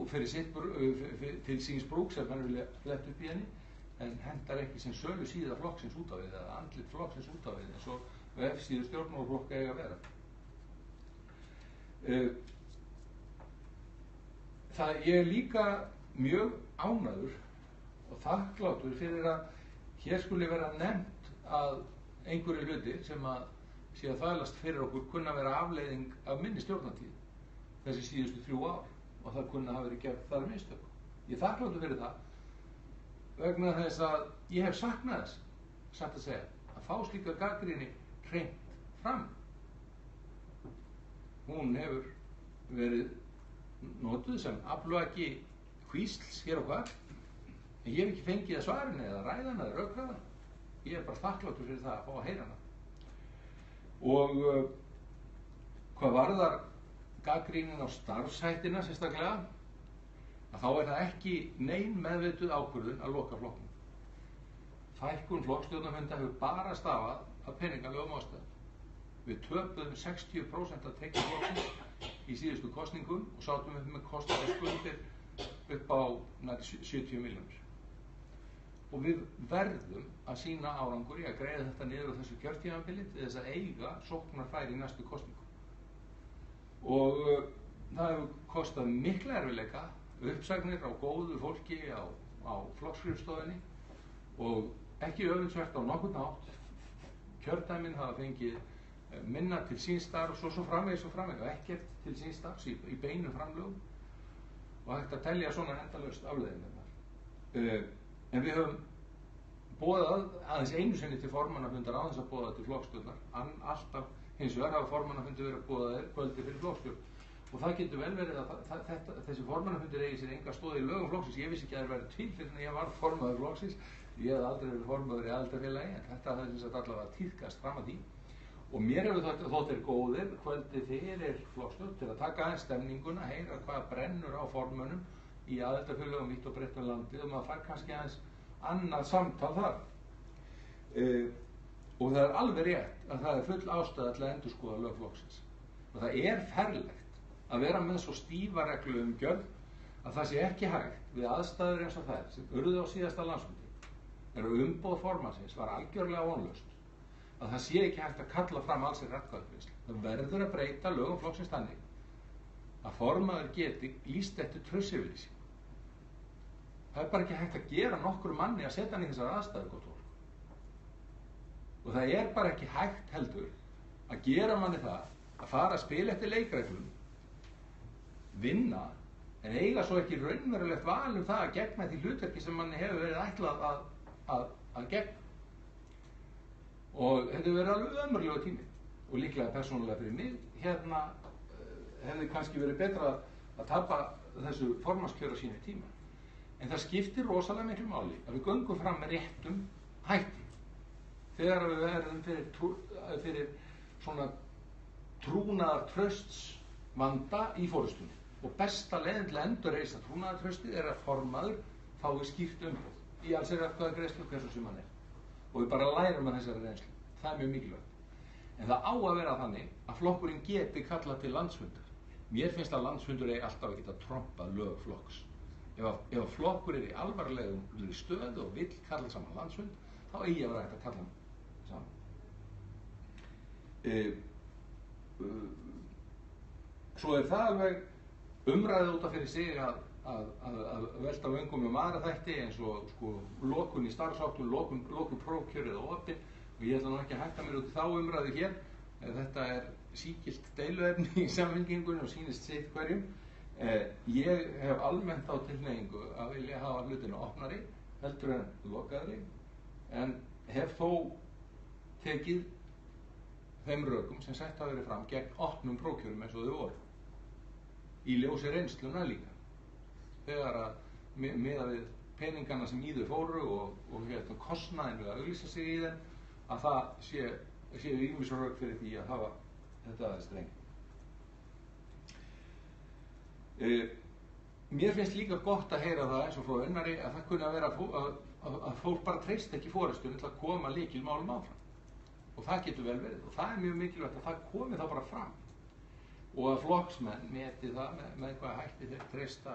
til síns brúk sem hann vilja fletta upp í henni, en hendar ekki sem sölu síða flokksins út á við eða andlit flokksins út á við eins og vefsíður stjórnmálaflokka eiga að vera. Ég er líka mjög ánægður og þakklátur fyrir að hér skuli vera nefnt að einhverju hlutir sem að sé að þvælast fyrir okkur kunna vera afleiðing af minni stjórnartíð þessi síðustu 3 ár og það kunna hafa verið gert þar mistök. Ég er þakklátur fyrir það vegna þess að ég hef saknað þess, satt að segja, að fá slíka gagnrýni hreint fram. Hún hefur verið notuð sem aflvaki hvísls hér og hvar, en ég hef ekki fengið að svarinu eða ræðana eða rökræðana. Ég er bara þakklátur fyrir það að fá að heyra hana. Og hvað varðar gagnrýnin á starfshættina sérstaklega, að þá er það ekki nein meðvituð ákvörðun að loka flokknum. Fækkun flokkstjórnarfunda hefur bara stafað af peningalegum ástæðum. Við töpuðum 60% af tekjum flokksins í síðustu kosningum og sátum upp með kostnaðarskuldir upp á nær 70 milljónir. Og við verðum að sýna árangur í að greiða þetta niður á þessu kjörtímabili til þess að eiga sóknarfæri í næstu kosningu. Og það hefur kostað mikla erfiðleika, uppsagnir á góðu fólki á flokksskrifstofunni og ekki öfundsvert á nokkurn hátt. Kjördæmin hafa fengið minna til síns starfs og svo framvegis og ekkert til síns starfs í beinum framlögum og hægt að telja svona endalaust afleiðingarnar. En við höfum boðað aðeins einu sinni til formannafundar á þess að boða til flokkstjórnar. Alltaf hins vegar hafa formannafundir verið að boðaðir kvöldi fyrir flokkstjórn. Og það getur vel verið að þessi formannafundir eigi sér enga stoð í lögum flokksins. Ég vissi ekki að það verið til fyrir en ég var formaður flokksins. Ég hef aldrei verið formaður í aðildarfélagi, en þetta hafði þess að allavega tíðkast fram að því. Og mér hefur þótt góðir kvöldi fyrir flokkstjórn til að taka aðeins stemninguna, heyra hvað brennur á formönnum í aðildarfélögum vítt og breitt um landið og maður fær kannski aðeins annað samtal þar. Og það er alveg rétt að það er full ástæða til að endurskoða lög flokksins. Og það er ferlegt að vera með svo stífa reglu umgjörð að það sé ekki hægt við aðstæður eins og þær sem urðu á síðasta landsfundi, þegar umboð formannsins var algjörlega vonlaust, að það sé ekki hægt að kalla fram allsherjaratkvæðagreiðslu. Það verður að breyta lögum flokksins þannig að formaður geti lýst eftir traustsyfirlýsingu. Það er bara ekki hægt að gera nokkru manni að setja hann í þessar aðstæður, gott fólk. Og það er bara ekki hægt heldur að gera manni það að fara að spila eftir leikreglum, vinna en eiga svo ekki raunverulegt val það að gegna því hlutverki sem manni hefur verið ætlað að gegna. Og þetta hefur verið alveg ömurlegur tími og líklega persónulega fyrir mig hefði kannski verið betra að tapa þessu formannskjöri á sínu tíma. En það skiptir rosalega miklu máli að við göngum fram með réttum hætti þegar við verðum fyrir svona trúnaðar trausts vanda í forystunni. Og besta leiðin til að endurreisa trúnaðartraustið að formaður fái skýrt umboð í allsherjaratkvæðagreiðslu hversu sem hann er. Og við bara lærum að þessari reynslu. Það er mjög mikilvægt. En það á að vera þannig að flokkurinn geti kallað til landsfundar. Mér finnst að landsfundur eigi alltaf að geta trompað lög flokks. Ef flokkur er í alvarlegri stöðu og vill kalla saman landsfund, þá eigi að vera hægt að kalla saman. Svo er það alveg umræðið út af fyrir sig að velta vöngum aðra þætti eins og sko lokun í starfsáttun, lokun prófkjörið og opin, og ég ætla nú ekki að hætta mér út í þá umræðu hér. Þetta er sígilt deiluefni í Samfylkingunni og sýnist sitt hverjum. Ég hef almennt á tilhneigingu að vilja hafa hlutina opnari heldur en lokaðri, en hef þó tekið þeim rökum sem sett hafa verið fram gegn opnum prófkjörum eins og þau voru. Í ljósi reynsluna líka. Þegar að miðað við peningana sem í þau fóru og kostnaðinn við að auglýsa sig í þeim, að það séu ýmis rök fyrir því að hafa þetta aðeins strengt. Mér finnst líka gott að heyra það eins og frá Unnari að það kunni að vera að fólk bara treyst ekki forystunni til að koma lykilmálum áfram. Og það getur vel verið og það er mjög mikilvægt að það komi þá bara fram. Og að flokksmenn meti það með hvað hætti þeir treysta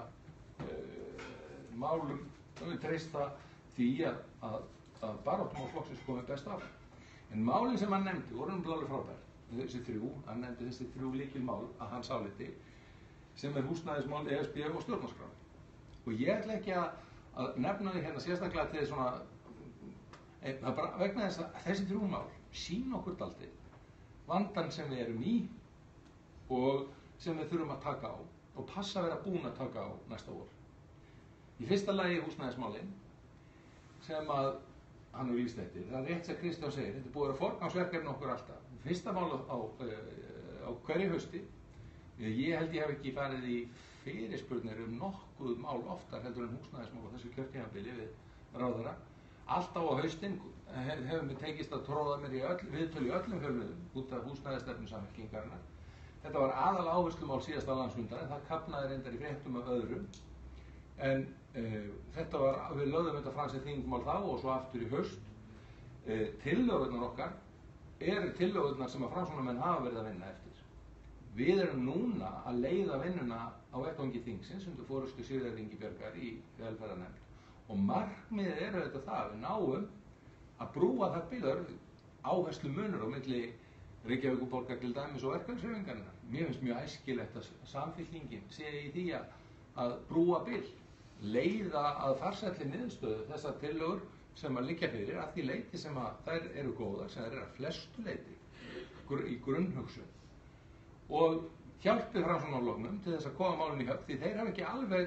málum, treysta því að baráttumál flokksins komi best áfram. En málin sem hann nefndi voru alveg frábær. Hann nefndi þessi þrjú lykilmál að hans áliti sem er húsnæðismál, ESB og stjórnarskrá. Og ég ætla ekki að nefna því hérna sérstaklega til svona, bara vegna þess að þessi þrjú mál sýna okkur dálítið vandann sem við erum í og sem við þurfum að taka á og passa að vera búin að taka á næsta vor. Í fyrsta lagi húsnæðismálin sem að hann hefur lýst eftir. Það er rétt sem Kristján segir, þetta er búið að vera forgangsverkefni okkur alltaf. Fyrsta mál á hverju hausti. Ég held ég hef ekki farið í fyrirspurnir nokkuð mál oftar heldur en húsnæðismál á þessu kjörtímabili við ráðherra. Alltaf á haustinn hefur mér tekist að tróða mér í viðtöl í öllum fjölmiðlum út af húsnæðisstefnu Samfylkingarinnar. Þetta var aðal áherslumál síðasta landsfundar en það kafnaði reyndar í fréttum af öðrum. En við lögðum þetta fram sem þingmál þá og svo aftur í haust. Tillögurnar okkar eru tillögurnar sem að Framsóknarmenn hafa verið að vinna eftir. Við erum núna að leiða vinnuna á vettvangi þingsins undir forystu Sigríðar Ingibjargar í velferðarnefnd og markmiðið er auðvitað það að við náum að brúa það bil áherslu munur á milli Reykjavíkurborgar til dæmis og verkalýðshreyfingarinnar. Mér finnst mjög æskilegt að Samfylkingin sé í því að brúa bil, leiða að farsælli niðurstöðu þessar tillögur sem að liggja fyrir að því leyti sem að þær eru góðar, sem þær eru að flestu leyti í grunnhugsun og hjálpi Framsóknarflokknum til þess að koma málunum í höfn því þeir hafa ekki alveg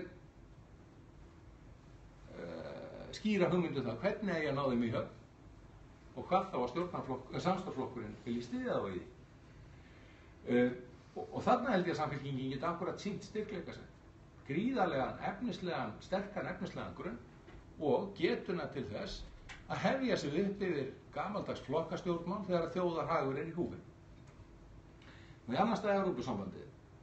skýra hugmyndu það hvernig eigi að ná þeim í höfn og hvað þá að samstarfsflokkurinn vilji styðja þá í því. Og þarna held ég að Samfylkingin geti akkurat sýnt styrkleika sinn, gríðarlegan, sterkan efnislegan grunn og getuna til þess að hefja sig upp yfir gamaldags flokkastjórnmál þegar þjóðarhagur er í húfi. Og í annars staðar Evrópusambandið,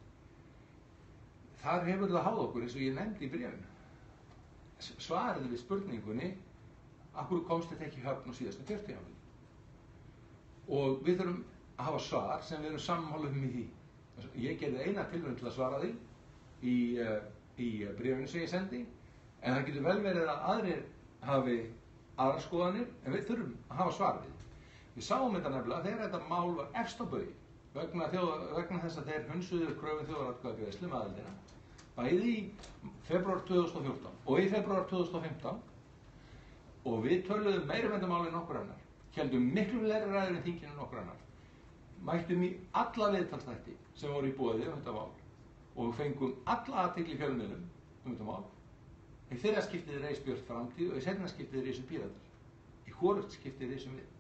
þar hefur það háð okkur eins og ég nefndi í bréfinu. Svarið við spurningunni, af hverju komst þetta ekki í höfn á síðasta kjörtímabili? Og við þurfum að hafa svar sem við erum sammála í því. Ég gerði eina tilraun til að svara því í bréfinu sem ég sendi, en það getur vel verið að aðrir hafi aðrar skoðanir, en við þurfum að hafa svar við. Við sáum þetta nefnilega þegar þetta mál var efst á baugi. Vegna þess að þeir hunsuðu kröfum þjóðaratkvæðagreiðslu með aðildina bæði í febrúar 2014 og í febrúar 2015 og við töluðum meira vendamáli en okkur annar, héldum miklu fleiri ræður en þinginu en okkur annar, mættum í alla viðtalsþætti sem voru í boði þetta mál og fengum alla athygli í fjölmiðlum þetta mál. Í fyrra skiptið reis Björt framtíð og í seinna skiptið risu Píratar. Í hvorugt skiptið risum við.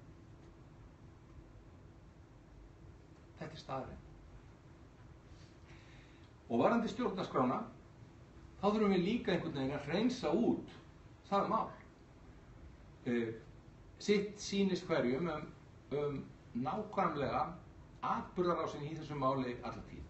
Þetta staðurinn. Og varðandi stjórnarskrána, þá þurfum við líka einhvern veginn að hreinsa út það mál. Sitt sýnist hverjum nákvæmlega atburðarásin í þessu máli alla tíð.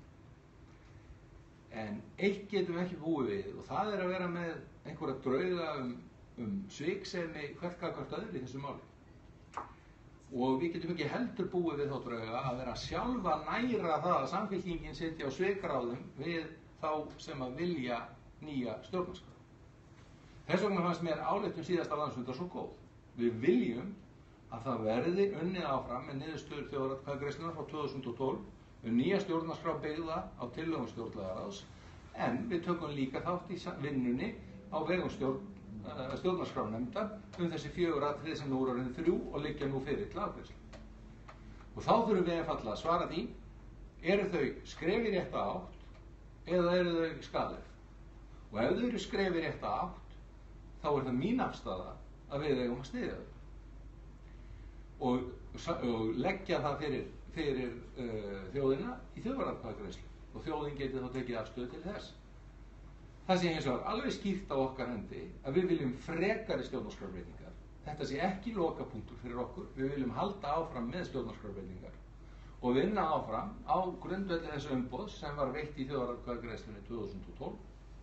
En eitt getum við ekki búið við og það er að vera með einhverja drauga sviksemi hvert gagnvart öðru í þessu máli. Og við getum ekki heldur búið við þá drauga að vera sjálfa næra það að Samfylkingin sitji á svikráðum við þá sem að vilja nýja stjórnarskrá. Þess vegna fannst mér ályktun síðasta landsfundar svo góð. Við viljum að það verði unnið áfram með niðurstöður þjóðaratkvæðagreiðslunnar frá 2012 nýja stjórnarskrá byggða á tillögum stjórnlagaráðs, en við tökum líka þátt í vinnunni á vegum stjórnarskránefndar þessi 4 atriði sem nú eru orðin 3 og liggja nú fyrir til afgreiðslu. Og þá þurfum við einfaldlega að svara því, eru þau skref í rétta átt eða eru þau skaðleg? Og ef þau eru skref í rétta átt, þá er það mín afstaða að við eigum að styðja þau. Og leggja það fyrir þjóðina í þjóðaratkvæðagreiðslu og þjóðin geti þá tekið afstöðu til þess. Það sé hins vegar alveg skýrt á okkar hendi að við viljum frekari stjórnarskrárbreytingar. Þetta sé ekki lokapunktur fyrir okkur. Við viljum halda áfram með stjórnarskrárbreytingar og vinna áfram á grundvelli þessu umboðs sem var veitt í þjóðaratkvæðagreiðslunni 2012.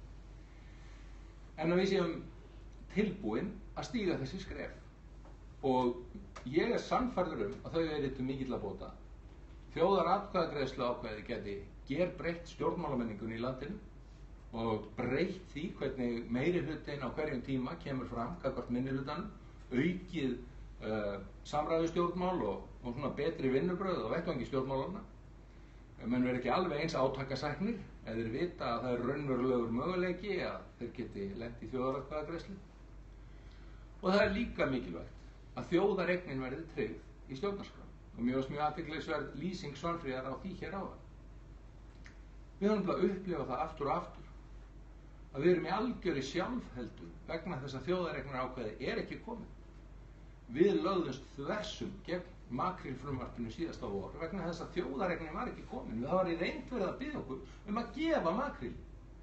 En að við séum tilbúin að stíga þessi skref. Og ég er sannfærður að þau eru til mikill að bóta. Þjóðaratkvæðagreiðslu ákvæði geti gerbreytt stjórnmálamenningunni í landinu og breytt því hvernig meiri hlutin á hverjum tíma kemur fram gagnvart minni hlutanum, aukið samræðustjórnmál og svona betri vinnubrögð á vettvangi stjórnmálanna. Menn verður ekki alveg eins átakasæknir eða þeir vita að það er raunverulegur möguleiki að þeir geti lent í þjóðaratkvæðagreiðslu. Og það er líka mikilvægt að þjóðareignin verði tryggð í stjórnarskrá. Og mér finnst mjög athyglisverð lýsing Svanfríðar á því hér áðan. Við höfum bara upplifað það aftur og aftur að við erum í algjörri sjálfheldu vegna þess að þjóðareignarákvæði er ekki komið. Við lögðumst þversum gegn makrílfrumvarpinu síðasta vor vegna þess að þjóðareignin var ekki komin. Það var í reynd verið að biðja okkur að gefa makríl.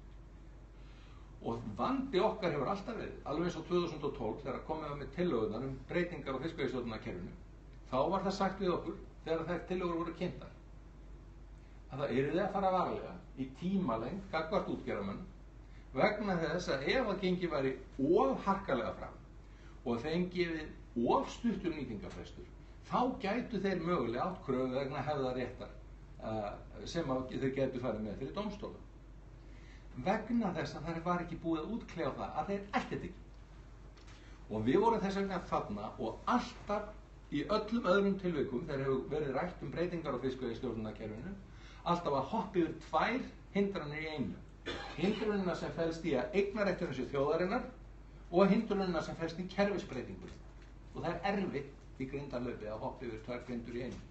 Og vandi okkar hefur alltaf verið, alveg eins og 2012 þegar komið með tillögurnar breytingar á fiskveiðistjórnarkerfinu. Þá var það sagt við okkur þegar þær tillögur voru kynntar að það yrði að fara varlega í tímalengd gagnvart útgerðarmönnum vegna þess að ef að gengi væri of harkalega fram og þeim gefið of stuttur nýtingarfrestur, þá gætu þeir mögulega átt kröfu vegna hefðaréttar sem þeir gætu farið með fyrir dómstóla. Vegna þess að það var ekki búið að útkljá það að þeir ætti þetta ekki. Og við vorum þess vegna þarna og alltaf í öllum öðrum tilvikum þegar hefur verið rætt breytingar á fiskveiðistjórnarkerfinu alltaf að hoppa yfir 2 hindranir í einu. Hindrunina sem felst í að eignarrétturinn sé þjóðarinnar og hindrunina sem felst í kerfisbreytingur. Og það er erfitt í grindarlaupi að hoppa yfir 2 grindur í einu.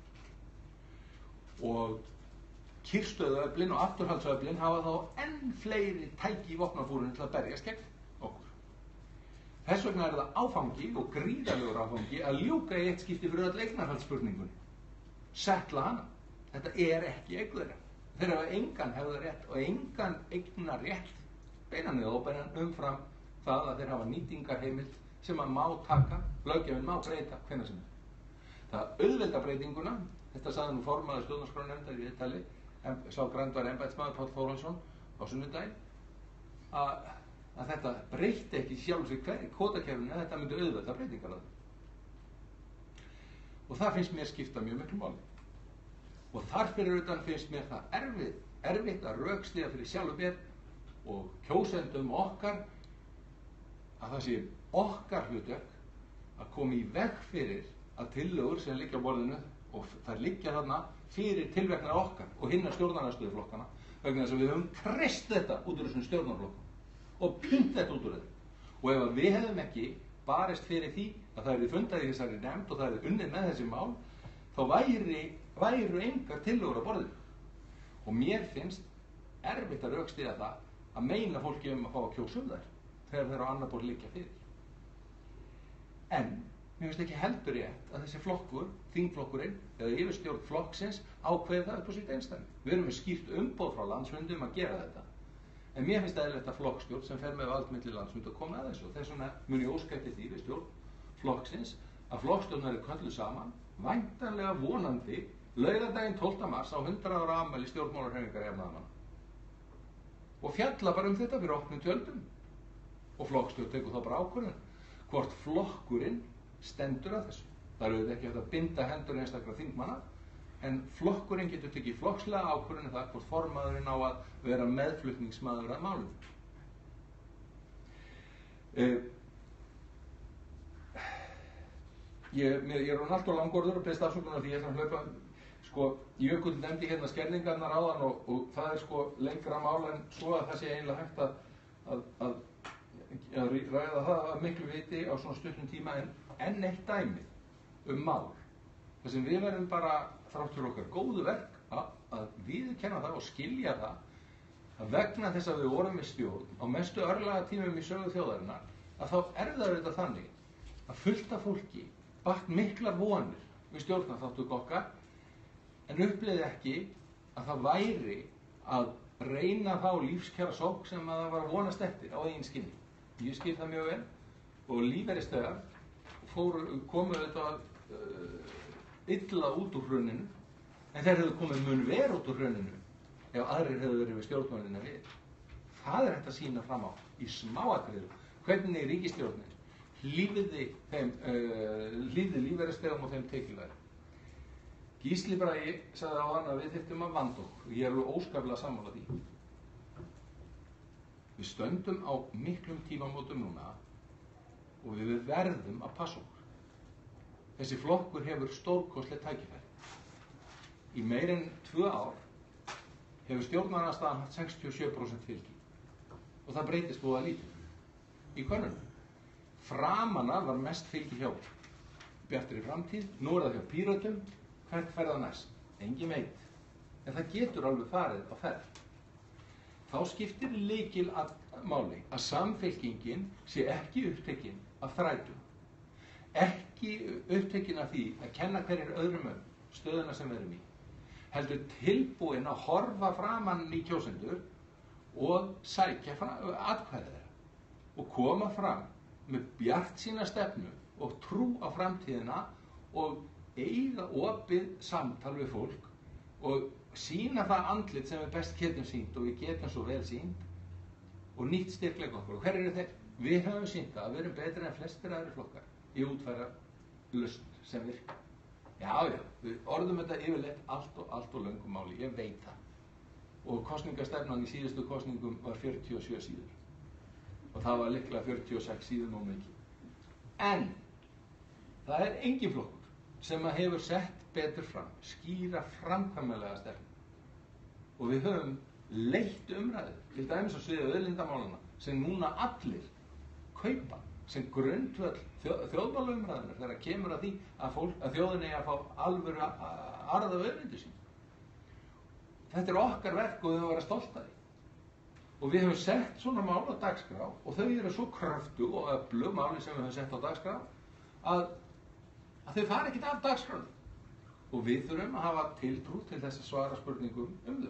Og kyrrstöðuöflin og afturhaldsöflin hafa þá enn fleiri tæki í vopnabúrinu til að berjast gegn okkur. Þess vegna er það áfangi og gríðarlegur áfangi að ljúka í eitt skipti fyrir öll eignarhaldsspurningunni. Settla hana. Þetta er ekki eign þeirra. Þeir hafa engan hefðarétt og engan eignarrétt beinan eða óbeinan umfram það að þeir hafa nýtingarheimild sem að má taka, löggjafinn má breyta hvenær sem er. Það auðvelda breytinguna, þetta sagði nú formaður stjórnarskrárnefndar í viðtali, sá grændvar embættismaður Páll Þórhallsson á sunnudaginn, að þetta breyti ekki sjálf sig hverju kvótakerfinu en þetta myndi auðvelda breytingar að það. Og það finnst mér skipta mjög miklu máli. Og þar fyrir utan finnst mér það erfitt að rökstyðja fyrir sjálfum mér og kjósendum okkar að það sé okkar hlutverk að koma í veg fyrir að tillögur sem liggja á borðinu og þær liggja þarna fyrir tilverknir okkar og hinna stjórnarandstöðuflokkana vegna þess að við höfum kreist þetta út úr þessum stjórnarflokkum og pynt þetta út úr þetta. Og ef við hefðum ekki barist fyrir því að það er fundað í þessari nefnd og það er unnið með þessi mál, þá væru engar tillögur á borðinu. Og mér finnst erfitt að rökstyðja það að meina fólki að fá að kjósa þær þegar þeir á annar borð liggja fyrir. En mér finnst ekki heldur rétt að þessi flokkur, þingflokkurinn eða yfirstjórn flokksins ákveði það upp á sitt einsdæmi. Við erum með skýrt umboð frá landsfundi að gera þetta. En mér finnst eðlilegt að flokkstjórn sem fer með vald milli landsfund að koma að þessu. Þess vegna mun ég óska eftir því við stjórn flokksins að flokkstjórn verði kölluð saman, væntanlega vonandi laugardaginn 12. mars á 100 ára afmæli stjórnmálahreyfingar jafnaðarmanna. Og fjalla bara þetta fyrir opnum tjöldum. Og flokkstjórn tekur þá bara ákvörðun hvort flokkurinn stendur að þessu. Það eru ekki hægt að binda hendur einstakra þingmanna, en flokkurinn getur tekið flokkslega ákvörðun það hvort formaðurinn á að vera meðflutningsmaður að málum. Ég er allt og langorður og beðst afsökunar því ég ætla að hlaupa. Jökull nefndi hérna skerðingarnar áðan og það er lengra mál en svo að það sé eiginlega hægt að ræða það að miklu viti á svona stuttum tíma, en enn eitt dæmi mál þar sem við verðum bara þrátt fyrir okkar góðu verk að viðurkenna það og skilja það að vegna þess að við vorum með stjórn á mestu örlagatímum í sögu þjóðarinnar, að þá er það auðvitað þannig að fullt af fólki batt miklar vonir við stjórnarþátttöku okkar en upplifði ekki að það væri að reyna þá lífskjara sókn sem að það var að vonast eftir á eigin skinni. Ég skil það mjög vel og lífeyrisþegar komu auðvitað illa út úr hruninu, en þeir hefðu komið mun verr út úr hruninu ef aðrir hefðu verið við stjórnmálina við. Það er hægt að sýna fram á í smáatriðum hvernig ríkisstjórnin hlífði lífeyrisþegum og þeim tekjulægri. Gísli Bragi sagði á hann að við þyrftum að vanda okkur og ég er alveg óskaplega sammála því. Við stöndum á miklum tímamótum núna og við verðum að passa okkur. Þessi flokkur hefur stórkostleg tækifæri. Í meir en 2 ár hefur stjórnarandstaðan haft 67% fylgi og það breytist voða lítið í könnunum. Framan af var mest fylgi hjá Bjartri framtíð, nú er það hjá Pírötum. Hvert fer það næst? Engin veit. En það getur alveg farið á ferð. Þá skiptir lykil máli að Samfylkingin sé ekki upptekin af þrætum. Ekki upptekin af því að kenna hverjir öðrum stöðuna sem við erum í. Heldur tilbúin að horfa framan í kjósendur og sækja atkvæði þeirra og koma fram með bjartsýna stefnu og trú á framtíðina og eiga opið samtal við fólk og sýna það andlit sem við best getum sýnt og við getum svo vel sýnt og nýtt styrkleika okkur. Og hver eru þeir? Við höfum sýnt það að við erum betri en flestir aðri flokkar í útfæra lausn sem virka. Já, við orðum þetta yfirleitt allt og löngum máli, ég veit það. Og kosningastefnan í síðustu kosningum var 47 síður. Og það var líklega 46 síður nú mikið. En það er engin flokkur sem að hefur sett betur fram, skýra framkvæmlega stefnu. Og við höfum leitt umræðu, til dæmis á sviði auðlindamálana, sem núna allir kaupa, sem grundvöll þjóðmálaumræðunar þegar kemur að því að þjóðin eigi að fá alvöru arð af auðlindu sín. Þetta er okkar verk og við höfum að vera stolt af því. Og við höfum sett svona mál á dagskrá og þau eru svo kröftug og öflug máli sem við höfum sett á dagskrá að þau fara ekkert af dagskránu. Og við þurfum að hafa tiltrú til þess að svara spurningum þau.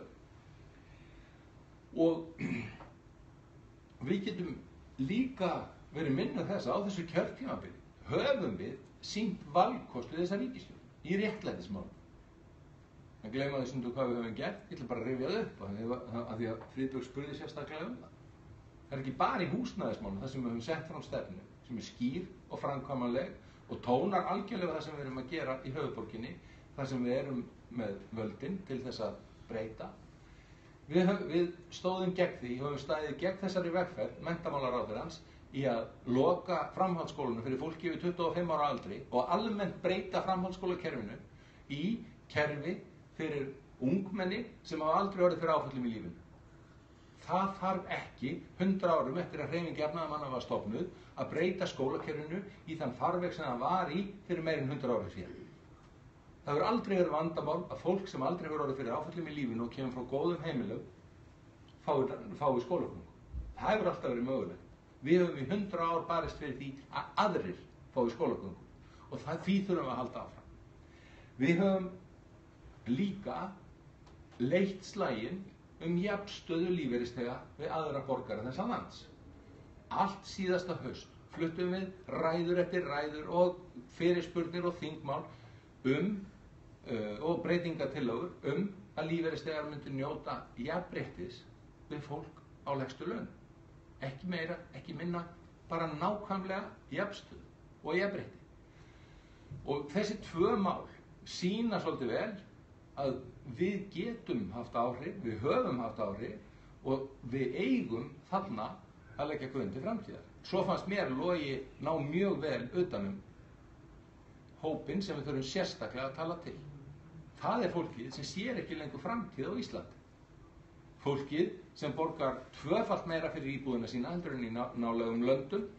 Og við getum líka verið minnað þess að á þessu kjörtímabili höfum við sýnt valkost við þessa ríkisstjórn í réttlætismálum. Það gleyma því sem hvað við höfum gert, ég ætla bara að rifja það upp af því að Friðbjörg spurði sérstaklega það. Það er ekki bara í húsnæðismálum þar sem við höfum sett fram stefnu sem er skýr og framkvæmanleg og tónar algjörlega það sem við erum að gera í höfuðborginni, þar sem við erum með völdin til þess að breyta. Við stóðum gegn því, höfum staðið gegn þessari vegferð menntamálaráðherrans í að loka framhaldsskólanu fyrir fólki yfir 25 ára aldri og almennt breyta framhaldsskólakerfinu í kerfi fyrir ungmenni sem hafa aldrei orðið fyrir áföllum í lífinu. Það þarf ekki 100 árum eftir að hreyfing jafnaðarmanna var stofnuð að breyta skólakerfinu í þann farveg sem það var í fyrir meir en 100 árum síðan. Það hefur aldrei verið vandamál að fólk sem aldrei hefur orðið fyrir áföllum í lífinu og kemur frá góðum heimilum fái skólagöngu. Það hefur alltaf verið mögulegt. Við höfum í 100 ár barist fyrir því að aðrir fái skólagöngu og því þurfum við að halda áfram. Við höfum líka leitt slaginn jafnstöðu lífeyrisþega við aðra borgara þessa lands. Allt síðasta haust fluttum við ræður eftir ræður og fyrirspurnir og þingmál og breytingatillögur að lífeyrisþegar myndu njóta jafnréttis við fólk á lægstu laun. Ekki meira, ekki minna, bara nákvæmlega jafnstöðu og jafnrétti. Og þessi tvö mál sýna svolítið vel að við getum haft áhrif, við höfum haft áhrif og við eigum þarna að leggja grunn til framtíðar. Svo fannst mér Logi ná mjög vel utanum hópinn sem við þurfum sérstaklega að tala til. Það er fólkið sem sér ekki lengur framtíð á Íslandi. Fólkið sem borgar tvöfalt meira fyrir íbúðina sína heldur en í nálægum löndum,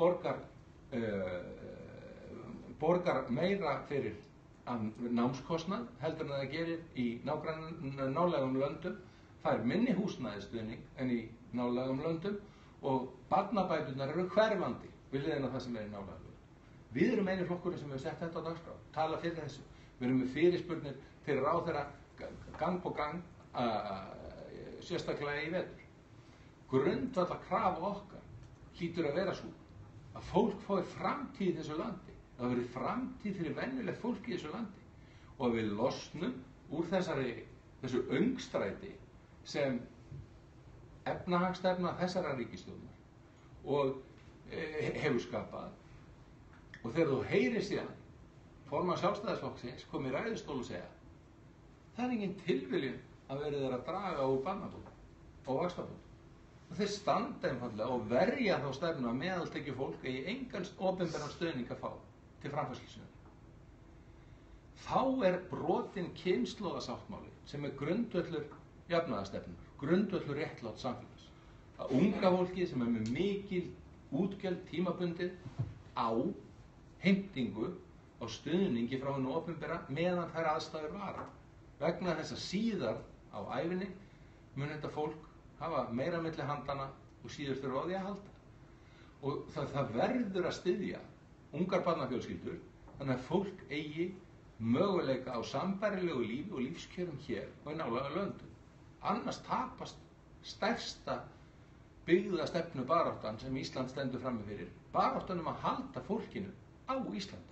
borgar meira fyrir námskostnað heldur en það gerir í nálægum löndum, fær minni húsnæðisstuðning en í nálægum löndum og barnabæturnar eru hverfandi við hliðina það sem er í nálægum löndum. Við erum eini flokkurinn sem hefur sett þetta á dagskrá, tala fyrir þessu. Við erum með fyrirspurnir til ráðherra gang på gang, sérstaklega í vetur. Grundvallarkrafa okkar hlýtur að vera svo að fólk fái framtíð í þessu landi, að það verði framtíð fyrir venjulegt fólk í þessu landi og að við losnum úr þessu öngstræti sem efnahagsstefna þessara ríkisstjórnar og hefur skapað. Og þegar þú heyrir síðan formann Sjálfstæðisflokksins kom í ræðustól og segja það er engin tilviljun að verið að draga úr barnabótum og vaxtabótum. Og þeir standa einfaldlega og verja þá stefnu að meðaltekjufólk eigi engan opinberan stuðning að fá til framfærslusjóðs. Þá er brotinn kynslóðasáttmáli sem er grundvöllur jafnaðarstefnunnar, grundvöllur réttláts samfélags. Að unga fólki sem er með mikil útgjöld tímabundið á heimtingu á stuðningi frá hinu opinbera meðan þær aðstæður vara. Vegna þess að síðar á ævinni mun þetta fólk hafa meira milli handana og síður þurfa á því að halda. Og það verður að styðja ungar barnafjölskyldur þannig að fólk eigi möguleika á sambærilegu lífi og lífskjörum hér og í nálægum löndum. Annars tapast stærsta byggðastefnu baráttan sem Ísland stendur frammi fyrir, baráttan að halda fólkinu á Íslandi.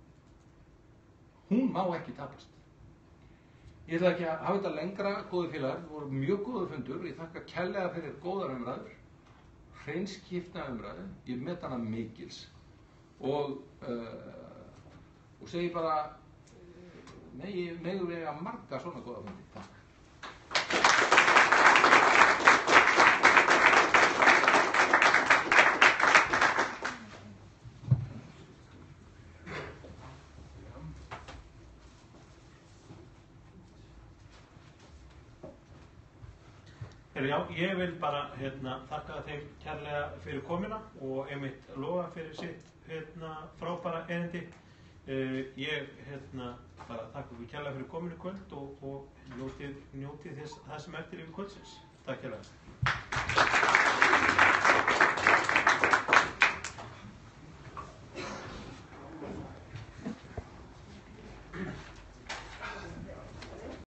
Hún má ekki tapast. Ég ætla ekki að hafa þetta lengra, góði félagar, það voru mjög góður fundur, ég þakka kærlega fyrir góðar umræður, hreinskipta umræðu, ég met hana mikils og segi bara, megum við að marga svona góða fundi. Takk. Já, ég vil bara þakka þeim kærlega fyrir komina og einmitt Loga fyrir sitt frábæra erindi. Ég bara þakka ykkur kærlega fyrir kominu í kvöld og njótið þess það sem eftir yfir kvöldsins. Takk kærlega.